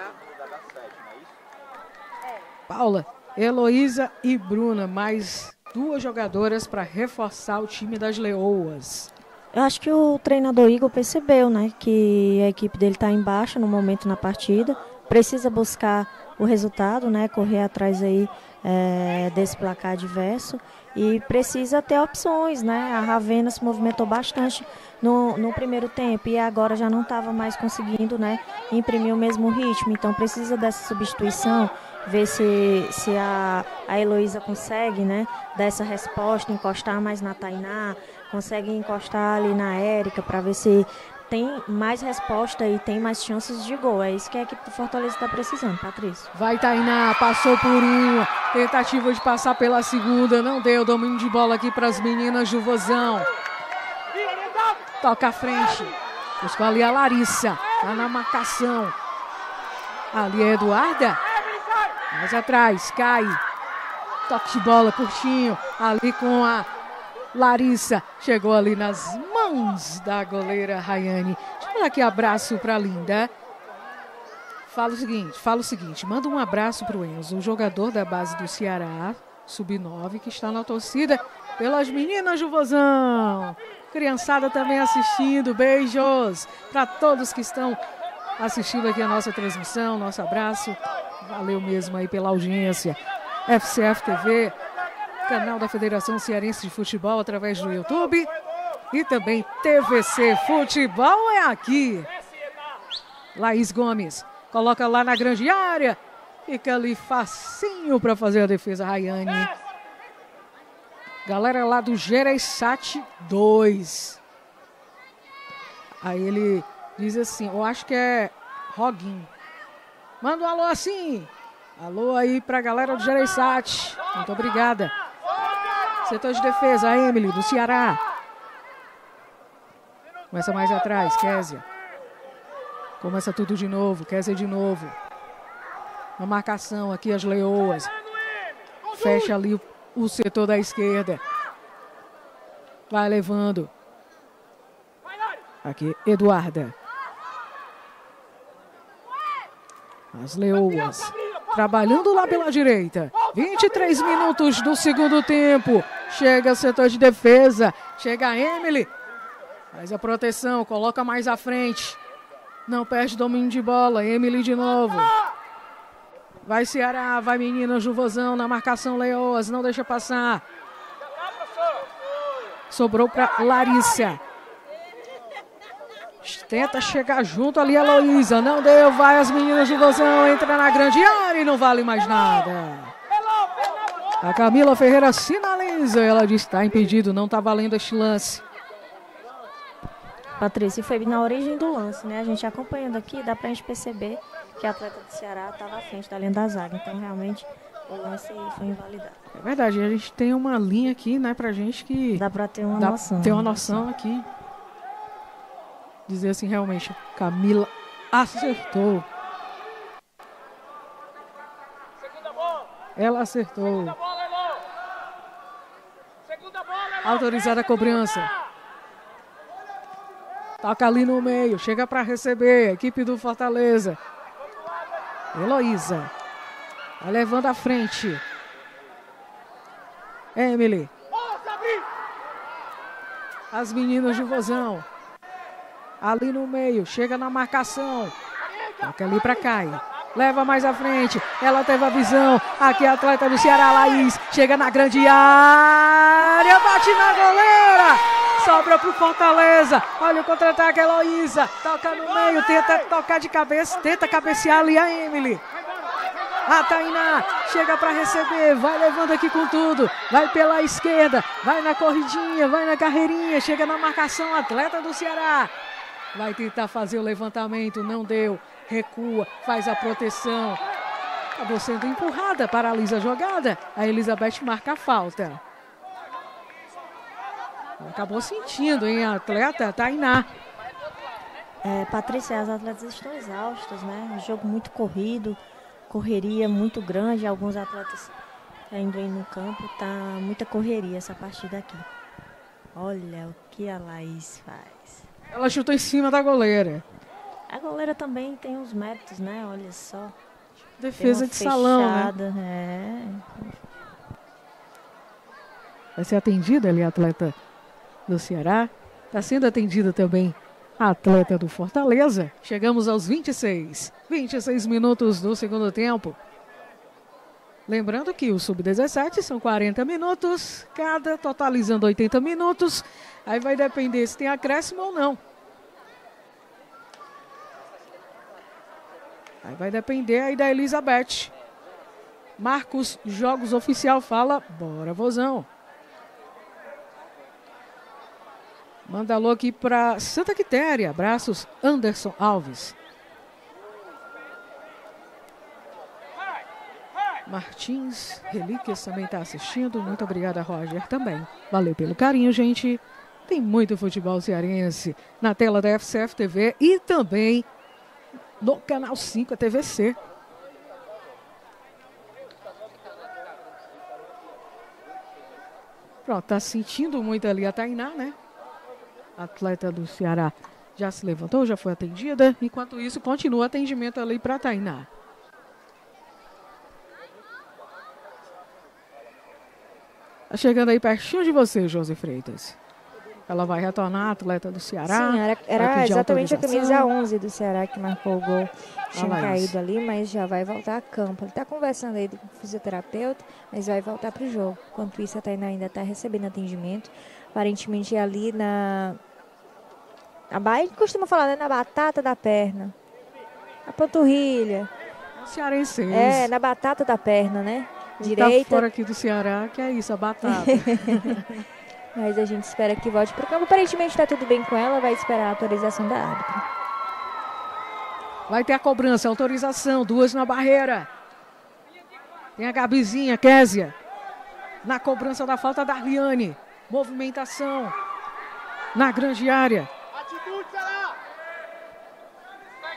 Paula. Heloísa e Bruna, mais duas jogadoras para reforçar o time das Leoas. Eu acho que o treinador Igor percebeu, né, que a equipe dele está em baixa no momento na partida, precisa buscar o resultado, né, correr atrás aí é, desse placar adverso e precisa ter opções, né? A Ravena se movimentou bastante no, no primeiro tempo e agora já não estava mais conseguindo, né, imprimir o mesmo ritmo, então precisa dessa substituição. Ver se, se a, a Heloísa consegue, né, dar essa resposta, encostar mais na Tainá, consegue encostar ali na Érica para ver se tem mais resposta e tem mais chances de gol. É isso que a equipe do Fortaleza está precisando, Patrícia. Vai Tainá, passou por uma, tentativa de passar pela segunda, não deu, domínio de bola aqui para as meninas do Vozão. Toca à frente, buscou ali a Larissa, tá na marcação. Ali é Eduarda. Mais atrás, cai. Toque de bola, curtinho. Ali com a Larissa. Chegou ali nas mãos da goleira Rayane. Deixa eu dar aqui abraço para a Linda. Fala o seguinte, fala o seguinte. Manda um abraço para o Enzo, um jogador da base do Ceará, sub nove, que está na torcida pelas meninas do Vozão. Criançada também assistindo. Beijos para todos que estão assistindo aqui a nossa transmissão. Nosso abraço. Valeu mesmo aí pela audiência. F C F T V, canal da Federação Cearense de Futebol através do YouTube. E também T V C Futebol é aqui. Laís Gomes coloca lá na grande área. Fica ali facinho para fazer a defesa, Rayane. Galera lá do Gereissati dois. Aí ele diz assim, eu acho que é Roguinho. Manda um alô assim. Alô aí pra galera do Gereissati. Muito obrigada. Setor de defesa, a Emily do Ceará. Começa mais atrás, Késia. Começa tudo de novo, Kézia de novo. Na marcação aqui as Leoas. Fecha ali o, o setor da esquerda. Vai levando. Aqui, Eduarda. As Leoas. Trabalhando lá pela direita. vinte e três minutos do segundo tempo. Chega o setor de defesa. Chega a Emily. Faz a proteção, coloca mais à frente. Não perde domínio de bola. Emily de novo. Vai Ceará, vai Meninas do Vozão na marcação Leoas. Não deixa passar. Sobrou para Larissa. Tenta chegar junto ali a Heloísa. Não deu, vai as Meninas do Vozão. Entra na grande área e não vale mais nada. A Camila Ferreira sinaliza. Ela diz que está impedido, não está valendo este lance. Patrícia, foi na origem do lance, né? A gente acompanhando aqui, dá pra gente perceber que a atleta do Ceará estava à frente da linha da zaga. Então, realmente, o lance foi invalidado. É verdade, a gente tem uma linha aqui, né, pra gente que... Dá pra ter uma dá noção. Ter uma noção aqui. Dizer assim, realmente, Camila acertou. Ela acertou. Autorizada a cobrança. Toca ali no meio, chega para receber a equipe do Fortaleza. Heloísa. Vai levando à frente. Emily. As Meninas de Vozão. Ali no meio, chega na marcação. Toca ali para Caio. Leva mais à frente. Ela teve a visão. Aqui a atleta do Ceará, Laís. Chega na grande área. Bate na goleira. Sobra pro Fortaleza. Olha o contra-ataque, Heloísa. Toca no meio, tenta tocar de cabeça. Tenta cabecear ali a Emily. A Tainá chega para receber. Vai levando aqui com tudo. Vai pela esquerda. Vai na corridinha, vai na carreirinha. Chega na marcação, atleta do Ceará. Vai tentar fazer o levantamento. Não deu. Recua, faz a proteção. Acabou sendo empurrada, paralisa a jogada. A Elizabeth marca a falta. Acabou sentindo, hein, a atleta Tainá. É, Patrícia, as atletas estão exaustas, né? Um jogo muito corrido, correria muito grande. Alguns atletas indo aí no campo, tá muita correria essa partida aqui. Olha o que a Laís faz. Ela chutou em cima da goleira. A goleira também tem uns méritos, né? Olha só. Defesa de fechada, salão, né? É. Vai ser atendida ali a atleta do Ceará. Está sendo atendida também a atleta do Fortaleza. Chegamos aos vinte e seis. vinte e seis minutos do segundo tempo. Lembrando que o sub dezessete são quarenta minutos, cada totalizando oitenta minutos. Aí vai depender se tem acréscimo ou não. Aí vai depender aí da Elizabeth. Marcos Jogos Oficial fala, bora Vozão. Manda alô aqui para Santa Quitéria. Abraços, Anderson Alves. Martins Relíquias também está assistindo. Muito obrigada, Roger, também. Valeu pelo carinho, gente. Tem muito futebol cearense na tela da F C F T V e também no canal cinco, a T V C. Pronto, tá sentindo muito ali a Tainá, né? Atleta do Ceará já se levantou, já foi atendida. Enquanto isso, continua o atendimento ali para a Tainá. Tá chegando aí pertinho de você, Josi Freitas. Ela vai retornar, atleta do Ceará. Sim, era, era exatamente a camisa onze do Ceará que marcou o gol. Tinha caído ali, mas já vai voltar a campo. Ele está conversando aí com o fisioterapeuta, mas vai voltar para o jogo. Enquanto isso, a Tainá ainda está recebendo atendimento. Aparentemente ali na... A Bahia costuma falar, né? Na batata da perna. A panturrilha. Cearense. É, na batata da perna, né? Direita. Tá fora aqui do Ceará, que é isso, a batata. Mas a gente espera que volte para o campo. Aparentemente está tudo bem com ela, vai esperar a autorização da árbitra. Vai ter a cobrança, autorização, duas na barreira. Tem a Gabizinha, Kézia. Na cobrança da falta da Arliane. Movimentação na grande área.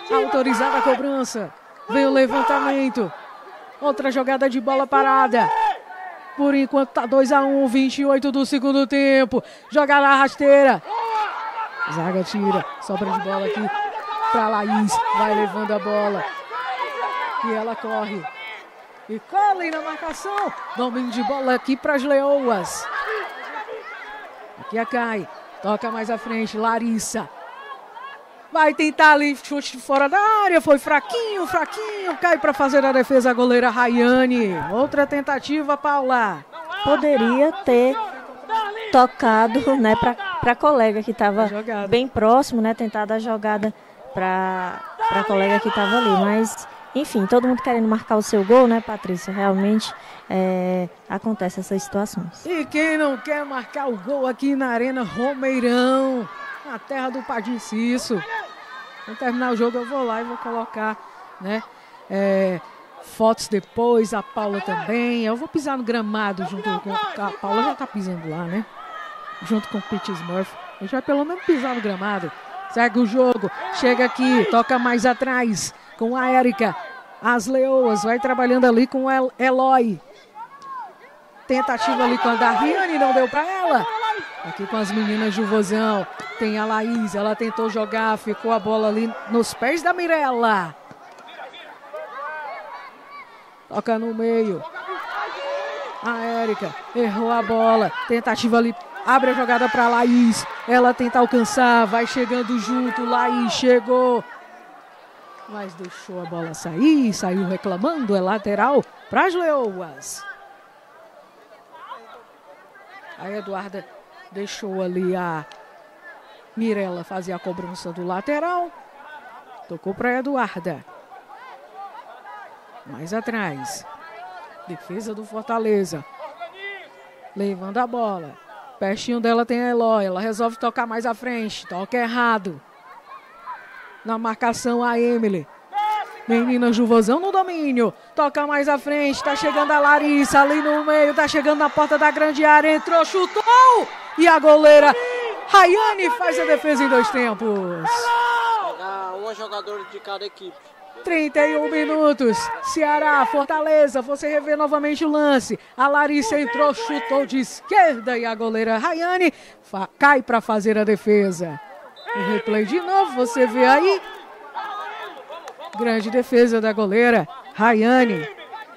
Autorizada a cobrança. Vem o levantamento. Outra jogada de bola parada. Por enquanto tá dois a um, vinte e oito do segundo tempo. Jogada rasteira. Zaga tira. Sobra de bola aqui pra Laís. Vai levando a bola. E ela corre. E colhem na marcação. Domínio de bola aqui para as Leoas. Aqui a Kai. Toca mais à frente. Larissa. Vai tentar ali chute fora da área. Foi fraquinho, fraquinho. Cai para fazer a defesa a goleira Rayane. Outra tentativa, Paula. Poderia ter tocado, né, para a colega que estava bem próximo, né? Tentado a jogada para a colega que estava ali. Mas, enfim, todo mundo querendo marcar o seu gol, né, Patrícia? Realmente é, acontece essas situações. E quem não quer marcar o gol aqui na Arena Romeirão, na terra do Padim Cisso? Quando terminar o jogo eu vou lá e vou colocar, né, é, fotos depois, a Paula também. Eu vou pisar no gramado junto com a Paula, já tá pisando lá, né? Junto com o Pete Smurf. A gente vai pelo menos pisar no gramado. Segue o jogo, chega aqui, toca mais atrás com a Érica. As Leoas, vai trabalhando ali com o Eloy. Tentativa ali com a Darriane, não deu pra ela. Aqui com as meninas do Vozão. Tem a Laís, ela tentou jogar, ficou a bola ali nos pés da Mirella. Toca no meio. A Érica errou a bola. Tentativa ali, abre a jogada para Laís. Ela tenta alcançar, vai chegando junto. Laís chegou. Mas deixou a bola sair, saiu reclamando. É lateral para as Leoas. A Eduarda deixou ali a Mirella fazer a cobrança do lateral. Tocou para a Eduarda. Mais atrás. Defesa do Fortaleza. Levando a bola. Pertinho dela tem a Eloy. Ela resolve tocar mais à frente. Toca errado. Na marcação a Emily. Meninas do Vozão no domínio. Toca mais à frente. Tá chegando a Larissa ali no meio. Tá chegando na porta da grande área. Entrou, chutou. E a goleira Rayane faz a defesa em dois tempos. Uma jogadora de cada equipe. trinta e um minutos. Ceará, Fortaleza. Você revê novamente o lance. A Larissa entrou, chutou de esquerda. E a goleira Rayane cai para fazer a defesa. O replay de novo. Você vê aí. Grande defesa da goleira Rayane.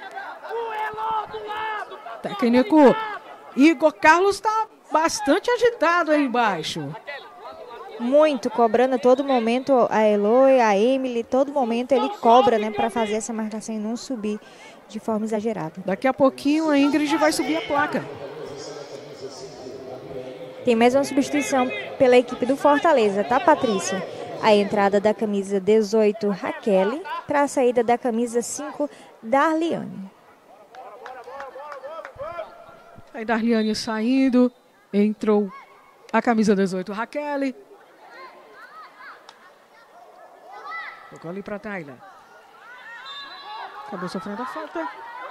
Técnico Igor Carlos está bastante agitado aí embaixo. Muito, cobrando a todo momento a Eloy, a Emily, todo momento ele cobra, né, para fazer essa marcação e não subir de forma exagerada. Daqui a pouquinho a Ingrid vai subir a placa. Tem mais uma substituição pela equipe do Fortaleza, tá, Patrícia? A entrada da camisa dezoito, Raquel, para a saída da camisa cinco, Darliane. Aí Darliane saindo, entrou a camisa dezoito, Raquel. Tocou ali para Tayla. Acabou sofrendo a falta.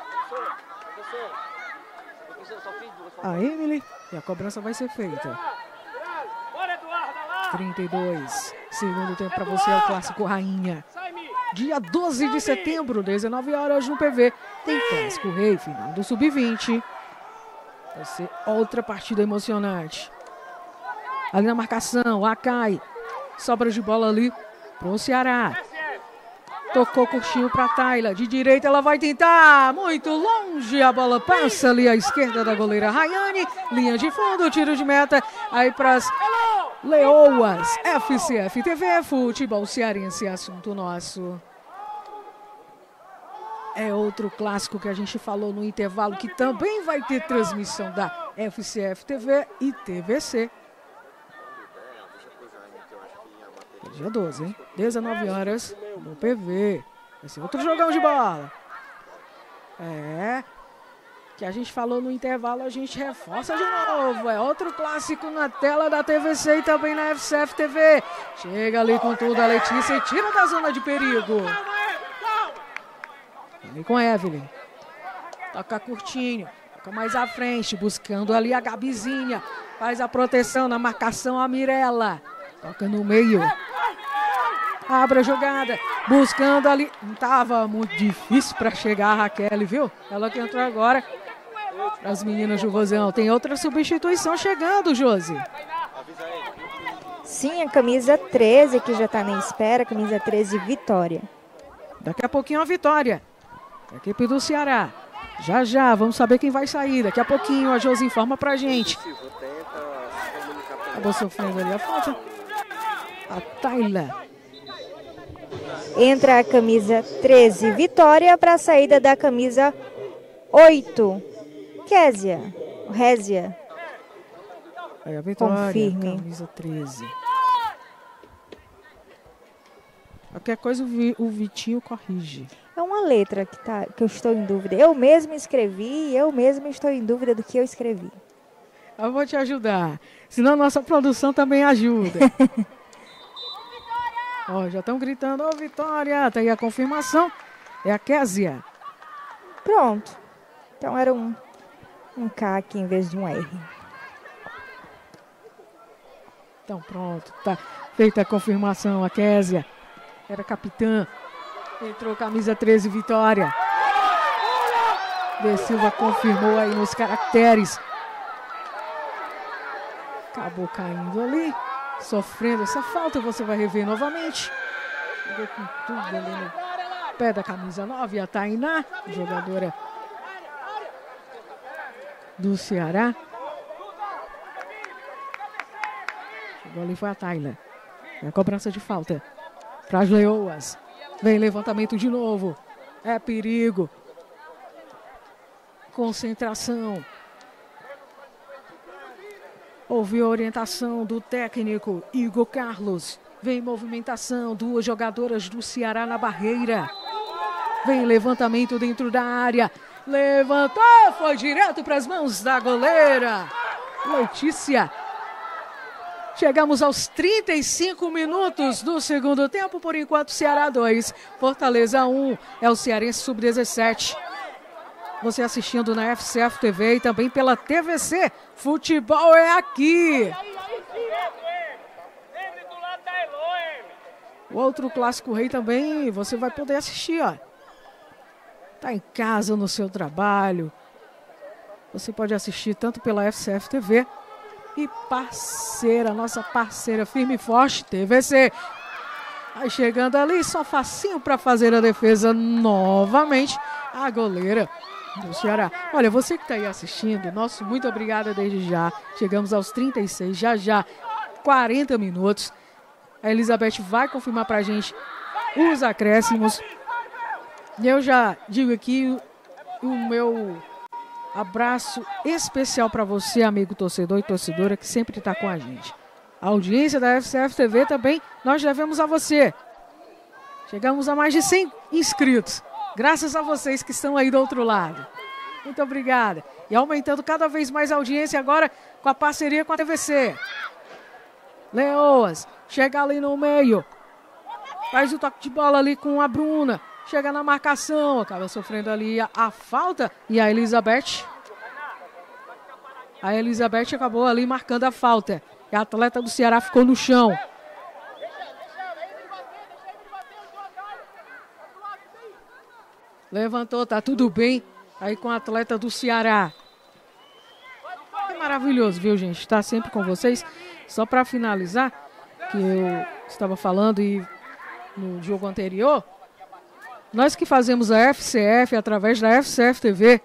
A Emily. E a cobrança vai ser feita. trinta e dois. Segundo tempo para você é o Clássico Rainha. Dia doze de setembro, dezenove horas no P V. Tem Clássico Rei, final do sub vinte. Vai ser outra partida emocionante. Ali na marcação, a Kai. Sobra de bola ali pro Ceará. Tocou curtinho para Tayla. De direita ela vai tentar. Muito longe. A bola passa ali à esquerda da goleira Rayane. Linha de fundo, tiro de meta. Aí para as Leoas. F C F T V, futebol cearense, assunto nosso. É outro clássico que a gente falou no intervalo, que também vai ter transmissão da F C F T V e T V C. Dia doze, hein? dezenove horas no P V. Vai ser outro jogão de bola. É. Que a gente falou no intervalo, a gente reforça de novo. É outro clássico na tela da T V C e também na F C F T V. Chega ali com tudo a Letícia e tira da zona de perigo. Ali com a Evelyn. Toca curtinho. Toca mais à frente, buscando ali a Gabizinha. Faz a proteção na marcação a Mirella. Toca no meio. Abre a jogada, buscando ali. Não estava muito difícil para chegar a Raquel, viu? Ela que entrou agora. As meninas do Vozão. Tem outra substituição chegando, Josi. Sim, a camisa treze, que já está na espera. Camisa treze, Vitória. Daqui a pouquinho a Vitória. A equipe do Ceará. Já, já, vamos saber quem vai sair. Daqui a pouquinho a Josi informa pra gente. Acabou sofrendo ali a falta. A Tayla. Entra a camisa treze, Vitória, para a saída da camisa oito, Késia. Résia. Aí a Vitória, confirme. Camisa treze. Qualquer coisa o, Vi, o Vitinho corrige. É uma letra que, tá, que eu estou em dúvida. Eu mesma escrevi e eu mesma estou em dúvida do que eu escrevi. Eu vou te ajudar. Senão a nossa produção também ajuda. Ó, já estão gritando, ô Vitória. Tá aí a confirmação. É a Késia. Pronto. Então era um, um K aqui em vez de um R. Então pronto. Tá feita a confirmação. A Késia era capitã. Entrou camisa treze, Vitória. De Silva confirmou aí nos caracteres. Acabou caindo ali. Sofrendo essa falta. Você vai rever novamente. Chegou com tudo ali no pé da camisa nove. A Tainá, jogadora do Ceará. Chegou ali, foi a Tayla. É a cobrança de falta para as Leoas. Vem levantamento de novo. É perigo. Concentração. Houve a orientação do técnico Igor Carlos. Vem movimentação. Duas jogadoras do Ceará na barreira. Vem levantamento dentro da área. Levantou. Foi direto para as mãos da goleira Letícia. Chegamos aos trinta e cinco minutos do segundo tempo. Por enquanto, Ceará dois, Fortaleza um. É o Cearense sub dezessete. Você assistindo na F C F T V e também pela T V C. Futebol é aqui. O outro Clássico Rei também você vai poder assistir, ó. Tá em casa, no seu trabalho. Você pode assistir tanto pela F C F T V e parceira, nossa parceira firme e forte, T V C. Aí chegando ali, só facinho para fazer a defesa novamente, a goleira do Ceará. Olha, você que está aí assistindo, nosso muito obrigada desde já. Chegamos aos trinta e seis, já já, quarenta minutos. A Elizabeth vai confirmar para a gente os acréscimos. E eu já digo aqui o meu abraço especial para você, amigo torcedor e torcedora, que sempre está com a gente. A audiência da F C F T V também nós devemos a você. Chegamos a mais de cem inscritos, graças a vocês que estão aí do outro lado. Muito obrigada. E aumentando cada vez mais a audiência agora com a parceria com a T V C. Leoas, chega ali no meio. Faz o toque de bola ali com a Bruna. Chega na marcação, acaba sofrendo ali a, a falta. E a Elizabeth. A Elizabeth acabou ali marcando a falta. E a atleta do Ceará ficou no chão. Levantou, tá tudo bem aí com a atleta do Ceará. É maravilhoso, viu, gente? Estar sempre com vocês. Só para finalizar, que eu estava falando e no jogo anterior, nós que fazemos a F C F através da F C F T V.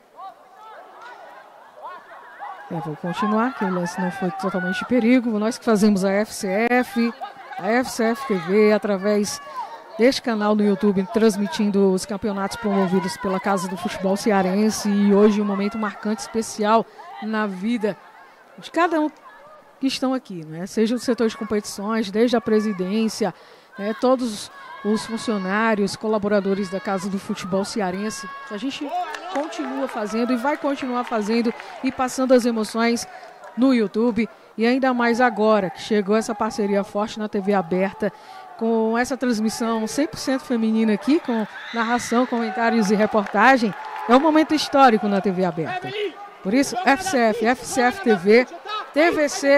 Eu vou continuar, que o lance não foi totalmente de perigo. Nós que fazemos a F C F, a F C F T V, através deste canal no YouTube, transmitindo os campeonatos promovidos pela Casa do Futebol Cearense. E hoje um momento marcante, especial na vida de cada um que estão aqui, né? Seja o setor de competições, desde a presidência, né? Todos os funcionários, colaboradores da Casa do Futebol Cearense. A gente continua fazendo e vai continuar fazendo e passando as emoções no YouTube. E ainda mais agora que chegou essa parceria forte na T V aberta, com essa transmissão cem por cento feminina aqui, com narração, comentários e reportagem. É um momento histórico na T V aberta. Por isso, F C F, F C F T V, T V C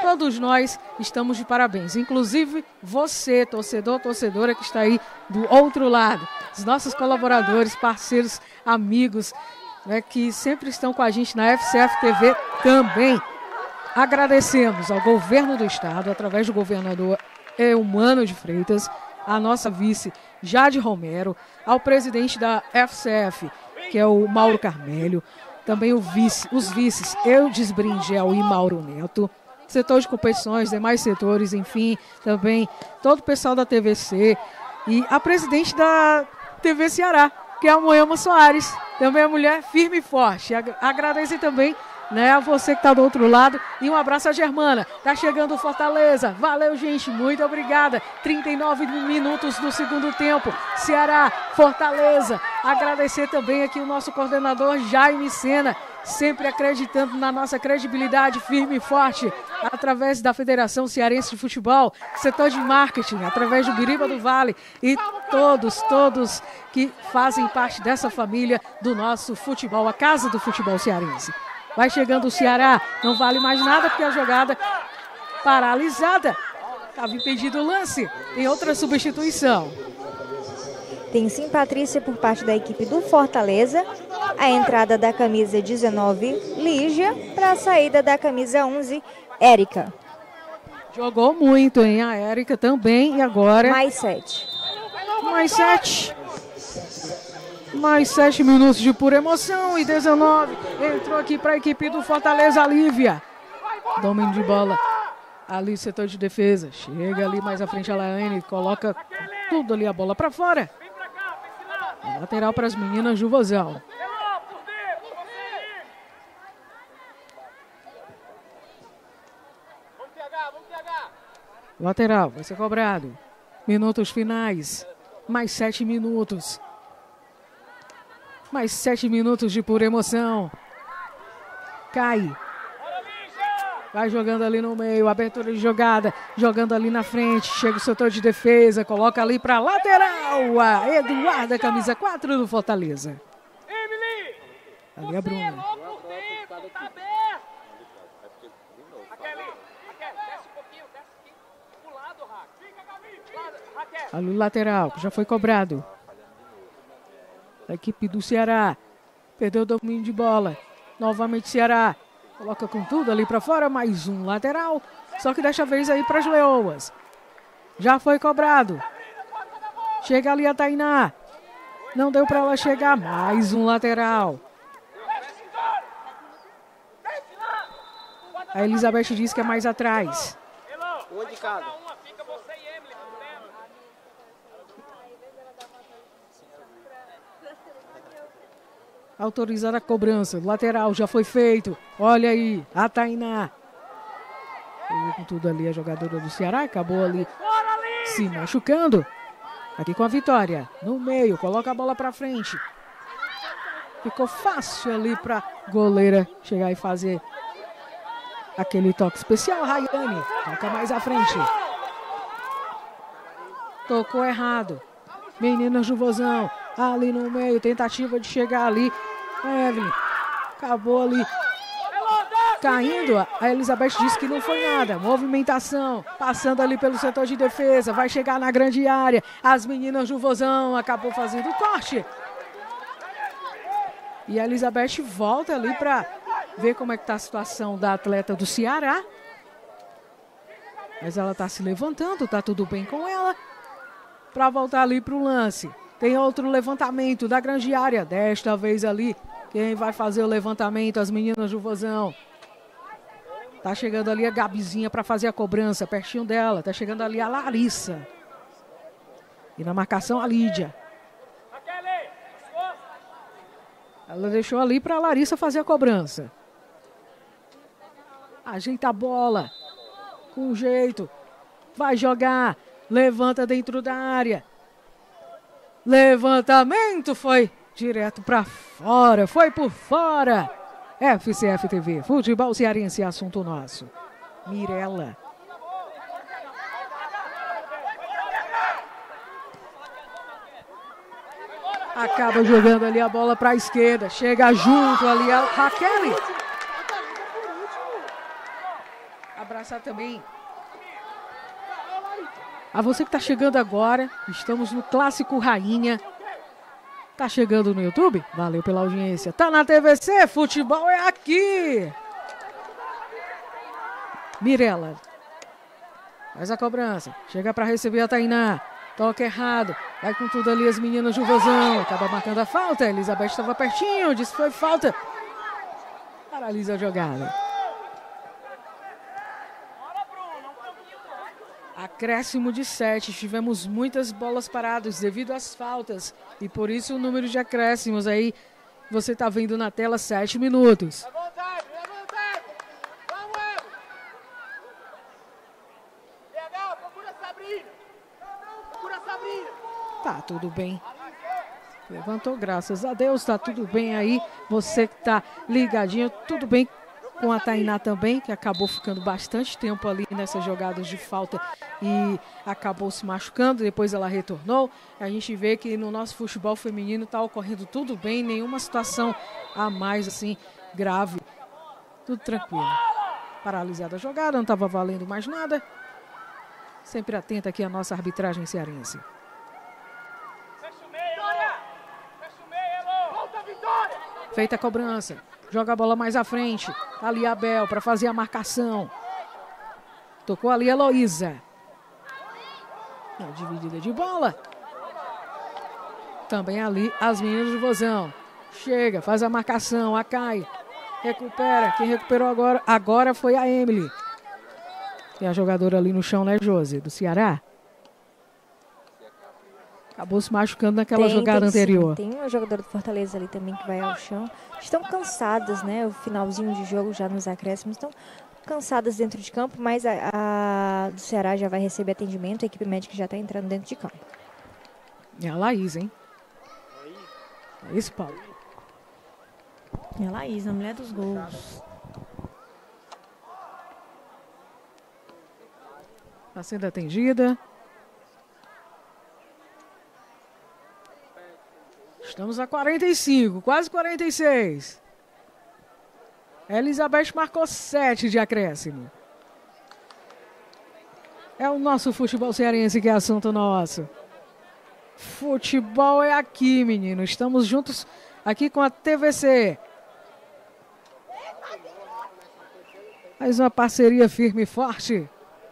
Todos nós estamos de parabéns, inclusive você, torcedor, torcedora que está aí do outro lado. Os nossos colaboradores, parceiros, amigos, né, que sempre estão com a gente na F C F T V também. Agradecemos ao governo do estado, através do governador Eumano de Freitas, a nossa vice Jade Romero, ao presidente da F C F, que é o Mauro Carmelho, também o vice, os vices Eudes Bringel e Mauro Neto, setor de competições, demais setores, enfim, também todo o pessoal da T V C e a presidente da T V Ceará, que é a Moema Soares, também a mulher firme e forte. Agradecer também, né, a você que está do outro lado e um abraço à Germana. Tá chegando o Fortaleza. Valeu, gente. Muito obrigada. trinta e nove minutos do segundo tempo. Ceará, Fortaleza. Agradecer também aqui o nosso coordenador Jaime Sena, sempre acreditando na nossa credibilidade firme e forte através da Federação Cearense de Futebol, setor de marketing, através do Biriba do Vale e todos, todos que fazem parte dessa família do nosso futebol, a casa do futebol cearense. Vai chegando o Ceará, não vale mais nada porque a jogada paralisada. Estava impedido o lance. Tem outra substituição. Tem sim, Patrícia, por parte da equipe do Fortaleza. A entrada da camisa dezenove, Lígia, para a saída da camisa onze, Érica. Jogou muito, hein? A Érica também. E agora? Mais sete. Mais sete. Mais sete minutos de pura emoção e dezenove. Entrou aqui para a equipe do Fortaleza, a Lívia. Domínio de bola. Ali, setor de defesa. Chega ali mais à frente a Laiane. Coloca tudo ali a bola para fora. Lateral para as meninas do Vozão. Lateral, vai ser cobrado. Minutos finais. Mais sete minutos. Mais sete minutos de pura emoção. Cai. Vai jogando ali no meio. Abertura de jogada. Jogando ali na frente. Chega o setor de defesa. Coloca ali para lateral. A Eduarda, camisa quatro do Fortaleza. Ali a Bruna. Ali o lateral, já foi cobrado. Da equipe do Ceará. Perdeu o domínio de bola. Novamente Ceará. Coloca com tudo ali para fora. Mais um lateral. Só que desta vez aí para as Leoas. Já foi cobrado. Chega ali a Tainá. Não deu para ela chegar. Mais um lateral. A Elizabeth diz que é mais atrás. Um de cada. Autorizada a cobrança. Lateral já foi feito. Olha aí, a Tainá. Pegou com tudo ali a jogadora do Ceará. Acabou ali se machucando. Aqui com a Vitória. No meio, coloca a bola pra frente. Ficou fácil ali pra goleira chegar e fazer aquele toque especial. Rayane toca mais à frente. Tocou errado. Meninas do Vozão. Ali no meio, tentativa de chegar ali. Evelyn acabou ali caindo. A Elizabeth disse que não foi nada. Movimentação, passando ali pelo setor de defesa. Vai chegar na grande área. As meninas do Vozão acabou fazendo o corte. E a Elizabeth volta ali para ver como é que tá a situação da atleta do Ceará. Mas ela tá se levantando, tá tudo bem com ela. Para voltar ali para o lance. Tem outro levantamento da grande área. Desta vez ali, quem vai fazer o levantamento? As meninas do Vozão. Tá chegando ali a Gabizinha para fazer a cobrança, pertinho dela. Tá chegando ali a Larissa. E na marcação a Lídia. Ela deixou ali para a Larissa fazer a cobrança. Ajeita a bola. Com jeito. Vai jogar. Levanta dentro da área. Levantamento foi direto para fora, foi por fora. F C F T V, futebol cearense, assunto nosso. Mirella. Acaba jogando ali a bola para a esquerda, chega junto ali a Raquel. passar também a você que está chegando agora. Estamos no Clássico Rainha. Tá chegando no YouTube? Valeu pela audiência. Tá na T V C? Futebol é aqui. Mirella. Faz a cobrança. Chega para receber a Tainá. Toca errado. Vai com tudo ali as meninas do Vozão. Acaba marcando a falta. Elizabeth estava pertinho. Disse que foi falta. Paralisa a jogada. Acréscimo de sete. Tivemos muitas bolas paradas devido às faltas. E por isso o número de acréscimos aí você está vendo na tela, sete minutos. Tá tudo bem. Levantou, graças a Deus. Tá tudo bem aí. Você que tá ligadinho, tudo bem com a Tainá também, que acabou ficando bastante tempo ali nessas jogadas de falta e acabou se machucando, depois ela retornou. A gente vê que no nosso futebol feminino está ocorrendo tudo bem, nenhuma situação a mais assim grave, tudo tranquilo. Paralisada a jogada, não estava valendo mais nada. Sempre atenta aqui a nossa arbitragem cearense. Feita a cobrança. Joga a bola mais à frente. Ali a Bel para fazer a marcação. Tocou ali a Heloísa. É dividida de bola. Também ali as meninas do Vozão. Chega, faz a marcação. A Kai recupera. Quem recuperou agora, agora foi a Emily. Tem a jogadora ali no chão, né, Josi? Do Ceará. Acabou se machucando naquela tem, jogada tem, anterior. Sim. Tem uma jogadora do Fortaleza ali também que vai ao chão. Estão cansadas, né? O finalzinho de jogo já nos acréscimos. Estão cansadas dentro de campo, mas a, a do Ceará já vai receber atendimento. A equipe médica já está entrando dentro de campo. É a Laís, hein? É isso, Paulo. É a Laís, a mulher dos gols. Está sendo atendida. Estamos a quarenta e cinco, quase quarenta e seis. Elizabeth marcou sete de acréscimo. É o nosso futebol cearense que é assunto nosso. Futebol é aqui, menino. Estamos juntos aqui com a T V C. Mais uma parceria firme e forte.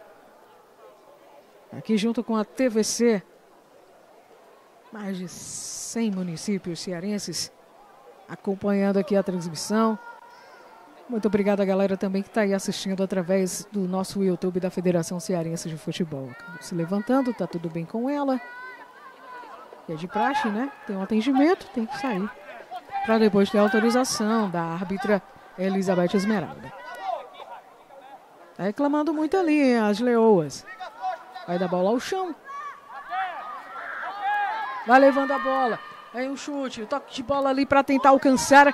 Aqui junto com a T V C. Mais de cem municípios cearenses acompanhando aqui a transmissão. Muito obrigado a galera também que está aí assistindo através do nosso YouTube da Federação Cearense de Futebol. Se levantando, está tudo bem com ela. E é de praxe, né? Tem um atendimento, tem que sair. Para depois ter autorização da árbitra Elizabeth Esmeralda. Está reclamando muito ali as leoas. Vai dar bola ao chão. Vai levando a bola. Aí um chute, o toque de bola ali para tentar alcançar.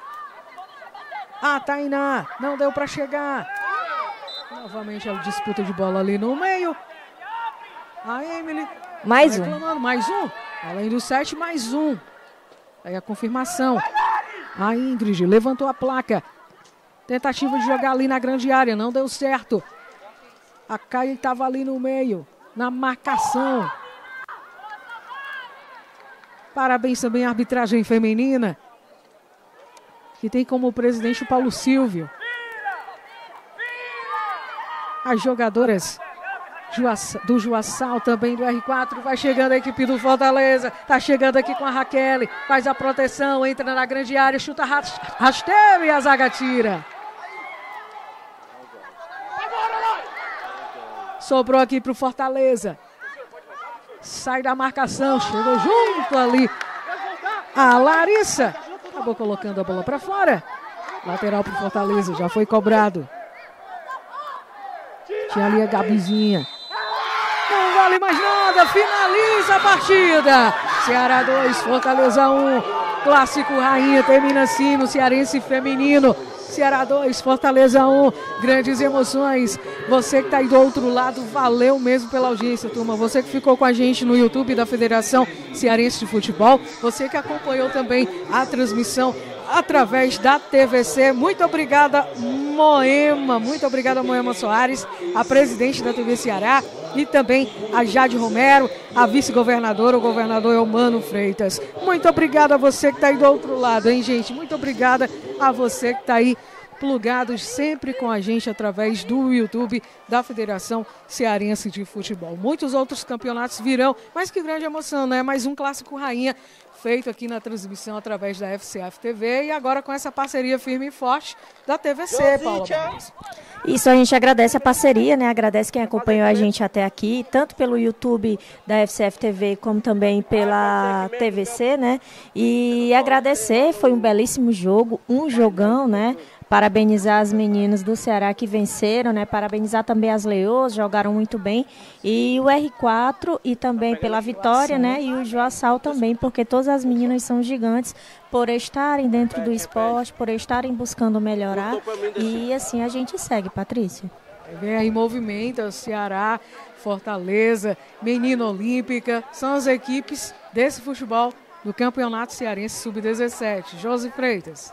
A Tainá. Não deu para chegar. Novamente a disputa de bola ali no meio. A Emily. Mais um. Mais um. Além do sete, mais um. Aí a confirmação. A Ingrid levantou a placa. Tentativa de jogar ali na grande área. Não deu certo. A Kai estava ali no meio. Na marcação. Parabéns também à arbitragem feminina, que tem como presidente o Paulo Silvio. As jogadoras do Juaçal, também do R quatro, vai chegando a equipe do Fortaleza, tá chegando aqui com a Raquel, faz a proteção, entra na grande área, chuta rasteiro e a zaga tira. Sobrou aqui pro Fortaleza. Sai da marcação, chegou junto ali a Larissa. Acabou colocando a bola para fora. Lateral para o Fortaleza, já foi cobrado. Tinha ali a Gabizinha. Não vale mais nada, finaliza a partida. Ceará dois, Fortaleza um. Clássico Rainha termina assim no Cearense Feminino. Ceará dois, Fortaleza um. Grandes emoções. Você que está aí do outro lado, valeu mesmo pela audiência, turma. Você que ficou com a gente no YouTube da Federação Cearense de Futebol. Você que acompanhou também a transmissão através da T V C. Muito obrigada, Moema, muito obrigada, Moema Soares, a presidente da T V Ceará, e também a Jade Romero, a vice-governadora, o governador Eumano Freitas. Muito obrigada a você que está aí do outro lado, hein, gente? Muito obrigada a você que está aí plugados sempre com a gente através do YouTube da Federação Cearense de Futebol. Muitos outros campeonatos virão, mas que grande emoção, né? Mais um Clássico Rainha feito aqui na transmissão através da F C F T V e agora com essa parceria firme e forte da T V C, Paula. Isso, a gente agradece a parceria, né? Agradece quem acompanhou a gente até aqui, tanto pelo YouTube da F C F T V como também pela T V C, né? E agradecer, foi um belíssimo jogo, um jogão, né? Parabenizar as meninas do Ceará que venceram, né? Parabenizar também as Leoas, jogaram muito bem. E o R quatro e também pela vitória, né? E o Joaçal também, porque todas as meninas são gigantes por estarem dentro do esporte, por estarem buscando melhorar. E assim a gente segue, Patrícia. Vem aí movimento, Ceará, Fortaleza, Menina Olímpica, são as equipes desse futebol do Campeonato Cearense sub dezessete. Josi Freitas.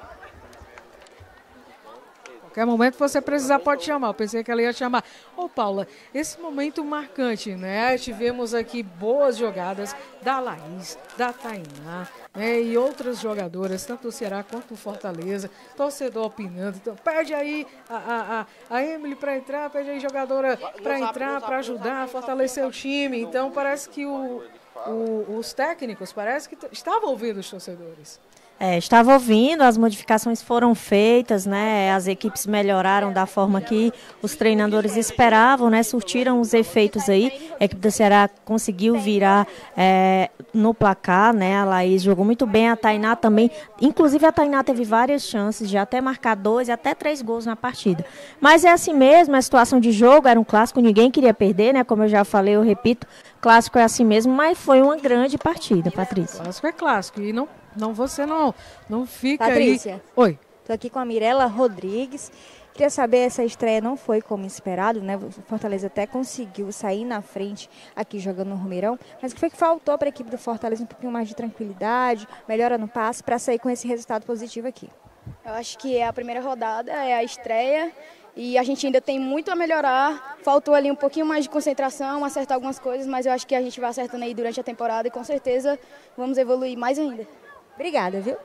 Qualquer momento que você precisar pode chamar. Eu pensei que ela ia chamar. Ô, Paula, esse momento marcante, né? Tivemos aqui boas jogadas da Laís, da Tainá, né? E outras jogadoras, tanto do Ceará quanto do Fortaleza. Torcedor opinando. Então, pede aí a, a, a, a Emily para entrar, pede aí jogadora para entrar, para ajudar a fortalecer o time. Então, parece que o, o, os técnicos, parece que estavam ouvindo os torcedores. É, estava ouvindo, as modificações foram feitas, né? As equipes melhoraram da forma que os treinadores esperavam, né? Surtiram os efeitos aí. A equipe do Ceará conseguiu virar é, no placar, né? A Laís jogou muito bem, a Tainá também. Inclusive a Tainá teve várias chances de até marcar dois e até três gols na partida. Mas é assim mesmo, a situação de jogo era um clássico, ninguém queria perder, né? Como eu já falei, eu repito, clássico é assim mesmo, mas foi uma grande partida, Patrícia. Clássico é clássico e não Não, você não, não fica Patrícia, aí... Oi. Estou aqui com a Mirela Rodrigues. Queria saber, essa estreia não foi como esperado, né? O Fortaleza até conseguiu sair na frente aqui jogando no Romeirão. Mas o que foi que faltou para a equipe do Fortaleza? Um pouquinho mais de tranquilidade, melhora no passe, para sair com esse resultado positivo aqui? Eu acho que é a primeira rodada, é a estreia. E a gente ainda tem muito a melhorar. Faltou ali um pouquinho mais de concentração, acertar algumas coisas. Mas eu acho que a gente vai acertando aí durante a temporada e com certeza vamos evoluir mais ainda. Obrigada, viu?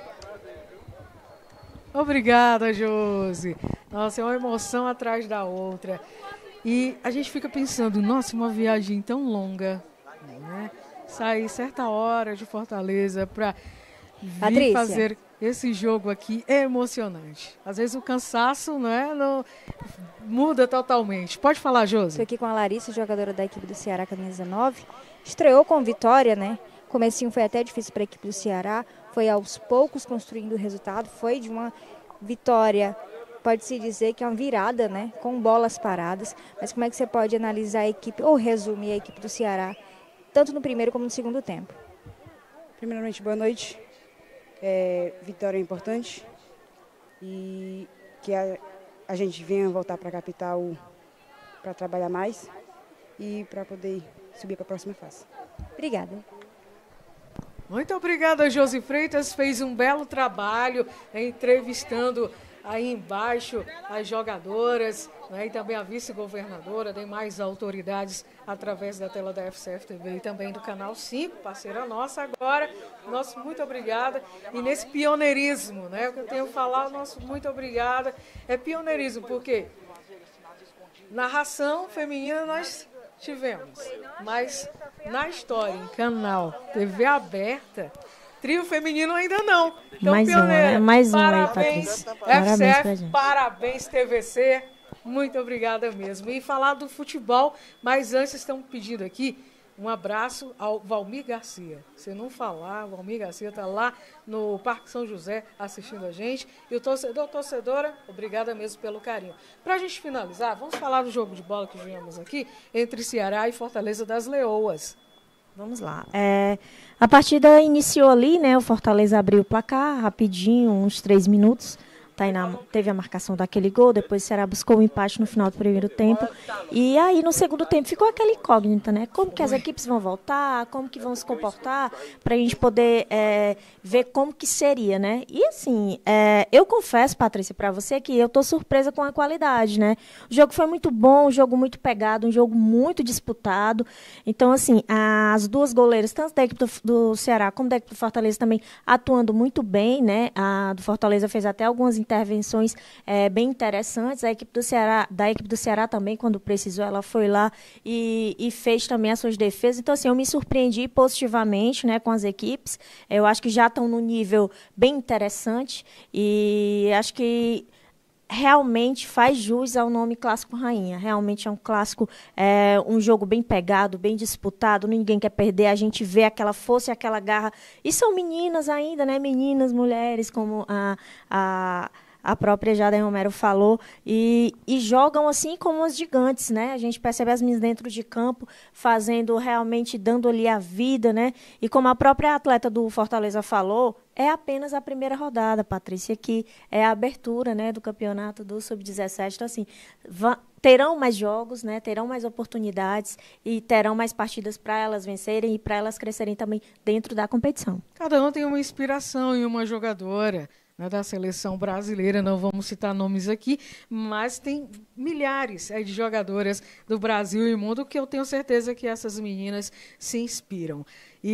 Obrigada, Josi. Nossa, é uma emoção atrás da outra. E a gente fica pensando, nossa, uma viagem tão longa, né? Sair certa hora de Fortaleza para vir Patrícia, fazer esse jogo aqui é emocionante. Às vezes o cansaço, né, não, muda totalmente. Pode falar, Josi. Estou aqui com a Larissa, jogadora da equipe do Ceará, camisa dezenove. Estreou com vitória, né? Comecinho foi até difícil para a equipe do Ceará, foi aos poucos construindo o resultado, foi de uma vitória, pode-se dizer que é uma virada, né, com bolas paradas. Mas como é que você pode analisar a equipe, ou resumir a equipe do Ceará, tanto no primeiro como no segundo tempo? Primeiramente, boa noite. É, vitória é importante e que a, a gente venha voltar para a capital para trabalhar mais e para poder subir para a próxima fase. Obrigada. Muito obrigada, Josi Freitas. Fez um belo trabalho, né, entrevistando aí embaixo as jogadoras, né, e também a vice-governadora, demais autoridades através da tela da F C F T V e também do Canal cinco, parceira nossa agora. Nosso muito obrigada. E nesse pioneirismo, né, o que eu tenho que falar, nosso muito obrigada. É pioneirismo, porque narração feminina nós tivemos, mas na história, em canal, T V aberta, trio feminino ainda não. Então, mais um, né? Mais um aí, Patrícia. F C F, parabéns, T V C. Muito obrigada mesmo. E falar do futebol, mas antes estamos pedindo aqui um abraço ao Valmir Garcia. Se não falar, o Valmir Garcia está lá no Parque São José assistindo a gente. E o torcedor, torcedora, obrigada mesmo pelo carinho. Para a gente finalizar, vamos falar do jogo de bola que viemos aqui entre Ceará e Fortaleza das Leoas. Vamos lá. É, a partida iniciou ali, né? O Fortaleza abriu o placar rapidinho, uns três minutos. Tainá teve a marcação daquele gol, depois o Ceará buscou o empate no final do primeiro tempo. E aí, no segundo tempo, ficou aquela incógnita, né? Como que as equipes vão voltar, como que vão se comportar, para a gente poder é, ver como que seria, né? E assim, é, eu confesso, Patrícia, para você que eu tô surpresa com a qualidade, né? O jogo foi muito bom, um jogo muito pegado, um jogo muito disputado. Então, assim, as duas goleiras, tanto da equipe do, do Ceará como da equipe do Fortaleza, também atuando muito bem, né? A do Fortaleza fez até algumas intervenções é, bem interessantes. A equipe do Ceará, da equipe do Ceará também, quando precisou, ela foi lá e, e fez também as suas defesas. Então, assim, eu me surpreendi positivamente, né, com as equipes. Eu acho que já estão num nível bem interessante e acho que realmente faz jus ao nome Clássico Rainha. Realmente é um clássico, é, um jogo bem pegado, bem disputado, ninguém quer perder, a gente vê aquela força e aquela garra. E são meninas ainda, né? Meninas, mulheres, como a... a a própria Jada Romero falou, e, e jogam assim como as gigantes, né? A gente percebe as meninas dentro de campo, fazendo realmente, dando ali a vida, né? E como a própria atleta do Fortaleza falou, é apenas a primeira rodada, Patrícia, que é a abertura, né, do campeonato do sub dezessete. Então, assim, terão mais jogos, né? Terão mais oportunidades e terão mais partidas para elas vencerem e para elas crescerem também dentro da competição. Cada um tem uma inspiração em uma jogadora da seleção brasileira, não vamos citar nomes aqui, mas tem milhares é, de jogadoras do Brasil e mundo que eu tenho certeza que essas meninas se inspiram.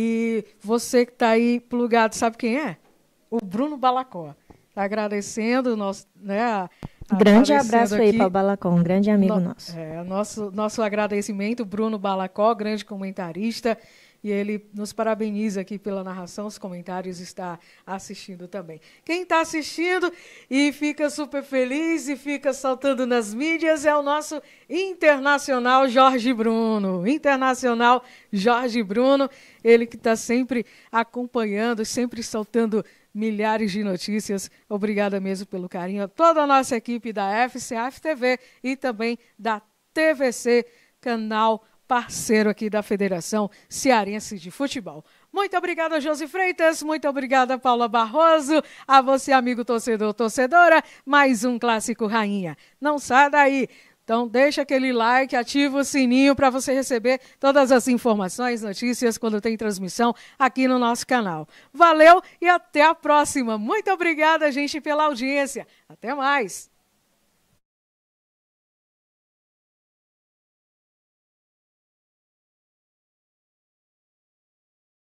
E você que está aí plugado, sabe quem é? O Bruno Balacó. Está agradecendo o nosso... Né, a, grande abraço aqui, aí para o Balacó, um grande amigo no, nosso. É, nosso. Nosso agradecimento, Bruno Balacó, grande comentarista. E ele nos parabeniza aqui pela narração, os comentários, está assistindo também. Quem está assistindo e fica super feliz e fica saltando nas mídias é o nosso internacional Jorge Bruno. Internacional Jorge Bruno, ele que está sempre acompanhando, sempre saltando milhares de notícias. Obrigada mesmo pelo carinho a toda a nossa equipe da F C A F T V e também da T V C, canal parceiro aqui da Federação Cearense de Futebol. Muito obrigada, Josi Freitas. Muito obrigada, Paula Barroso. A você, amigo torcedor, torcedora. Mais um Clássico Rainha. Não sai daí. Então, deixa aquele like, ativa o sininho para você receber todas as informações, notícias, quando tem transmissão aqui no nosso canal. Valeu e até a próxima. Muito obrigada, gente, pela audiência. Até mais.